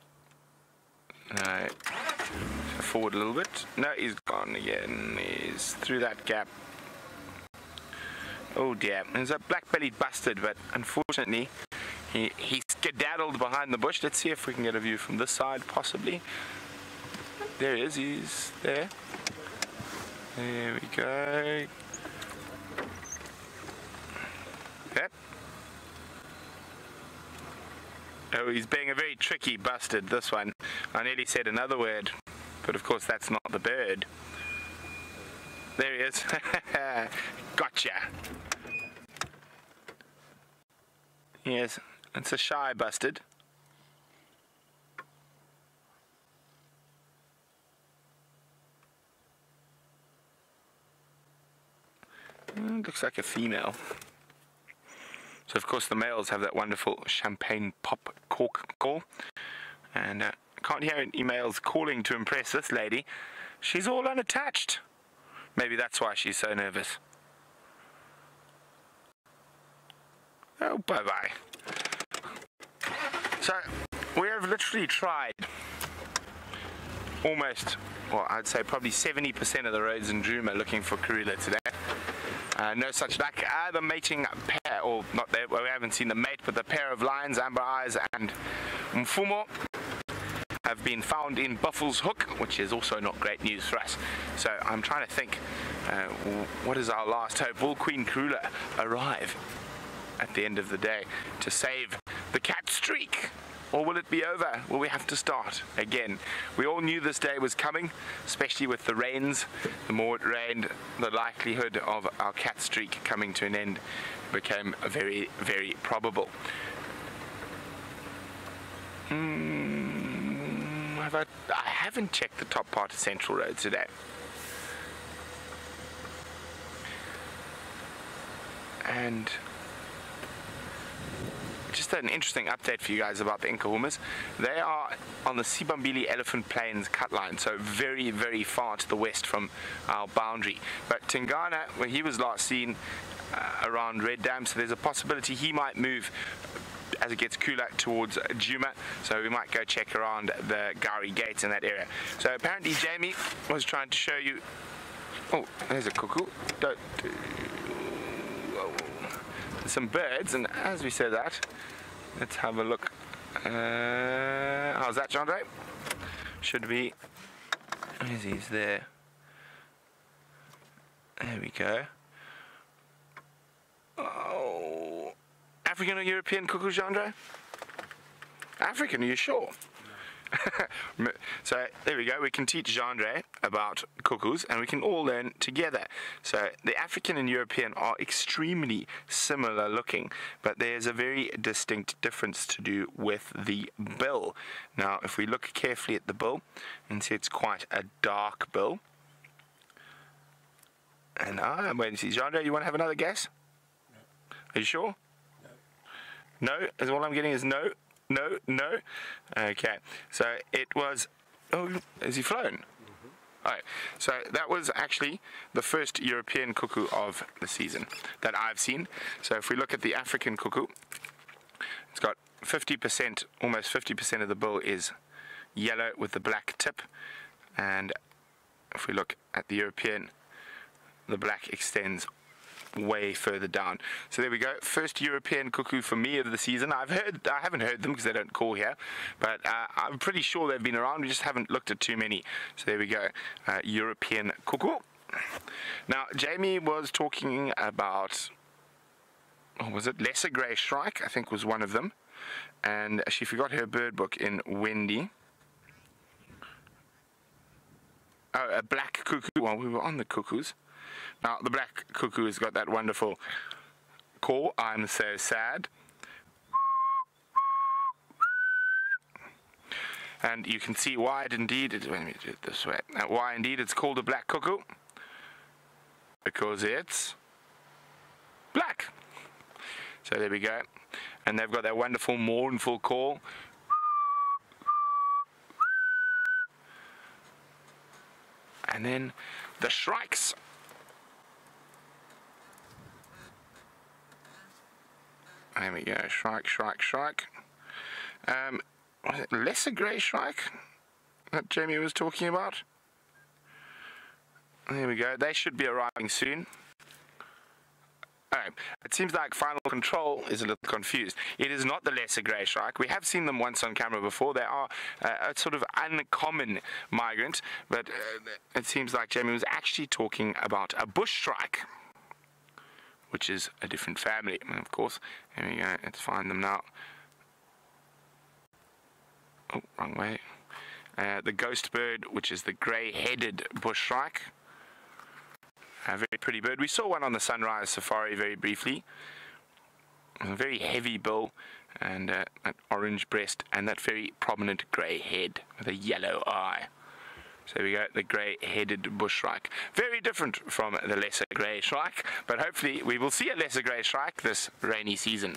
No. Forward a little bit. No, he's gone again. He's through that gap. Oh dear. There's a black-bellied bustard, but unfortunately he, he skedaddled behind the bush. Let's see if we can get a view from this side, possibly. There he is. He's there. There we go. Yep. Oh, he's being a very tricky bastard, this one. I nearly said another word, but of course that's not the bird. There he is. Gotcha. Yes, it's a shy bastard. Mm, looks like a female. So of course the males have that wonderful champagne pop cork call. And uh, can't hear any males calling to impress this lady. She's all unattached. Maybe that's why she's so nervous. Oh, bye-bye. So, we have literally tried almost, well, I'd say probably seventy percent of the roads in Djuma looking for Karula today. Uh, no such luck. Uh, the mating pair, or not there, well, we haven't seen the mate, but the pair of lions, Amber Eyes and Mfumo, have been found in Buffalo's Hook, which is also not great news for us. So I'm trying to think, uh, what is our last hope? Will Queen Karula arrive at the end of the day to save the cat streak? Or will it be over? Will we have to start again? We all knew this day was coming, especially with the rains. The more it rained, the likelihood of our cat streak coming to an end became very, very probable. Mm, have I, I haven't checked the top part of Central Road today. And just an interesting update for you guys about the Nkahumas. They are on the Sibambili Elephant Plains cut line, so very, very far to the west from our boundary. But Tingana, when he was last seen uh, around Red Dam, so there's a possibility he might move as it gets cooler towards Djuma, so we might go check around the Gowrie Gate in that area. So apparently Jamie was trying to show you... Oh, there's a cuckoo. Don't... Some birds, and as we said that, let's have a look. Uh, how's that, Jandre? Should be. Where's he's there? There we go. Oh, African or European cuckoo, Jandre? African, are you sure? So there we go, we can teach Jandre about cuckoos and we can all learn together. So the African and European are extremely similar looking, but there's a very distinct difference to do with the bill. Now if we look carefully at the bill and see it's quite a dark bill. And ah, I'm waiting to see. Jandre, you want to have another guess? No. Are you sure? No. No? Is all I'm getting is no? No, no. Okay, so it was. Oh, is he flown? Mm-hmm. All right. So that was actually the first European cuckoo of the season that I've seen. So if we look at the African cuckoo, it's got fifty percent, almost fifty percent of the bill is yellow with the black tip, and if we look at the European, the black extends way further down. So there we go, first European cuckoo for me of the season. I've heard, I haven't heard them because they don't call here, but uh, I'm pretty sure they've been around. We just haven't looked at too many. So there we go, uh, European cuckoo. Now Jamie was talking about, oh, was it lesser grey shrike? I think was one of them, and she forgot her bird book in Wendy. Oh, a black cuckoo. Well, we were on the cuckoos. Now, the black cuckoo has got that wonderful call, I'm so sad. And you can see why it indeed, it, let me do it this way, uh, why indeed it's called a black cuckoo. Because it's black. So there we go. And they've got that wonderful mournful call. And then the shrikes. There we go, shrike, shrike, shrike. Um, was it lesser grey shrike that Jamie was talking about? There we go, they should be arriving soon. Oh, it seems like Final Control is a little confused. It is not the lesser grey shrike. We have seen them once on camera before. They are uh, a sort of uncommon migrant, but uh, it seems like Jamie was actually talking about a bush shrike, which is a different family, and of course. Here we go, let's find them now. Oh, wrong way. Uh, the ghost bird, which is the grey-headed bush shrike. A very pretty bird. We saw one on the Sunrise Safari very briefly. A very heavy bill and uh, an orange breast and that very prominent grey head with a yellow eye. So there we go, the grey-headed bush shrike. Very different from the lesser grey shrike, but hopefully we will see a lesser grey shrike this rainy season.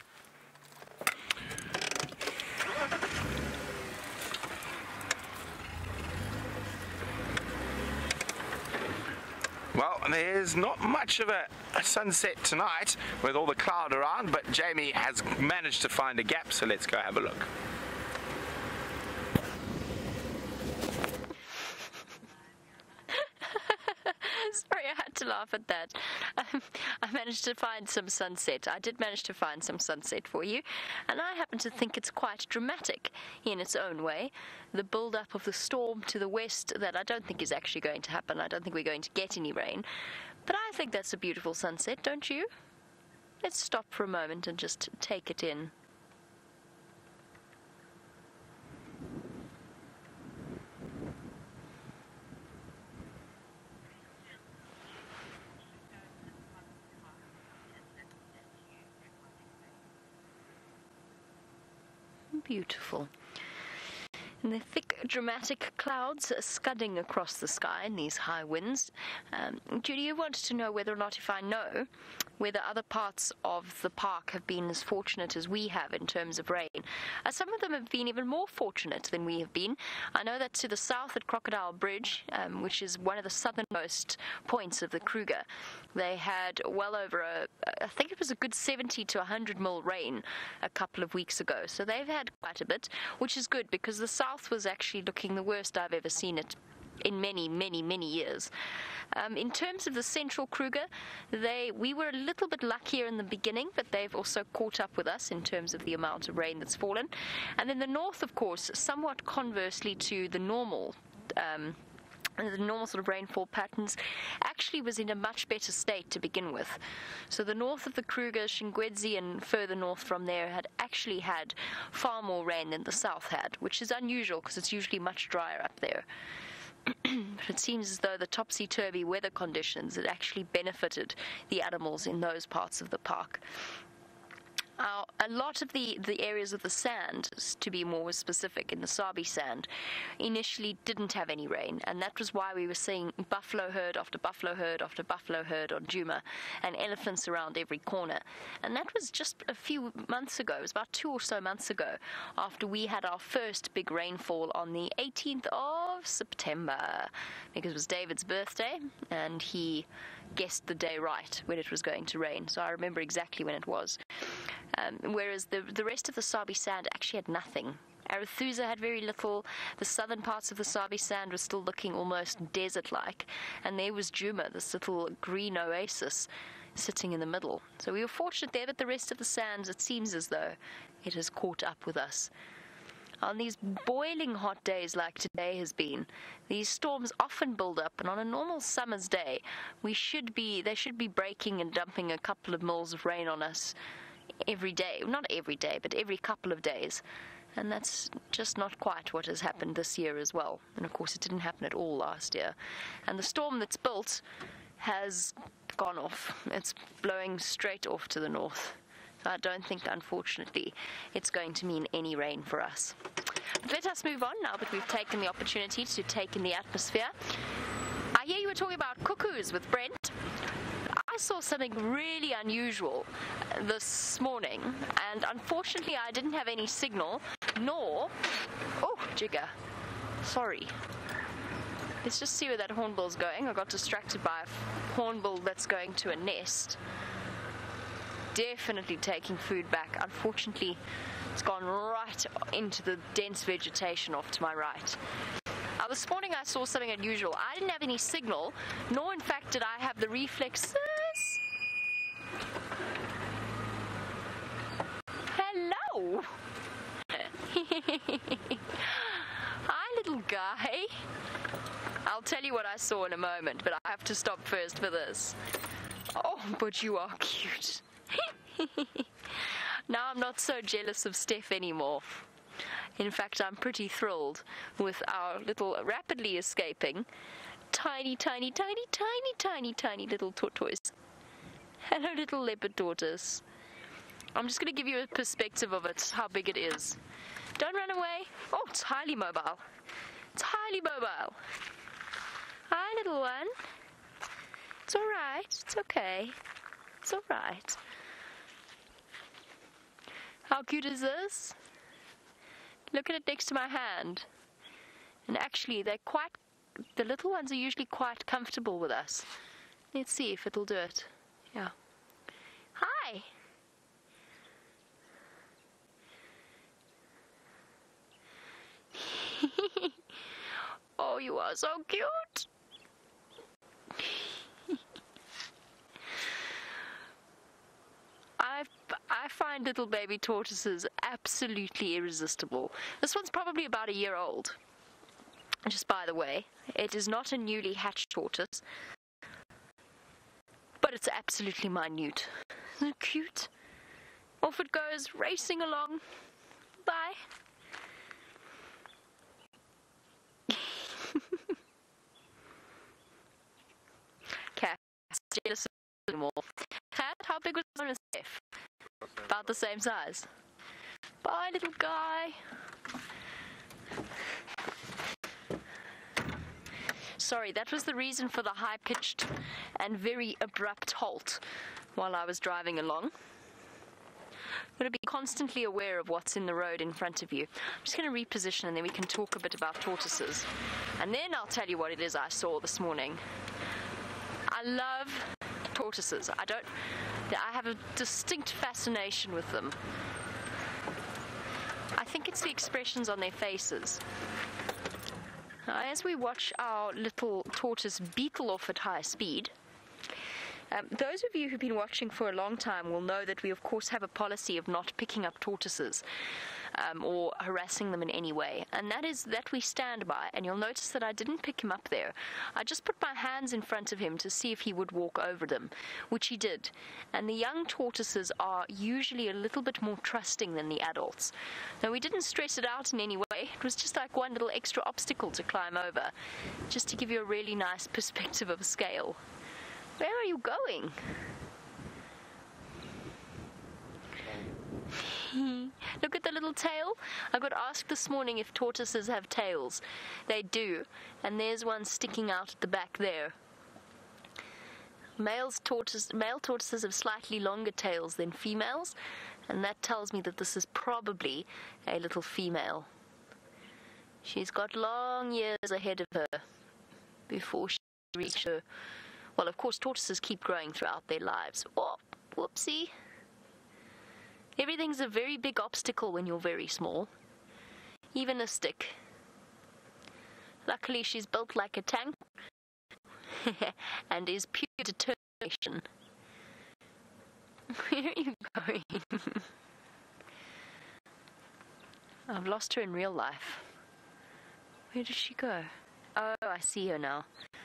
Well, there's not much of a, a sunset tonight with all the cloud around, but Jamie has managed to find a gap, so let's go have a look. Sorry, I had to laugh at that. Um, I managed to find some sunset. I did manage to find some sunset for you, and I happen to think it's quite dramatic in its own way. The build-up of the storm to the west that I don't think is actually going to happen. I don't think we're going to get any rain, but I think that's a beautiful sunset, don't you? Let's stop for a moment and just take it in. Beautiful. And the thick, dramatic clouds scudding across the sky in these high winds. Um, Judy, you wanted to know whether or not if I know whether other parts of the park have been as fortunate as we have in terms of rain. Uh, some of them have been even more fortunate than we have been. I know that to the south at Crocodile Bridge, um, which is one of the southernmost points of the Kruger, they had well over a, I think it was a good seventy to one hundred mil rain a couple of weeks ago. So they've had quite a bit, which is good because the south was actually looking the worst I've ever seen it in many, many, many years. Um, in terms of the central Kruger, they we were a little bit luckier in the beginning, but they've also caught up with us in terms of the amount of rain that's fallen. And then the north, of course, somewhat conversely to the normal um, the normal sort of rainfall patterns, actually was in a much better state to begin with. So the north of the Kruger, Shingwedzi and further north from there had actually had far more rain than the south had, which is unusual because it's usually much drier up there. But it seems as though the topsy-turvy weather conditions had actually benefited the animals in those parts of the park. Uh, a lot of the, the areas of the sand, to be more specific, in the Sabi sand, initially didn't have any rain, and that was why we were seeing buffalo herd after buffalo herd after buffalo herd on Djuma, and elephants around every corner. And that was just a few months ago, it was about two or so months ago, after we had our first big rainfall on the eighteenth of September, because it was David's birthday, and he guessed the day right when it was going to rain, so I remember exactly when it was. Um, whereas the the rest of the Sabi sand actually had nothing. Arathusa had very little. The southern parts of the Sabi sand were still looking almost desert-like, and there was Djuma, this little green oasis sitting in the middle. So we were fortunate there, but the rest of the sands, it seems as though it has caught up with us. On these boiling hot days like today has been, these storms often build up, and on a normal summer's day, we should be they should be breaking and dumping a couple of mils of rain on us every day. Not every day, but every couple of days. And that's just not quite what has happened this year as well. And of course, it didn't happen at all last year. And the storm that's built has gone off. It's blowing straight off to the north. So I don't think, unfortunately, it's going to mean any rain for us. But let us move on now that we've taken the opportunity to take in the atmosphere. I hear you were talking about cuckoos with Brent. I saw something really unusual this morning, and unfortunately I didn't have any signal, nor... Oh, jigger. Sorry. Let's just see where that hornbill's going. I got distracted by a hornbill that's going to a nest. Definitely taking food back. Unfortunately, it's gone right into the dense vegetation off to my right. Uh, this morning I saw something unusual. I didn't have any signal, nor in fact did I have the reflexes. Hello! Hi, little guy. I'll tell you what I saw in a moment, but I have to stop first for this. Oh, but you are cute. Now I'm not so jealous of Steph anymore. In fact, I'm pretty thrilled with our little rapidly escaping tiny, tiny, tiny, tiny, tiny, tiny little tortoise. Hello, little leopard tortoise. I'm just going to give you a perspective of it, how big it is. Don't run away. Oh, it's highly mobile. It's highly mobile. Hi, little one. It's all right. It's okay. It's all right. How cute is this? Look at it next to my hand. And actually, they're quite, the little ones are usually quite comfortable with us. Let's see if it'll do it. Yeah. Hi. Oh, you are so cute. I I find little baby tortoises absolutely irresistible. This one's probably about a year old. Just by the way, it is not a newly hatched tortoise, but it's absolutely minute. Isn't it cute? Off it goes, racing along. Bye. Cat, jealous anymore. Cat, how big was the Steph? About the same size. Bye, little guy. Sorry, that was the reason for the high-pitched and very abrupt halt while I was driving along. I'm going to be constantly aware of what's in the road in front of you. I'm just going to reposition and then we can talk a bit about tortoises. And then I'll tell you what it is I saw this morning. I love tortoises. I don't... I have a distinct fascination with them. I think it's the expressions on their faces. Now, as we watch our little tortoise beetle off at high speed, um, those of you who've been watching for a long time will know that we of course have a policy of not picking up tortoises um, or harassing them in any way, and that is that we stand by. And you'll notice that I didn't pick him up there. I just put my hands in front of him to see if he would walk over them, which he did. And the young tortoises are usually a little bit more trusting than the adults. Now, we didn't stress it out in any way. It was just like one little extra obstacle to climb over, just to give you a really nice perspective of scale. Where are you going? Look at the little tail. I got asked this morning if tortoises have tails. They do, and there's one sticking out at the back there. Males tortoise, male tortoises have slightly longer tails than females, and that tells me that this is probably a little female. She's got long years ahead of her before she reaches her. Well, of course, tortoises keep growing throughout their lives. Oh, whoopsie. Everything's a very big obstacle when you're very small. Even a stick. Luckily, she's built like a tank and is pure determination. Where are you going? I've lost her in real life. Where did she go? Oh, I see her now.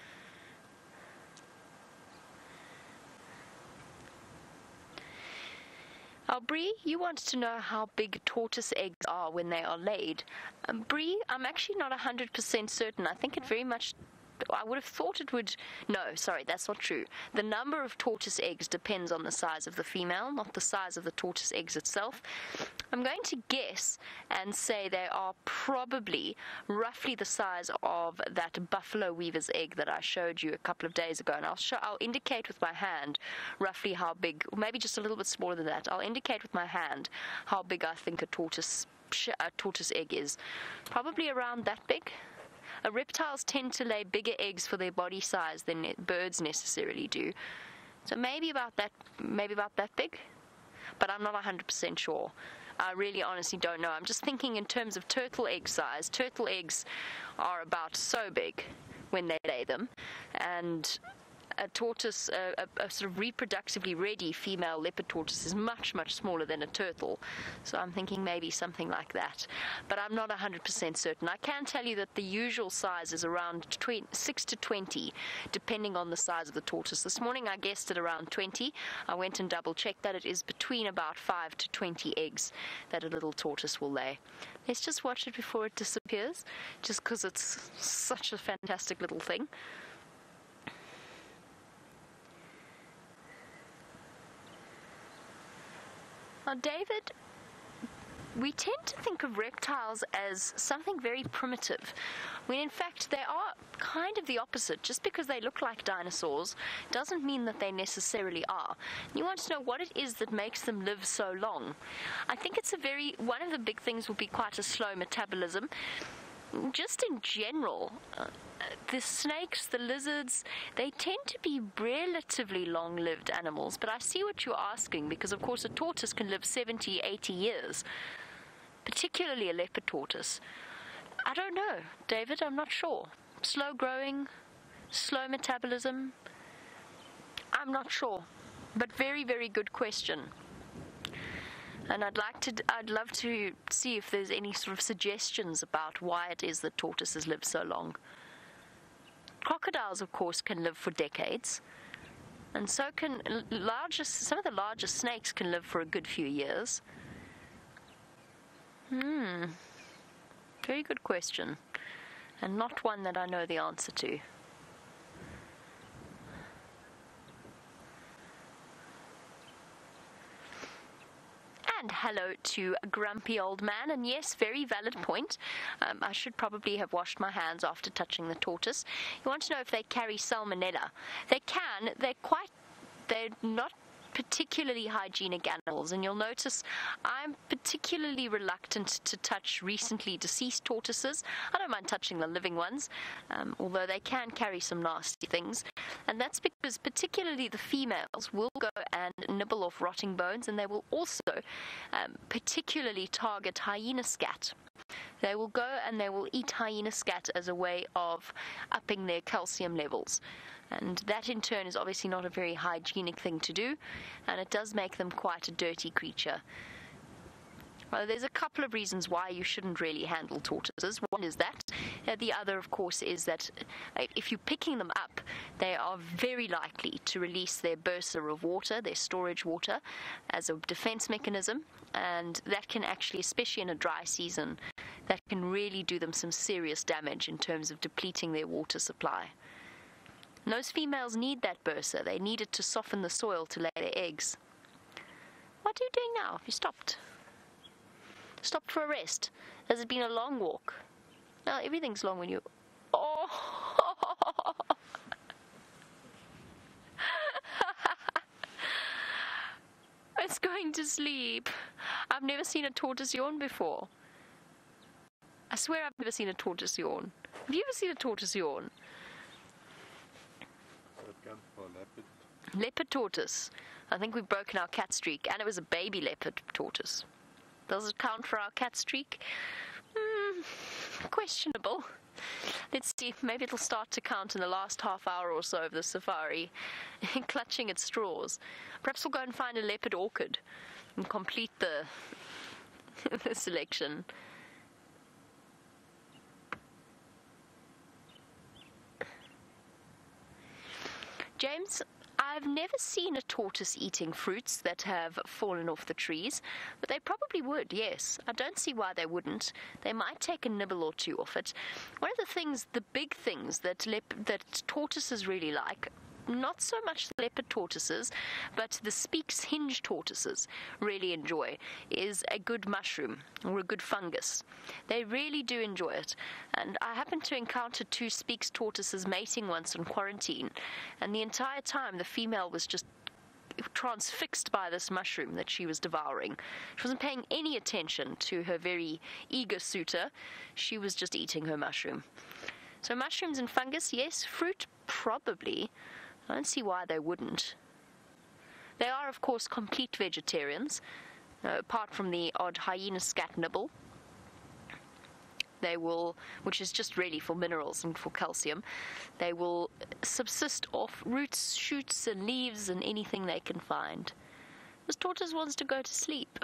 Now, Bree, you wanted to know how big tortoise eggs are when they are laid. Um, Bree, I'm actually not one hundred percent certain. I think it very much... I would have thought it would... No, sorry, that's not true. The number of tortoise eggs depends on the size of the female, not the size of the tortoise eggs itself. I'm going to guess and say they are probably roughly the size of that buffalo weaver's egg that I showed you a couple of days ago. And I'll show, I'll indicate with my hand roughly how big, or maybe just a little bit smaller than that. I'll indicate with my hand how big I think a tortoise, a tortoise egg is. Probably around that big. Uh, reptiles tend to lay bigger eggs for their body size than ne- birds necessarily do. So maybe about that, maybe about that big, but I'm not one hundred percent sure. I really honestly don't know. I'm just thinking in terms of turtle egg size. Turtle eggs are about so big when they lay them, and a tortoise, a, a, a sort of reproductively ready female leopard tortoise is much, much smaller than a turtle. So I'm thinking maybe something like that. But I'm not one hundred percent certain. I can tell you that the usual size is around twenty, six to twenty, depending on the size of the tortoise. This morning I guessed at around twenty. I went and double-checked that it is between about five to twenty eggs that a little tortoise will lay. Let's just watch it before it disappears, just because it's such a fantastic little thing. Now, David, we tend to think of reptiles as something very primitive, when in fact they are kind of the opposite. Just because they look like dinosaurs doesn't mean that they necessarily are. You want to know what it is that makes them live so long. I think it's a very, one of the big things will be quite a slow metabolism. Just in general, uh, the snakes, the lizards, they tend to be relatively long-lived animals. But I see what you're asking, because of course a tortoise can live seventy, eighty years, particularly a leopard tortoise. I don't know, David, I'm not sure. Slow growing, slow metabolism, I'm not sure. But very, very good question. And I'd like to, I'd love to see if there's any sort of suggestions about why it is that tortoises live so long. Crocodiles, of course, can live for decades, and so can largest, some of the largest snakes can live for a good few years. Hmm. Very good question, and not one that I know the answer to. And hello to a grumpy old man, and yes, very valid point. Um, I should probably have washed my hands after touching the tortoise. You want to know if they carry salmonella. They can. They're quite, they're not particularly hygienic animals, and you'll notice I'm particularly reluctant to touch recently deceased tortoises. I don't mind touching the living ones, um, although they can carry some nasty things, and that's because particularly the females will go and nibble off rotting bones, and they will also um, particularly target hyena scat. They will go and they will eat hyena scat as a way of upping their calcium levels. And that in turn is obviously not a very hygienic thing to do, and it does make them quite a dirty creature. Well, there's a couple of reasons why you shouldn't really handle tortoises. One is that. Uh, the other, of course, is that uh, if you're picking them up, they are very likely to release their bursa of water, their storage water, as a defense mechanism, and that can actually, especially in a dry season, that can really do them some serious damage in terms of depleting their water supply. And those females need that bursa. They need it to soften the soil to lay their eggs. What are you doing now? You stopped. Stopped for a rest. Has it been a long walk? No, everything's long when you... Oh! It's going to sleep. I've never seen a tortoise yawn before. I swear I've never seen a tortoise yawn. Have you ever seen a tortoise yawn? Leopard. Leopard tortoise. I think we've broken our cat streak, and it was a baby leopard tortoise. Does it count for our cat streak? Mm, questionable. Let's see, maybe it'll start to count in the last half hour or so of the safari, clutching at straws. Perhaps we'll go and find a leopard orchid and complete the, the selection. James, I've never seen a tortoise eating fruits that have fallen off the trees, but they probably would, yes. I don't see why they wouldn't. They might take a nibble or two off it. One of the things, the big things that lep- that tortoises really like, not so much the leopard tortoises, but the Speke's hinge tortoises really enjoy, is a good mushroom or a good fungus. They really do enjoy it. And I happened to encounter two Speke's tortoises mating once in quarantine, and the entire time the female was just transfixed by this mushroom that she was devouring. She wasn't paying any attention to her very eager suitor. She was just eating her mushroom. So mushrooms and fungus, yes. Fruit, probably. I don't see why they wouldn't. They are, of course, complete vegetarians, uh, apart from the odd hyena scat nibble. They will, which is just really for minerals and for calcium, they will subsist off roots, shoots, and leaves and anything they can find. This tortoise wants to go to sleep.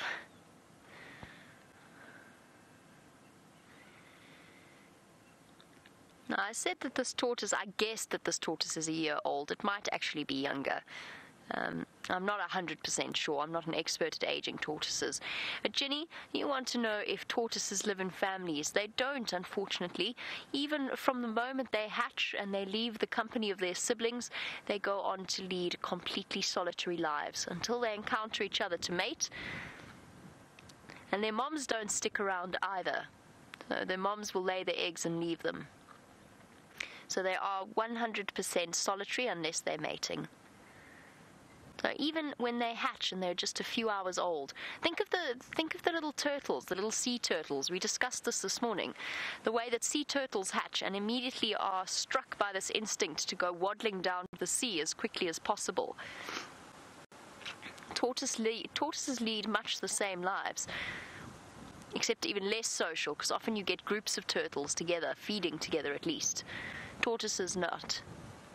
Now, I said that this tortoise, I guessed that this tortoise is a year old. It might actually be younger. Um, I'm not one hundred percent sure. I'm not an expert at aging tortoises. But Jenny, you want to know if tortoises live in families. They don't, unfortunately. Even from the moment they hatch and they leave the company of their siblings, they go on to lead completely solitary lives until they encounter each other to mate. And their moms don't stick around either. So their moms will lay their eggs and leave them. So they are one hundred percent solitary unless they're mating. So even when they hatch and they're just a few hours old, think of the think of the little turtles, the little sea turtles. We discussed this this morning. The way that sea turtles hatch and immediately are struck by this instinct to go waddling down the sea as quickly as possible. Tortoise lead, tortoises lead much the same lives, except even less social, because often you get groups of turtles together, feeding together at least. Tortoises not.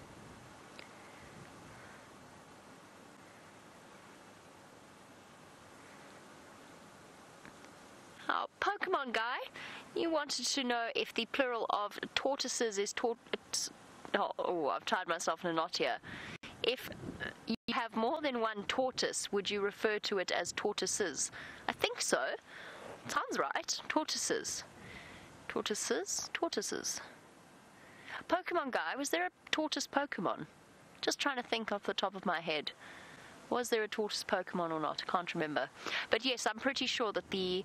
Oh, Pokemon guy, you wanted to know if the plural of tortoises is tort... Oh, oh, I've tied myself in a knot here. If you have more than one tortoise, would you refer to it as tortoises? I think so. Sounds right. Tortoises. Tortoises? Tortoises. Pokemon guy, was there a tortoise Pokemon? Just trying to think off the top of my head. Was there a tortoise Pokemon or not? I can't remember. But yes, I'm pretty sure that the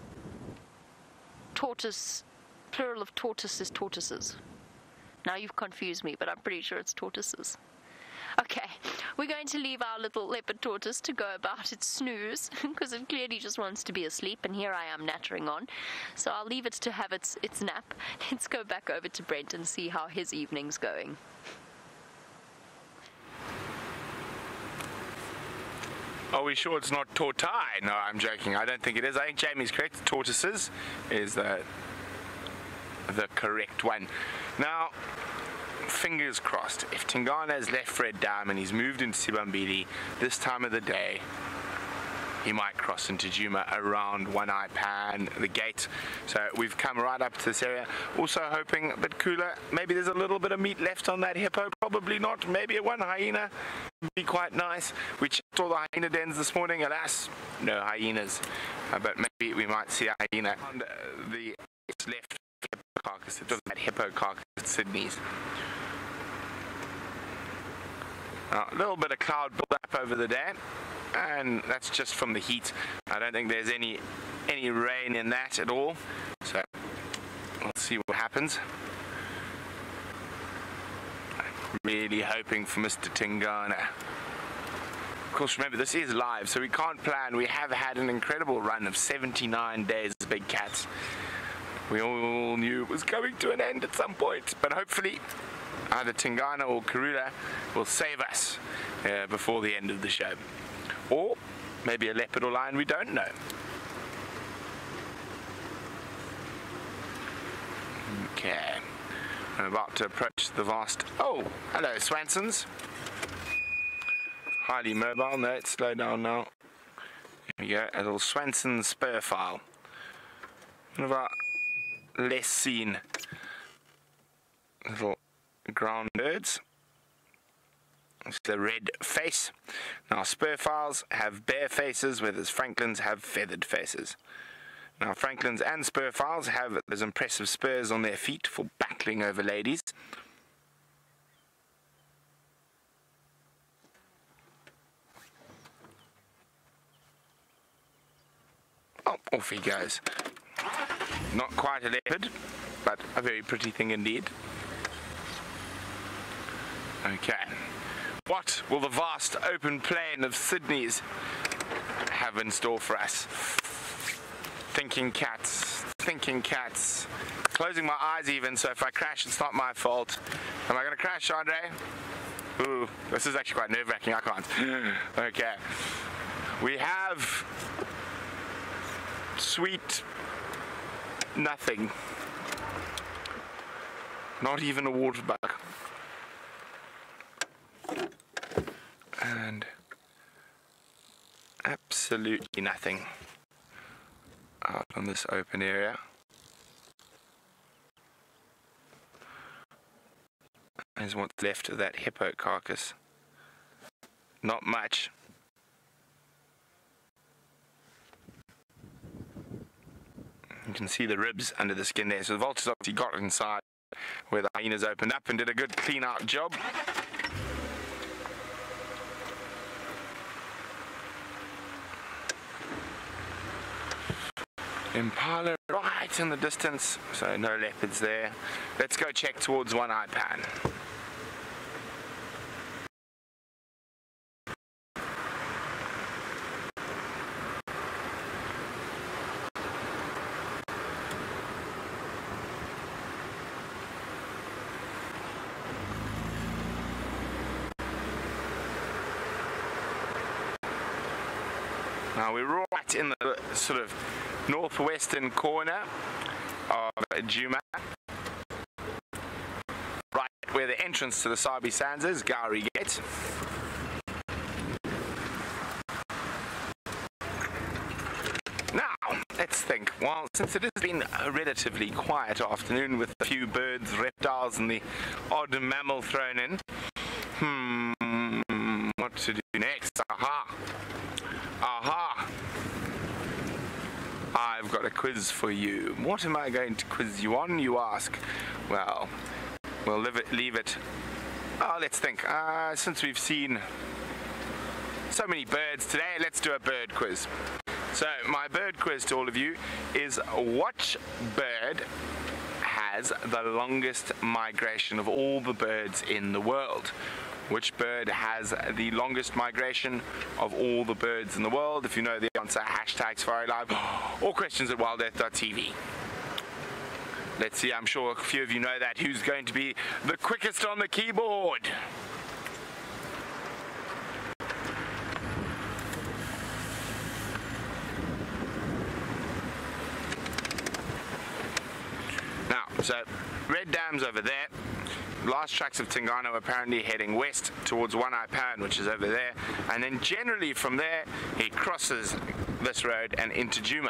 tortoise, plural of tortoise is tortoises. Now you've confused me, but I'm pretty sure it's tortoises. Okay, we're going to leave our little leopard tortoise to go about its snooze, because it clearly just wants to be asleep, and here I am nattering on. So I'll leave it to have its, its nap. Let's go back over to Brent and see how his evening's going. Are we sure it's not tortoise? No, I'm joking. I don't think it is. I think Jamie's correct. Tortoises is the the correct one. Now, fingers crossed. If Tingana has left Fred Dam and he's moved into Sibambili this time of the day, he might cross into Juma around One Eye Pan, the gate. So we've come right up to this area. Also hoping a bit cooler. Maybe there's a little bit of meat left on that hippo. Probably not. Maybe one hyena would be quite nice. We checked all the hyena dens this morning. Alas, no hyenas. Uh, but maybe we might see a hyena on the, the left hippo carcass. It was that hippo carcass at Sydney's. Now, a little bit of cloud build up over the day, and that's just from the heat. I don't think there's any any rain in that at all, so let's see what happens. Really hoping for Mister Tingana. Of course, remember, this is live, so we can't plan. We have had an incredible run of seventy-nine days as Big Cats. We all knew it was coming to an end at some point, but hopefully either Tingana or Karula will save us uh, before the end of the show. Or maybe a leopard or lion, we don't know. Okay. I'm about to approach the vast... Oh, hello, Swansons. Highly mobile. No, it's slow down now. Here we go, a little Swanson spur file. One of our less seen little ground birds. It's the red face. Now, spur files have bare faces, whereas Franklins have feathered faces. Now, Franklins and spur files have those impressive spurs on their feet for battling over ladies. Oh, off he goes. Not quite a leopard, but a very pretty thing indeed. Okay. What will the vast open plain of Sydney's have in store for us? Thinking cats, thinking cats. Closing my eyes even, so if I crash, it's not my fault. Am I going to crash, Andre? Ooh, this is actually quite nerve-wracking. I can't. Okay. We have sweet nothing. Not even a water bug. And absolutely nothing out on this open area. Is what's left of that hippo carcass. Not much. You can see the ribs under the skin there. So the vultures obviously got inside where the hyenas opened up and did a good clean out job. Impala right in the distance, so no leopards there. Let's go check towards One Eye Pan. Now we're right in the sort of northwestern corner of Djuma, right where the entrance to the Sabi Sands is, Gowrie Gate. Now, let's think. Well, since it has been a relatively quiet afternoon with a few birds, reptiles and the odd mammal thrown in, hmm, what to do next? Aha! Aha! I've got a quiz for you. What am I going to quiz you on, you ask? Well, we'll leave it. Leave it. Oh, let's think. Uh, since we've seen so many birds today, let's do a bird quiz. So, my bird quiz to all of you is, what bird has the longest migration of all the birds in the world? Which bird has the longest migration of all the birds in the world? If you know the answer, hashtag Safari Live or questions at wild earth dot t v. Let's see, I'm sure a few of you know that. Who's going to be the quickest on the keyboard? Now, so Red Dam's over there. Last tracks of Tingano apparently heading west towards One Eye Pan, which is over there, and then generally from there he crosses this road and into Djuma.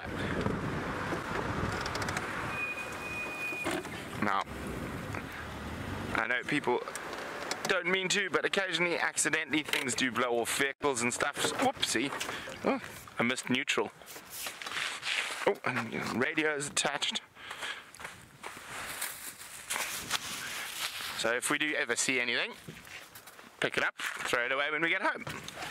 Now, I know people don't mean to, but occasionally accidentally things do blow off vehicles and stuff. Whoopsie. Oh, I missed neutral. Oh, and you know, radio is attached. So if we do ever see anything, pick it up, throw it away when we get home.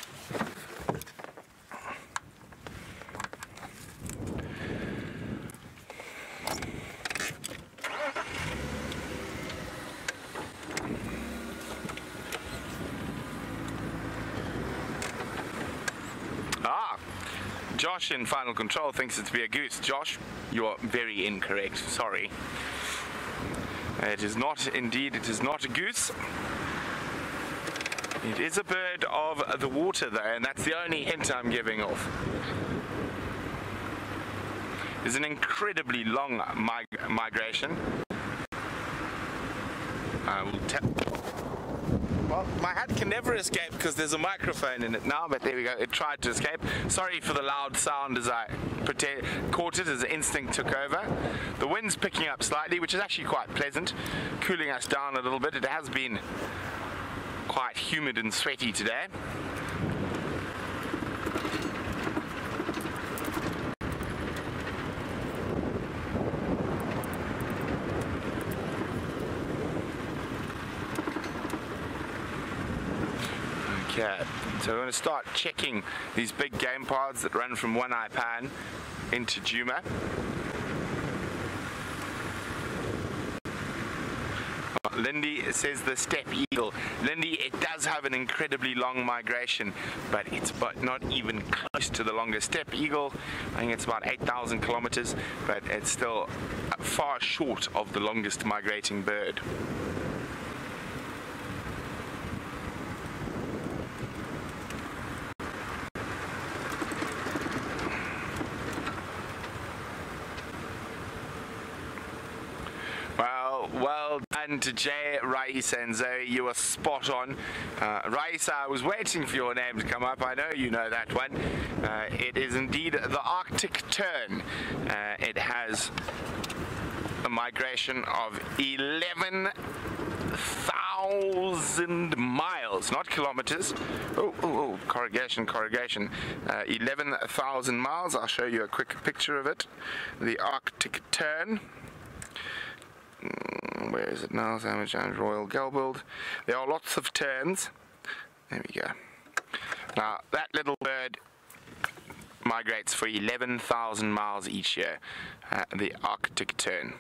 Ah, Josh in Final Control thinks it to be a goose. Josh, you are very incorrect, sorry. It is not, indeed, it is not a goose. It is a bird of the water though, and that's the only hint I'm giving off. It's an incredibly long mig migration. I will tap. Well, my hat can never escape because there's a microphone in it now, but there we go, it tried to escape. Sorry for the loud sound as I caught it, as instinct took over. The wind's picking up slightly, which is actually quite pleasant, cooling us down a little bit. It has been quite humid and sweaty today. Okay, so we're going to start checking these big game paths that run from One Eye Pan into Djuma. Lindy says the steppe eagle. Lindy, it does have an incredibly long migration, but it's but not even close to the longest steppe eagle. I think it's about eight thousand kilometers, but it's still far short of the longest migrating bird. Well, well done to Jay, Raisa and Zoe. You were spot on. Uh, Raisa, I was waiting for your name to come up. I know you know that one. Uh, it is indeed the Arctic tern. Uh, it has a migration of eleven thousand miles, not kilometers. Oh, oh, oh, corrugation, corrugation. Uh, eleven thousand miles. I'll show you a quick picture of it. The Arctic tern. Where is it now? Sandwich and Royal Gelbild. There are lots of terns. There we go. Now, that little bird migrates for eleven thousand miles each year. Uh, the Arctic tern.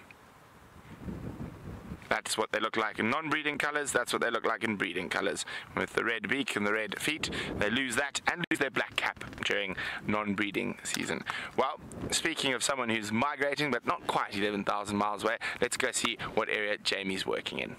That's what they look like in non-breeding colors. That's what they look like in breeding colors. With the red beak and the red feet, they lose that and lose their black cap during non-breeding season. Well, speaking of someone who's migrating but not quite eleven thousand miles away, let's go see what area Jamie's working in.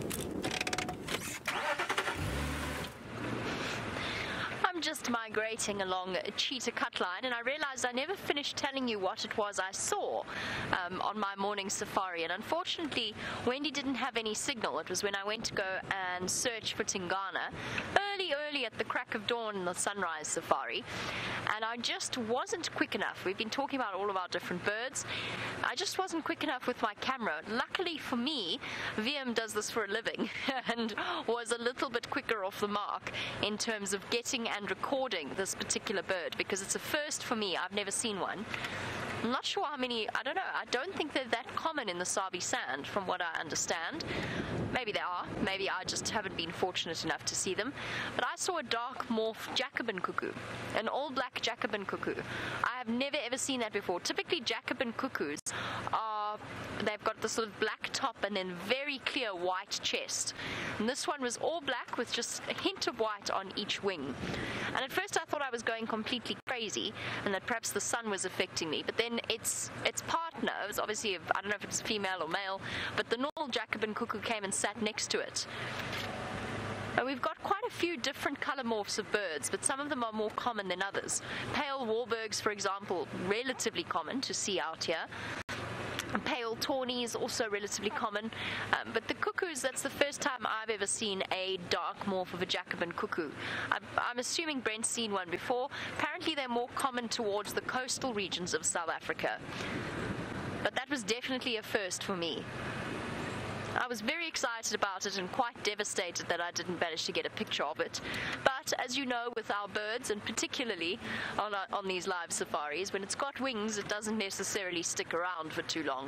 I'm just migrating along a cheetah cut line, and I realized I never finished telling you what it was I saw um, on my morning safari. And unfortunately, Wendy didn't have any signal. It was when I went to go and search for Tingana early, early at the crack of dawn in the sunrise safari, and I just wasn't quick enough. We've been talking about all of our different birds. I just wasn't quick enough with my camera. Luckily for me, V M does this for a living and was a little bit quicker off the mark in terms of getting and recording this particular bird, because it's a first for me. I've never seen one. I'm not sure how many, I don't know, I don't think they're that common in the Sabi Sand from what I understand. Maybe they are, maybe I just haven't been fortunate enough to see them. But I saw a dark morph Jacobin cuckoo, an all-black Jacobin cuckoo. I have never ever seen that before. Typically Jacobin cuckoos are, they've got this sort of black top and then very clear white chest. And this one was all black with just a hint of white on each wing. And at first I thought I was going completely crazy and that perhaps the sun was affecting me, but then its its partner, it was obviously, I don't know if it's female or male, but the normal Jacobin cuckoo came and sat next to it. And we've got quite a few different color morphs of birds, but some of them are more common than others. Pale Warburgs, for example, relatively common to see out here. Pale tawnies, also relatively common, um, but the cuckoos, that's the first time I've ever seen a dark morph of a Jacobin cuckoo. I'm, I'm assuming Brent's seen one before. Apparently they're more common towards the coastal regions of South Africa, but that was definitely a first for me. I was very excited about it and quite devastated that I didn't manage to get a picture of it. But as you know, with our birds, and particularly on, our, on these live safaris, when it's got wings, it doesn't necessarily stick around for too long.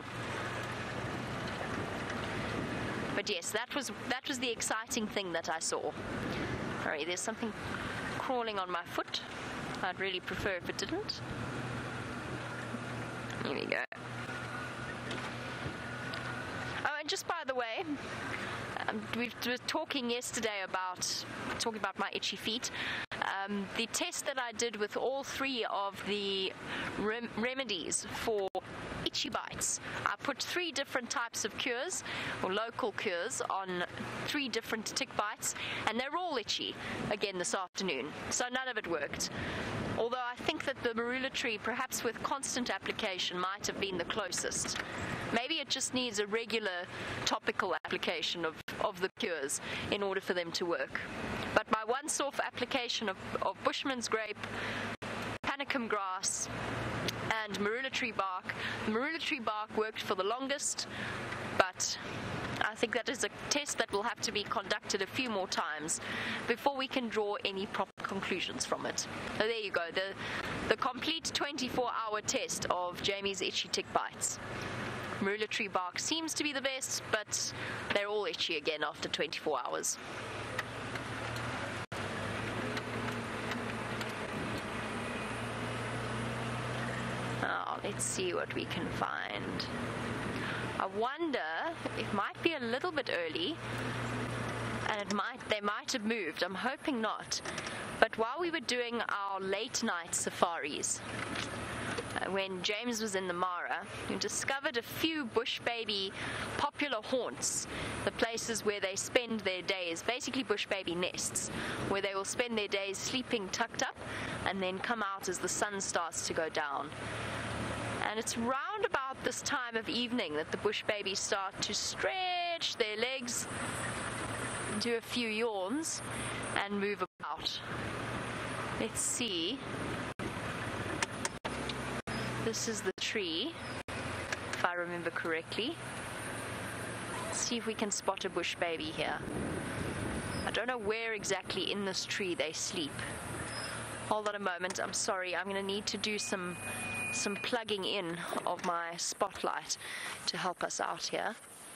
But yes, that was that was the exciting thing that I saw. Sorry, there's something crawling on my foot. I'd really prefer if it didn't. Here we go. Oh, and just by the way, um, we were talking yesterday about talking about my itchy feet. Um, the test that I did with all three of the rem- remedies for itchy bites, I put three different types of cures, or local cures, on three different tick bites, and they're all itchy again this afternoon. So none of it worked. Although I think that the marula tree, perhaps with constant application, might have been the closest. Maybe it just needs a regular topical application of, of the cures in order for them to work. But my once-off application of, of Bushman's grape, panicum grass, and marula tree bark, the marula tree bark worked for the longest, but I think that is a test that will have to be conducted a few more times before we can draw any proper conclusions from it. So there you go, the, the complete twenty-four hour test of Jamie's itchy tick bites. Marula tree bark seems to be the best, but they're all itchy again after twenty-four hours. Oh, Now, let's see what we can find. I wonder, it might be a little bit early, and it might they might have moved. I'm hoping not. But while we were doing our late night safaris, uh, when James was in the Mara, we discovered a few bush baby popular haunts, the places where they spend their days, basically bush baby nests, where they will spend their days sleeping tucked up and then come out as the sun starts to go down. And it's round about this time of evening that the bush babies start to stretch their legs, do a few yawns, and move about. Let's see. This is the tree, if I remember correctly. Let's see if we can spot a bush baby here. I don't know where exactly in this tree they sleep. Hold on a moment. I'm sorry. I'm going to need to do some some plugging in of my spotlight to help us out here.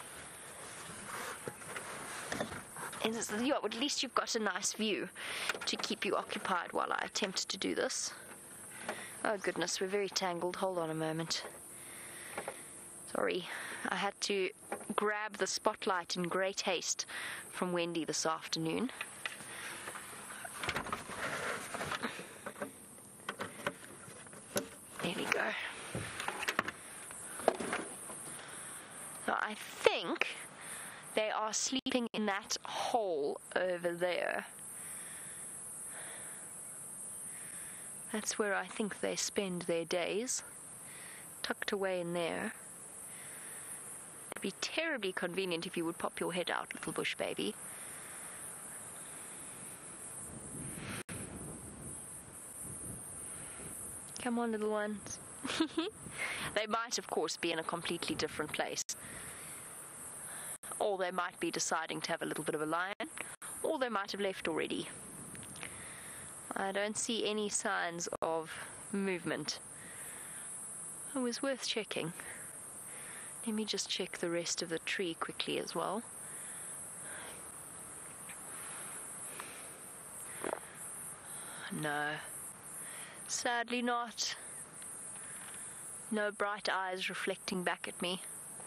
And this, yeah, at least you've got a nice view to keep you occupied while I attempt to do this. Oh goodness, we're very tangled. Hold on a moment. Sorry, I had to grab the spotlight in great haste from Wendy this afternoon. There we go. So I think they are sleeping in that hole over there. That's where I think they spend their days, tucked away in there. It'd be terribly convenient if you would pop your head out, little bush baby. Come on, little ones. They might, of course, be in a completely different place. Or they might be deciding to have a little bit of a lion, or they might have left already. I don't see any signs of movement. It was worth checking. Let me just check the rest of the tree quickly as well. No. Sadly not. No bright eyes reflecting back at me.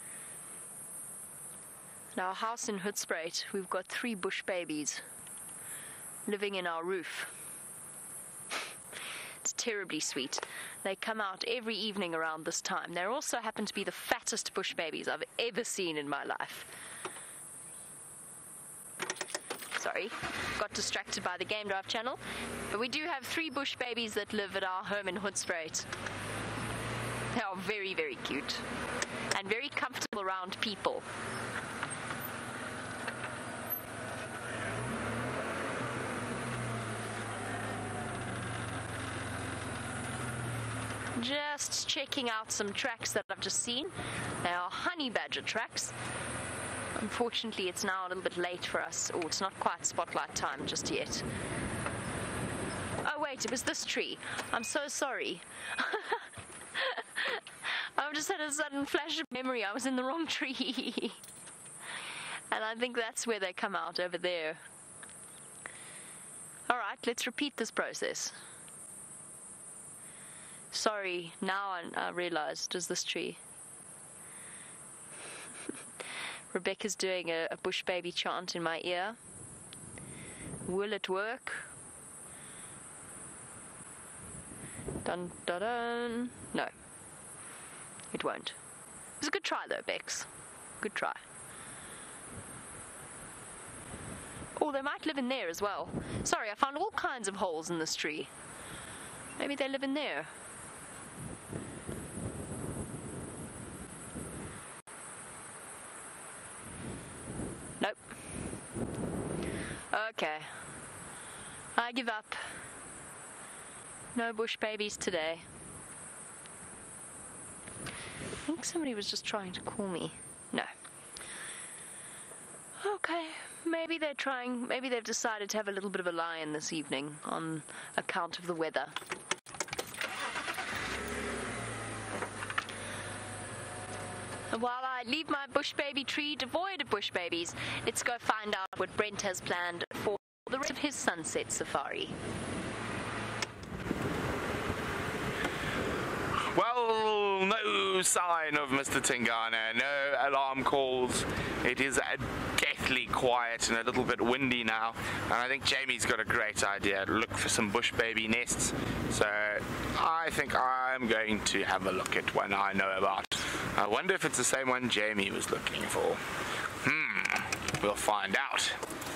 In our house in Hoedspruit, we've got three bush babies living in our roof. It's terribly sweet. They come out every evening around this time. They also happen to be the fattest bush babies I've ever seen in my life. Sorry, got distracted by the Game Drive channel. But we do have three bush babies that live at our home in Hoedspruit. They are very, very cute and very comfortable around people. Just checking out some tracks that I've just seen. They are honey badger tracks. Unfortunately, it's now a little bit late for us. Oh, it's not quite spotlight time just yet. Oh wait, it was this tree. I'm so sorry. I've just had a sudden flash of memory. I was in the wrong tree. And I think that's where they come out, over there. Alright, let's repeat this process. Sorry, now I, I realized, is this tree. Rebecca's doing a, a bush baby chant in my ear. Will it work? Dun dun dun. No. It won't. It was a good try though, Bex. Good try. Oh, they might live in there as well. Sorry, I found all kinds of holes in this tree. Maybe they live in there. Nope. Okay. I give up. No bush babies today. I think somebody was just trying to call me. No. Okay. Maybe they're trying, maybe they've decided to have a little bit of a lie-in this evening on account of the weather. While I leave my bush baby tree devoid of bush babies, let's go find out what Brent has planned for the rest of his sunset safari. Well, no sign of Mister Tingana, no alarm calls. It is a deathly quiet and a little bit windy now. And I think Jamie's got a great idea. Look for some bush baby nests. So I think I'm going to have a look at one I know about. I wonder if it's the same one Jamie was looking for. Hmm, we'll find out.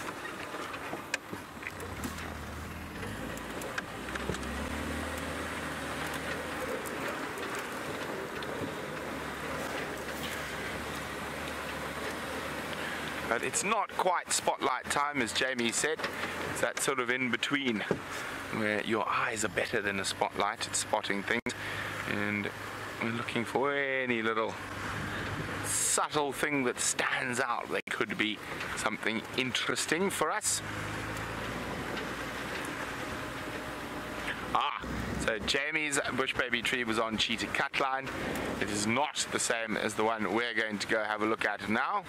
But it's not quite spotlight time, as Jamie said. It's that sort of in between where your eyes are better than a spotlight at spotting things. And we're looking for any little subtle thing that stands out that could be something interesting for us. Ah, so Jamie's bush baby tree was on cheated cut line. It is not the same as the one we're going to go have a look at now.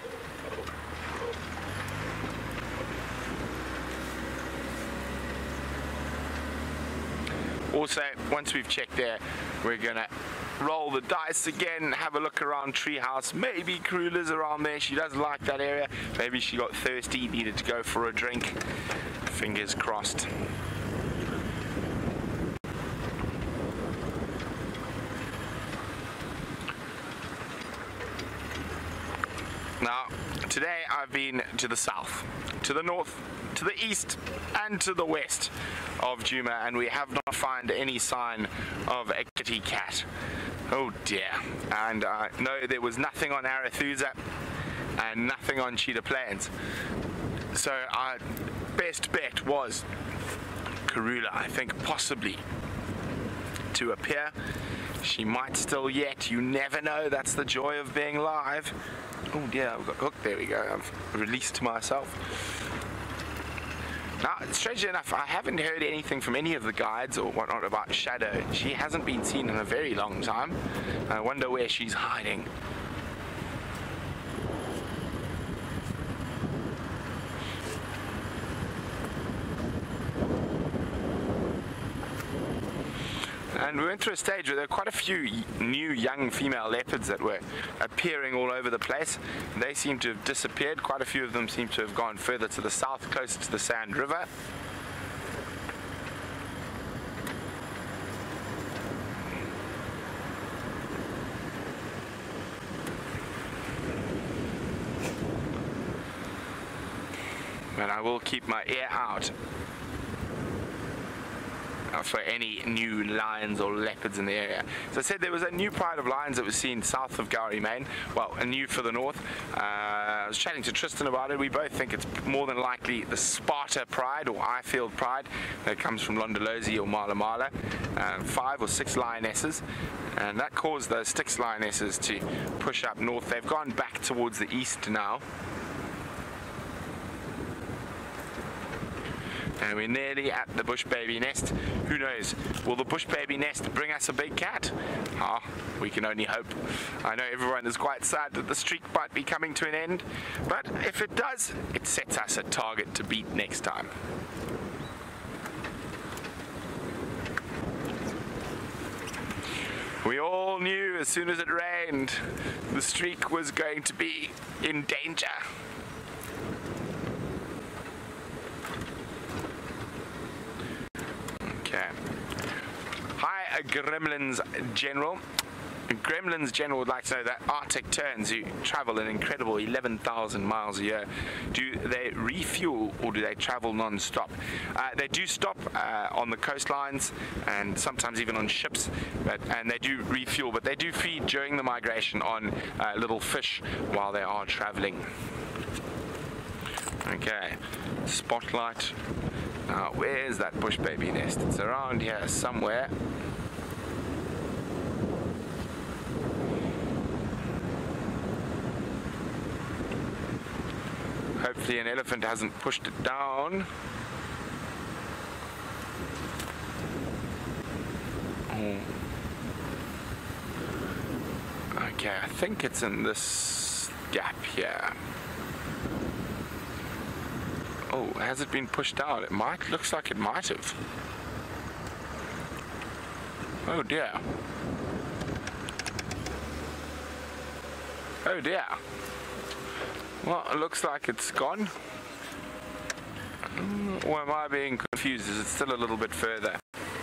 Also, once we've checked there, we're gonna roll the dice again, have a look around treehouse. Maybe Karula's around there. She does like that area. Maybe she got thirsty, needed to go for a drink. Fingers crossed. Now, today I've been to the south, to the north, to the east, and to the west of Djuma, and we have not found any sign of a kitty cat. Oh dear. And uh, no, there was nothing on Arathusa and nothing on Cheetah Plains. So our best bet was Karula, I think, possibly to appear. She might still yet, you never know, that's the joy of being live. Oh dear, I've got hooked, there we go, I've released myself. Now, strangely enough, I haven't heard anything from any of the guides or whatnot about Shadow. She hasn't been seen in a very long time. I wonder where she's hiding. And we went through a stage where there were quite a few new young female leopards that were appearing all over the place. They seem to have disappeared. Quite a few of them seem to have gone further to the south, closer to the Sand River. But I will keep my ear out for any new lions or leopards in the area. As I said, there was a new pride of lions that was seen south of Gowrie Main. Well, a new for the north. Uh, I was chatting to Tristan about it. We both think it's more than likely the Sparta pride or Ifield pride that comes from Londolozi or Mala Mala. Um, five or six lionesses. And that caused those six lionesses to push up north. They've gone back towards the east now. And we're nearly at the bush baby nest. Who knows? Will the bush baby nest bring us a big cat? Ah, we can only hope. I know everyone is quite sad that the streak might be coming to an end, but if it does, it sets us a target to beat next time. We all knew as soon as it rained, the streak was going to be in danger. Okay. Hi, Gremlins General. Gremlins General would like to know that Arctic terns who travel an incredible eleven thousand miles a year, do they refuel or do they travel non-stop? Uh, they do stop uh, on the coastlines and sometimes even on ships, but, and they do refuel, but they do feed during the migration on uh, little fish while they are traveling. Okay, spotlight. Now, where's that bush baby nest? It's around here somewhere. Hopefully an elephant hasn't pushed it down. Oh. Okay, I think it's in this gap here. Oh, has it been pushed out? It might, looks like it might have. Oh dear. Oh dear. Well, it looks like it's gone. Or am I being confused? Is it still a little bit further?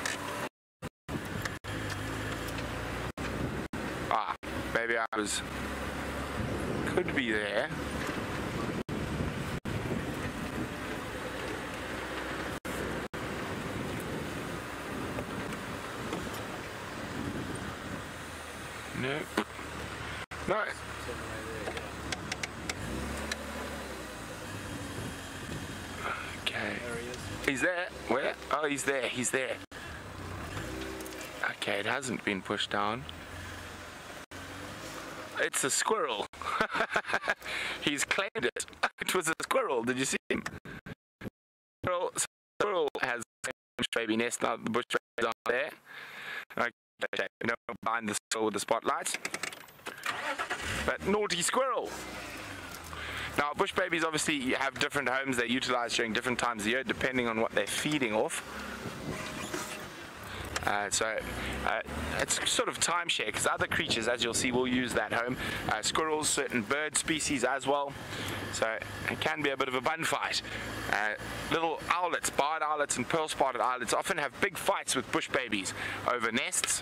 Ah, maybe I was... could be there. No. No. Okay. He's there. Where? Oh, he's there. He's there. Okay, it hasn't been pushed down. It's a squirrel. He's claimed it. It was a squirrel. Did you see him? Squirrel, squirrel has a bush baby nest. Now the bush baby's on there. Okay, you know, behind the squirrel with the spotlights. But naughty squirrel. Now, bush babies obviously have different homes they utilize during different times of the year, depending on what they're feeding off. Uh, so uh, it's sort of timeshare, because other creatures, as you'll see, will use that home. Uh, squirrels, certain bird species as well. So it can be a bit of a bun fight. Uh, little owlets, barred owlets and pearl-spotted owlets often have big fights with bush babies over nests.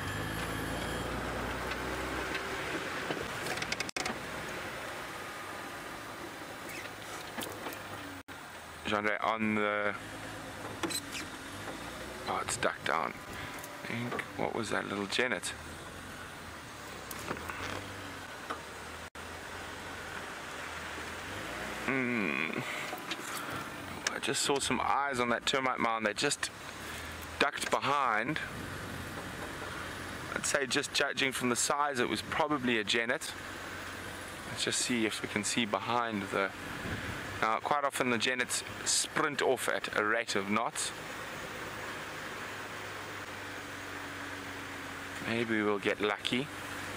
Genre on the... oh, it's ducked down. I think, what was that little genet? Hmm. I just saw some eyes on that termite mound. They just ducked behind. I'd say, just judging from the size, it was probably a genet. Let's just see if we can see behind the... Now, quite often the genets sprint off at a rate of knots. Maybe we'll get lucky.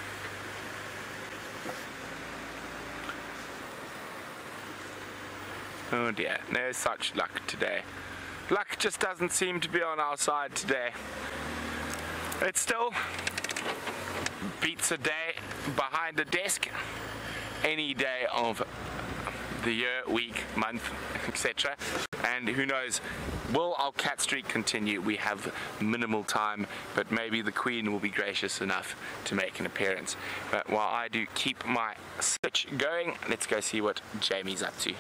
Oh dear, no such luck today. Luck just doesn't seem to be on our side today. It still beats a day behind a desk any day of the year, week, month, et cetera. And who knows, will our cat streak continue? We have minimal time, but maybe the Queen will be gracious enough to make an appearance. But while I do keep my search going, let's go see what Jamie's up to.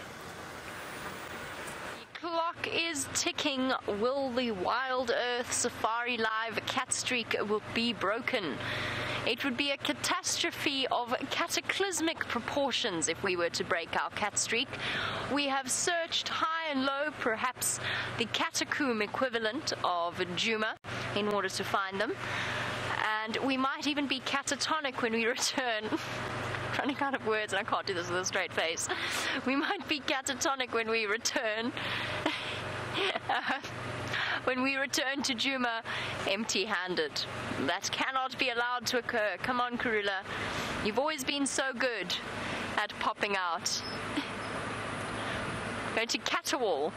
Clock is ticking. Will the Wild Earth Safari Live cat streak will be broken? It would be a catastrophe of cataclysmic proportions if we were to break our cat streak. We have searched high and low, perhaps the catacomb equivalent of Djuma, in order to find them. And we might even be catatonic when we return. Running out of words, and I can't do this with a straight face. We might be catatonic when we return. uh, when we return to Djuma empty-handed. That cannot be allowed to occur. Come on, Karula. You've always been so good at popping out. Going to Catawal.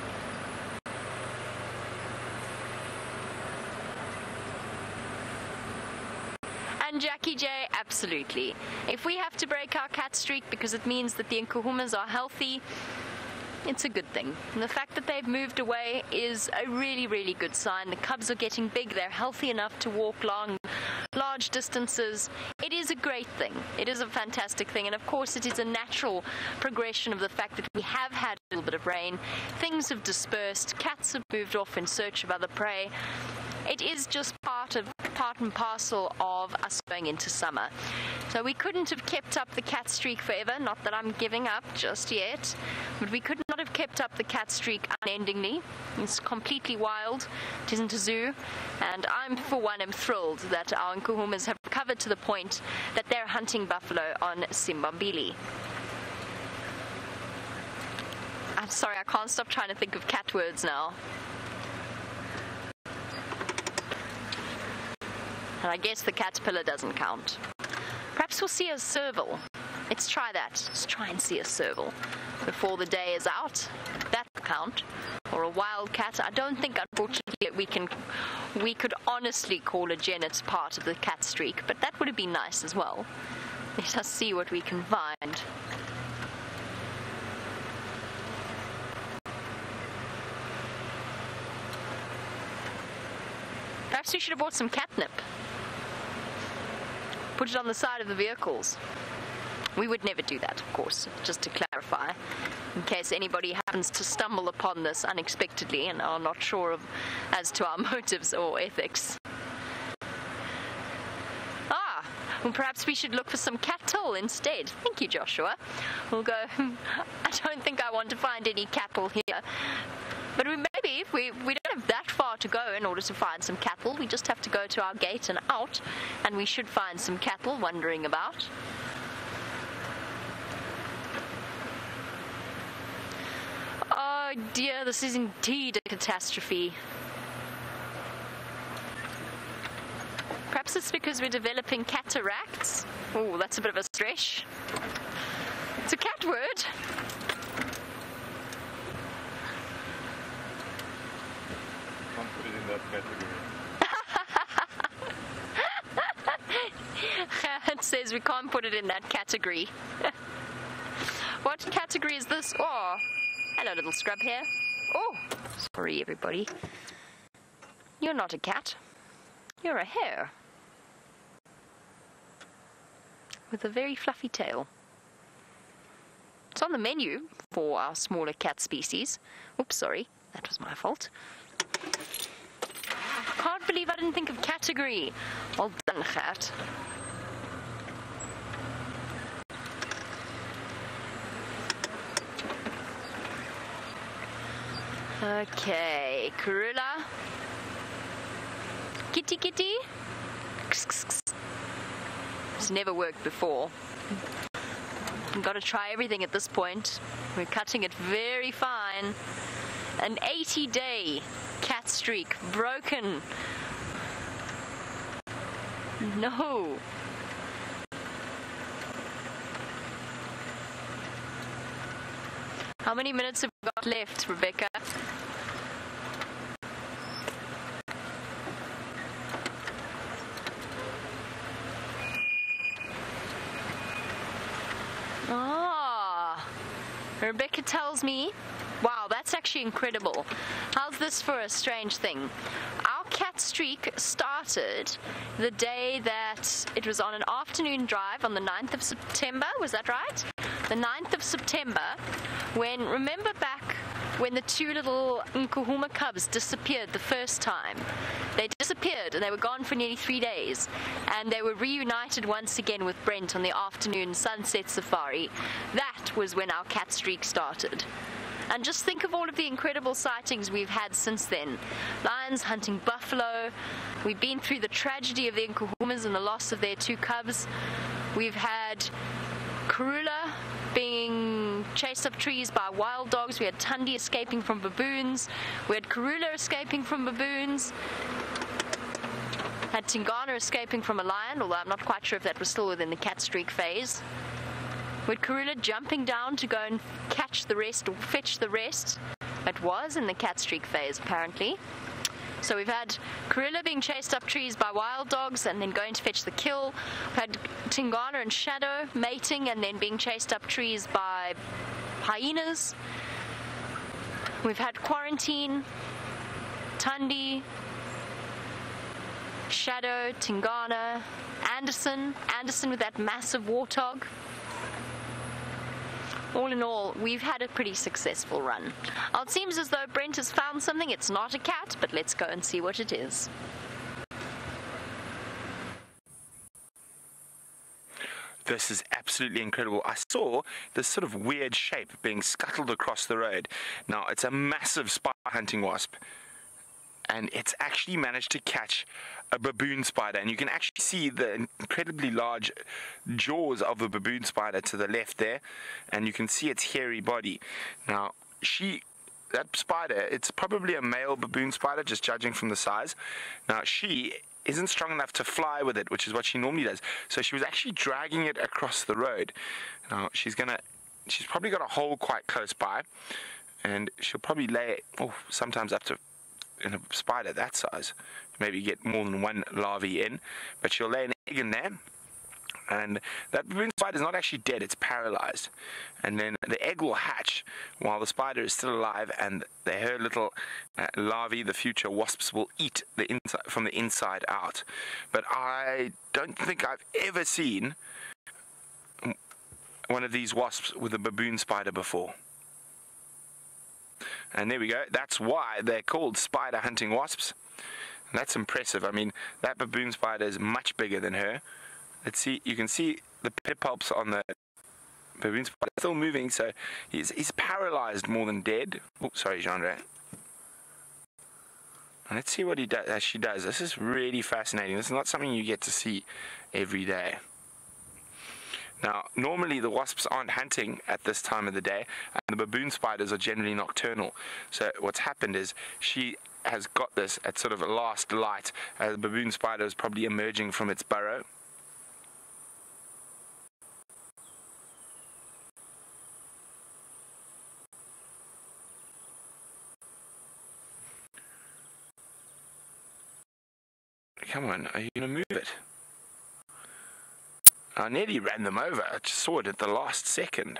And Jackie J, absolutely. If we have to break our cat streak because it means that the Nkuhumas are healthy, it's a good thing. And the fact that they've moved away is a really, really good sign. The cubs are getting big. They're healthy enough to walk long, large distances. It is a great thing. It is a fantastic thing. And of course, it is a natural progression of the fact that we have had a little bit of rain. Things have dispersed. Cats have moved off in search of other prey. It is just part of part and parcel of us going into summer. So we couldn't have kept up the cat streak forever, not that I'm giving up just yet, but we could not have kept up the cat streak unendingly. It's completely wild. It isn't a zoo, and I'm for one am thrilled that our Nkuhumas have recovered to the point that they're hunting buffalo on Simbambili. I'm sorry, I can't stop trying to think of cat words now. And I guess the caterpillar doesn't count. Perhaps we'll see a serval. Let's try that. Let's try and see a serval before the day is out. That will count. Or a wildcat. I don't think, unfortunately, we can, we could honestly call a genet part of the cat streak, but that would have been nice as well. Let us see what we can find. Perhaps we should have bought some catnip. Put it on the side of the vehicles. We would never do that, of course, just to clarify, in case anybody happens to stumble upon this unexpectedly and are not sure of as to our motives or ethics. Ah, well, perhaps we should look for some cattle instead. Thank you, Joshua. We'll go, I don't think I want to find any cattle here. But we, maybe if we, we don't have that far to go in order to find some cattle. We just have to go to our gate and out, and we should find some cattle wandering about. Oh dear, this is indeed a catastrophe. Perhaps it's because we're developing cataracts. Oh, that's a bit of a stretch. It's a cat word. Can't put it in that category. It says we can't put it in that category. What category is this? Oh, hello, little scrub here. Oh, sorry, everybody. You're not a cat. You're a hare. With a very fluffy tail. It's on the menu for our smaller cat species. Oops, sorry. That was my fault. Can't believe I didn't think of category. Well done, cat. Okay, Karula. Kitty kitty. It's never worked before. We've got to try everything at this point. We're cutting it very fine. An eighty day cat streak broken. No. How many minutes have we got left, Rebecca? Ah, Rebecca tells me, wow, that's actually incredible. How's this for a strange thing? Our cat streak started the day that it was on an afternoon drive on the ninth of September, was that right? The ninth of September, when, remember back when the two little Nkuhuma cubs disappeared the first time. They disappeared and they were gone for nearly three days. And they were reunited once again with Brent on the afternoon sunset safari. That was when our cat streak started. And just think of all of the incredible sightings we've had since then. Lions hunting buffalo. We've been through the tragedy of the Nkuhumas and the loss of their two cubs. We've had Karula being chased up trees by wild dogs. We had Tundi escaping from baboons. We had Karula escaping from baboons. Had Tingana escaping from a lion, although I'm not quite sure if that was still within the cat streak phase. We had Karula jumping down to go and catch the rest, or fetch the rest. It was in the cat streak phase, apparently. So we've had Karula being chased up trees by wild dogs and then going to fetch the kill. We've had Tingana and Shadow mating and then being chased up trees by hyenas. We've had Quarantine, Tundi, Shadow, Tingana, Anderson, Anderson with that massive warthog. All in all, we've had a pretty successful run. Well, it seems as though Brent has found something. It's not a cat, but let's go and see what it is. This is absolutely incredible. I saw this sort of weird shape being scuttled across the road. Now, it's a massive spider hunting wasp, and it's actually managed to catch a baboon spider, and you can actually see the incredibly large jaws of the baboon spider to the left there, and you can see its hairy body. Now, she, that spider, it's probably a male baboon spider, just judging from the size. Now, she isn't strong enough to fly with it, which is what she normally does, so she was actually dragging it across the road. Now, she's gonna, she's probably got a hole quite close by, and she'll probably lay, oh, sometimes up to, in a spider that size, maybe get more than one larvae in, but she'll lay an egg in there. And that baboon spider is not actually dead, it's paralyzed. And then the egg will hatch while the spider is still alive, and the, her little uh, larvae, the future wasps, will eat the inside from the inside out. But I don't think I've ever seen one of these wasps with a baboon spider before. And there we go. That's why they're called spider hunting wasps. And that's impressive. I mean, that baboon spider is much bigger than her. Let's see, you can see the pedipalps on the baboon spider still moving, so he's, he's paralyzed more than dead. Oh, sorry, Jean-Ray. And let's see what he does, as she does. This is really fascinating. This is not something you get to see every day. Now, normally the wasps aren't hunting at this time of the day, and the baboon spiders are generally nocturnal. So what's happened is she has got this at sort of a last light, as the baboon spider is probably emerging from its burrow. Come on, are you going to move it? I nearly ran them over. I just saw it at the last second.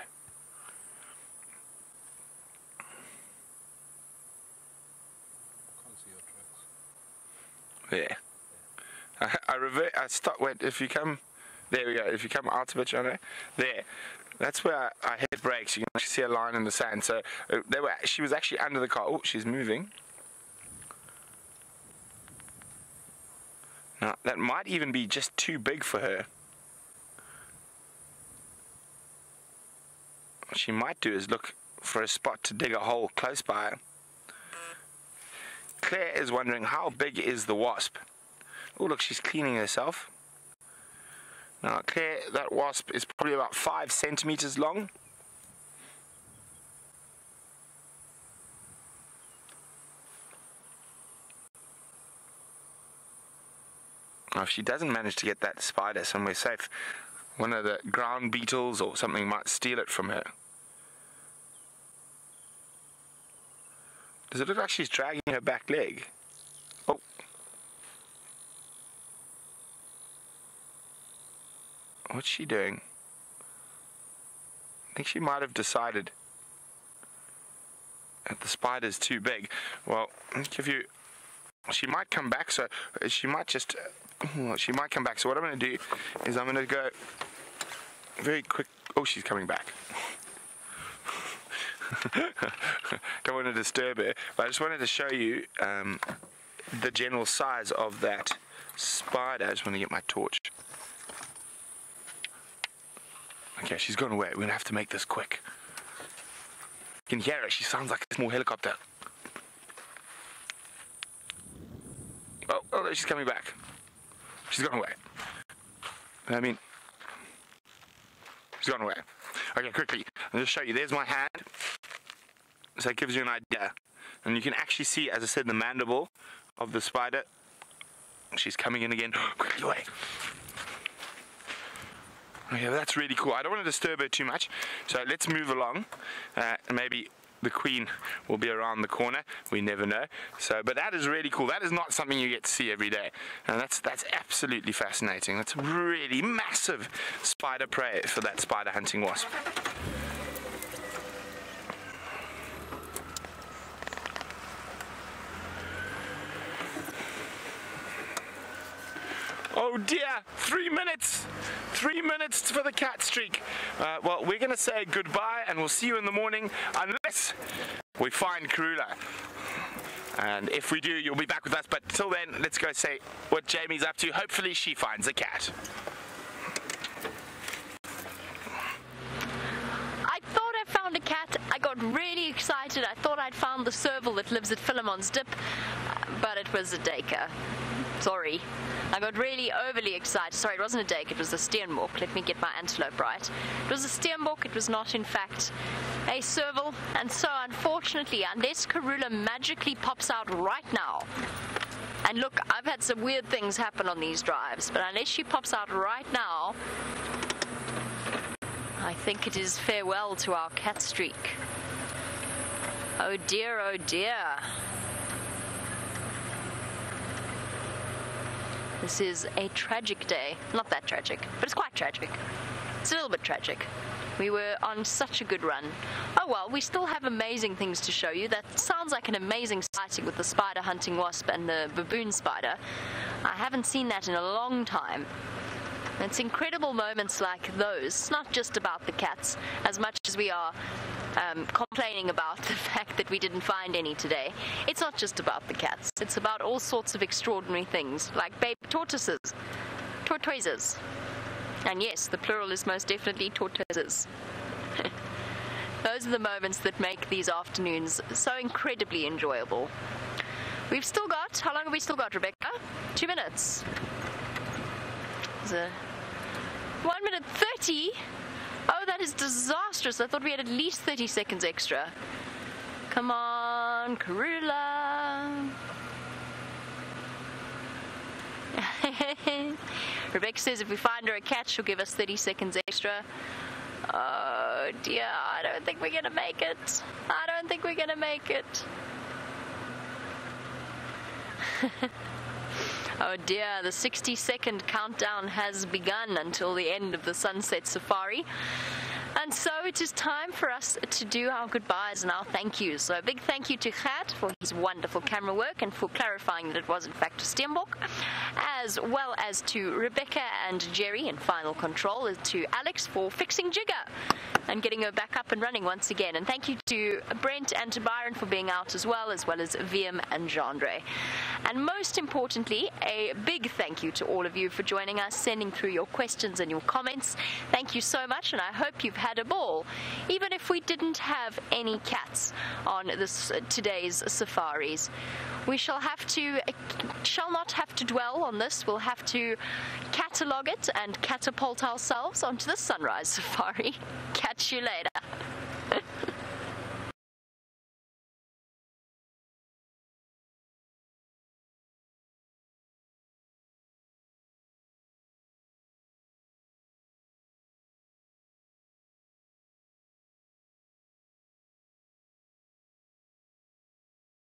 Can't see your tracks. There. I, I revert. I stop. Wait. If you come, there we go. If you come out a bit, Jono, there. That's where I, I hit brakes. You can actually see a line in the sand. So uh, they were. She was actually under the car. Oh, she's moving. Now that might even be just too big for her. What she might do is look for a spot to dig a hole close by. Claire is wondering, how big is the wasp? Oh, look, she's cleaning herself. Now, Claire, that wasp is probably about five centimeters long. Now, if she doesn't manage to get that spider somewhere safe, one of the ground beetles or something might steal it from her. Does it look like she's dragging her back leg? Oh. What's she doing? I think she might have decided that the spider's too big. Well, I'll give you... She might come back, so she might just... Uh, she might come back. So what I'm going to do is I'm going to go very quick... Oh, she's coming back. Don't want to disturb her, but I just wanted to show you um, the general size of that spider. I just want to get my torch. Okay, she's gone away. We're going to have to make this quick. You can hear her. She sounds like a small helicopter. Oh, oh, she's coming back. She's gone away. I mean, she's gone away. Okay, quickly. I'll just show you. There's my hand. So it gives you an idea. And you can actually see, as I said, the mandible of the spider. She's coming in again. Quickly away. Okay, well, that's really cool. I don't want to disturb her too much. So let's move along. Uh, and maybe the queen will be around the corner. We never know. So, but that is really cool. That is not something you get to see every day. And that's that's absolutely fascinating. That's a really massive spider prey for that spider hunting wasp. Oh dear, three minutes, three minutes for the cat streak. Uh, well, we're going to say goodbye and we'll see you in the morning unless we find Karula. And if we do, you'll be back with us. But till then, let's go say what Jamie's up to. Hopefully she finds a cat. I thought I found a cat. I got really excited. I thought I'd found the serval that lives at Philemon's Dip, but it was a daker. Sorry. I got really overly excited. Sorry, it wasn't a dake, it was a steenbok. Let me get my antelope right. It was a steenbok, it was not, in fact, a serval. And so, unfortunately, unless Karula magically pops out right now, and look, I've had some weird things happen on these drives, but unless she pops out right now, I think it is farewell to our cat streak. Oh dear, oh dear. This is a tragic day. Not that tragic, but it's quite tragic. It's a little bit tragic. We were on such a good run. Oh well, we still have amazing things to show you. That sounds like an amazing sighting with the spider hunting wasp and the baboon spider. I haven't seen that in a long time. It's incredible moments like those. It's not just about the cats, as much as we are um, complaining about the fact that we didn't find any today. It's not just about the cats. It's about all sorts of extraordinary things, like baby tortoises, tortoises. And yes, the plural is most definitely tortoises. Those are the moments that make these afternoons so incredibly enjoyable. We've still got, how long have we still got, Rebecca? Two minutes. There's a one minute thirty. Oh, that is disastrous. I thought we had at least thirty seconds extra. Come on, Karula. Rebecca says if we find her a cat, she'll give us thirty seconds extra. Oh dear, I don't think we're gonna make it. I don't think we're gonna make it. Oh dear, the sixty second countdown has begun until the end of the Sunset Safari. And so it is time for us to do our goodbyes and our thank yous. So a big thank you to Gert for his wonderful camera work and for clarifying that it was in fact a Steenbok, as well as to Rebecca and Jerry in final control, and to Alex for fixing Jigger and getting her back up and running once again. And thank you to Brent and to Byron for being out as well, as well as V M and Jandre. And most importantly, a big thank you to all of you for joining us, sending through your questions and your comments. Thank you so much, and I hope you've had a ball, even if we didn't have any cats on this uh, today's safaris. We shall have to, uh, shall not have to dwell on this. We'll have to catalogue it and catapult ourselves onto the sunrise safari. Catch you later.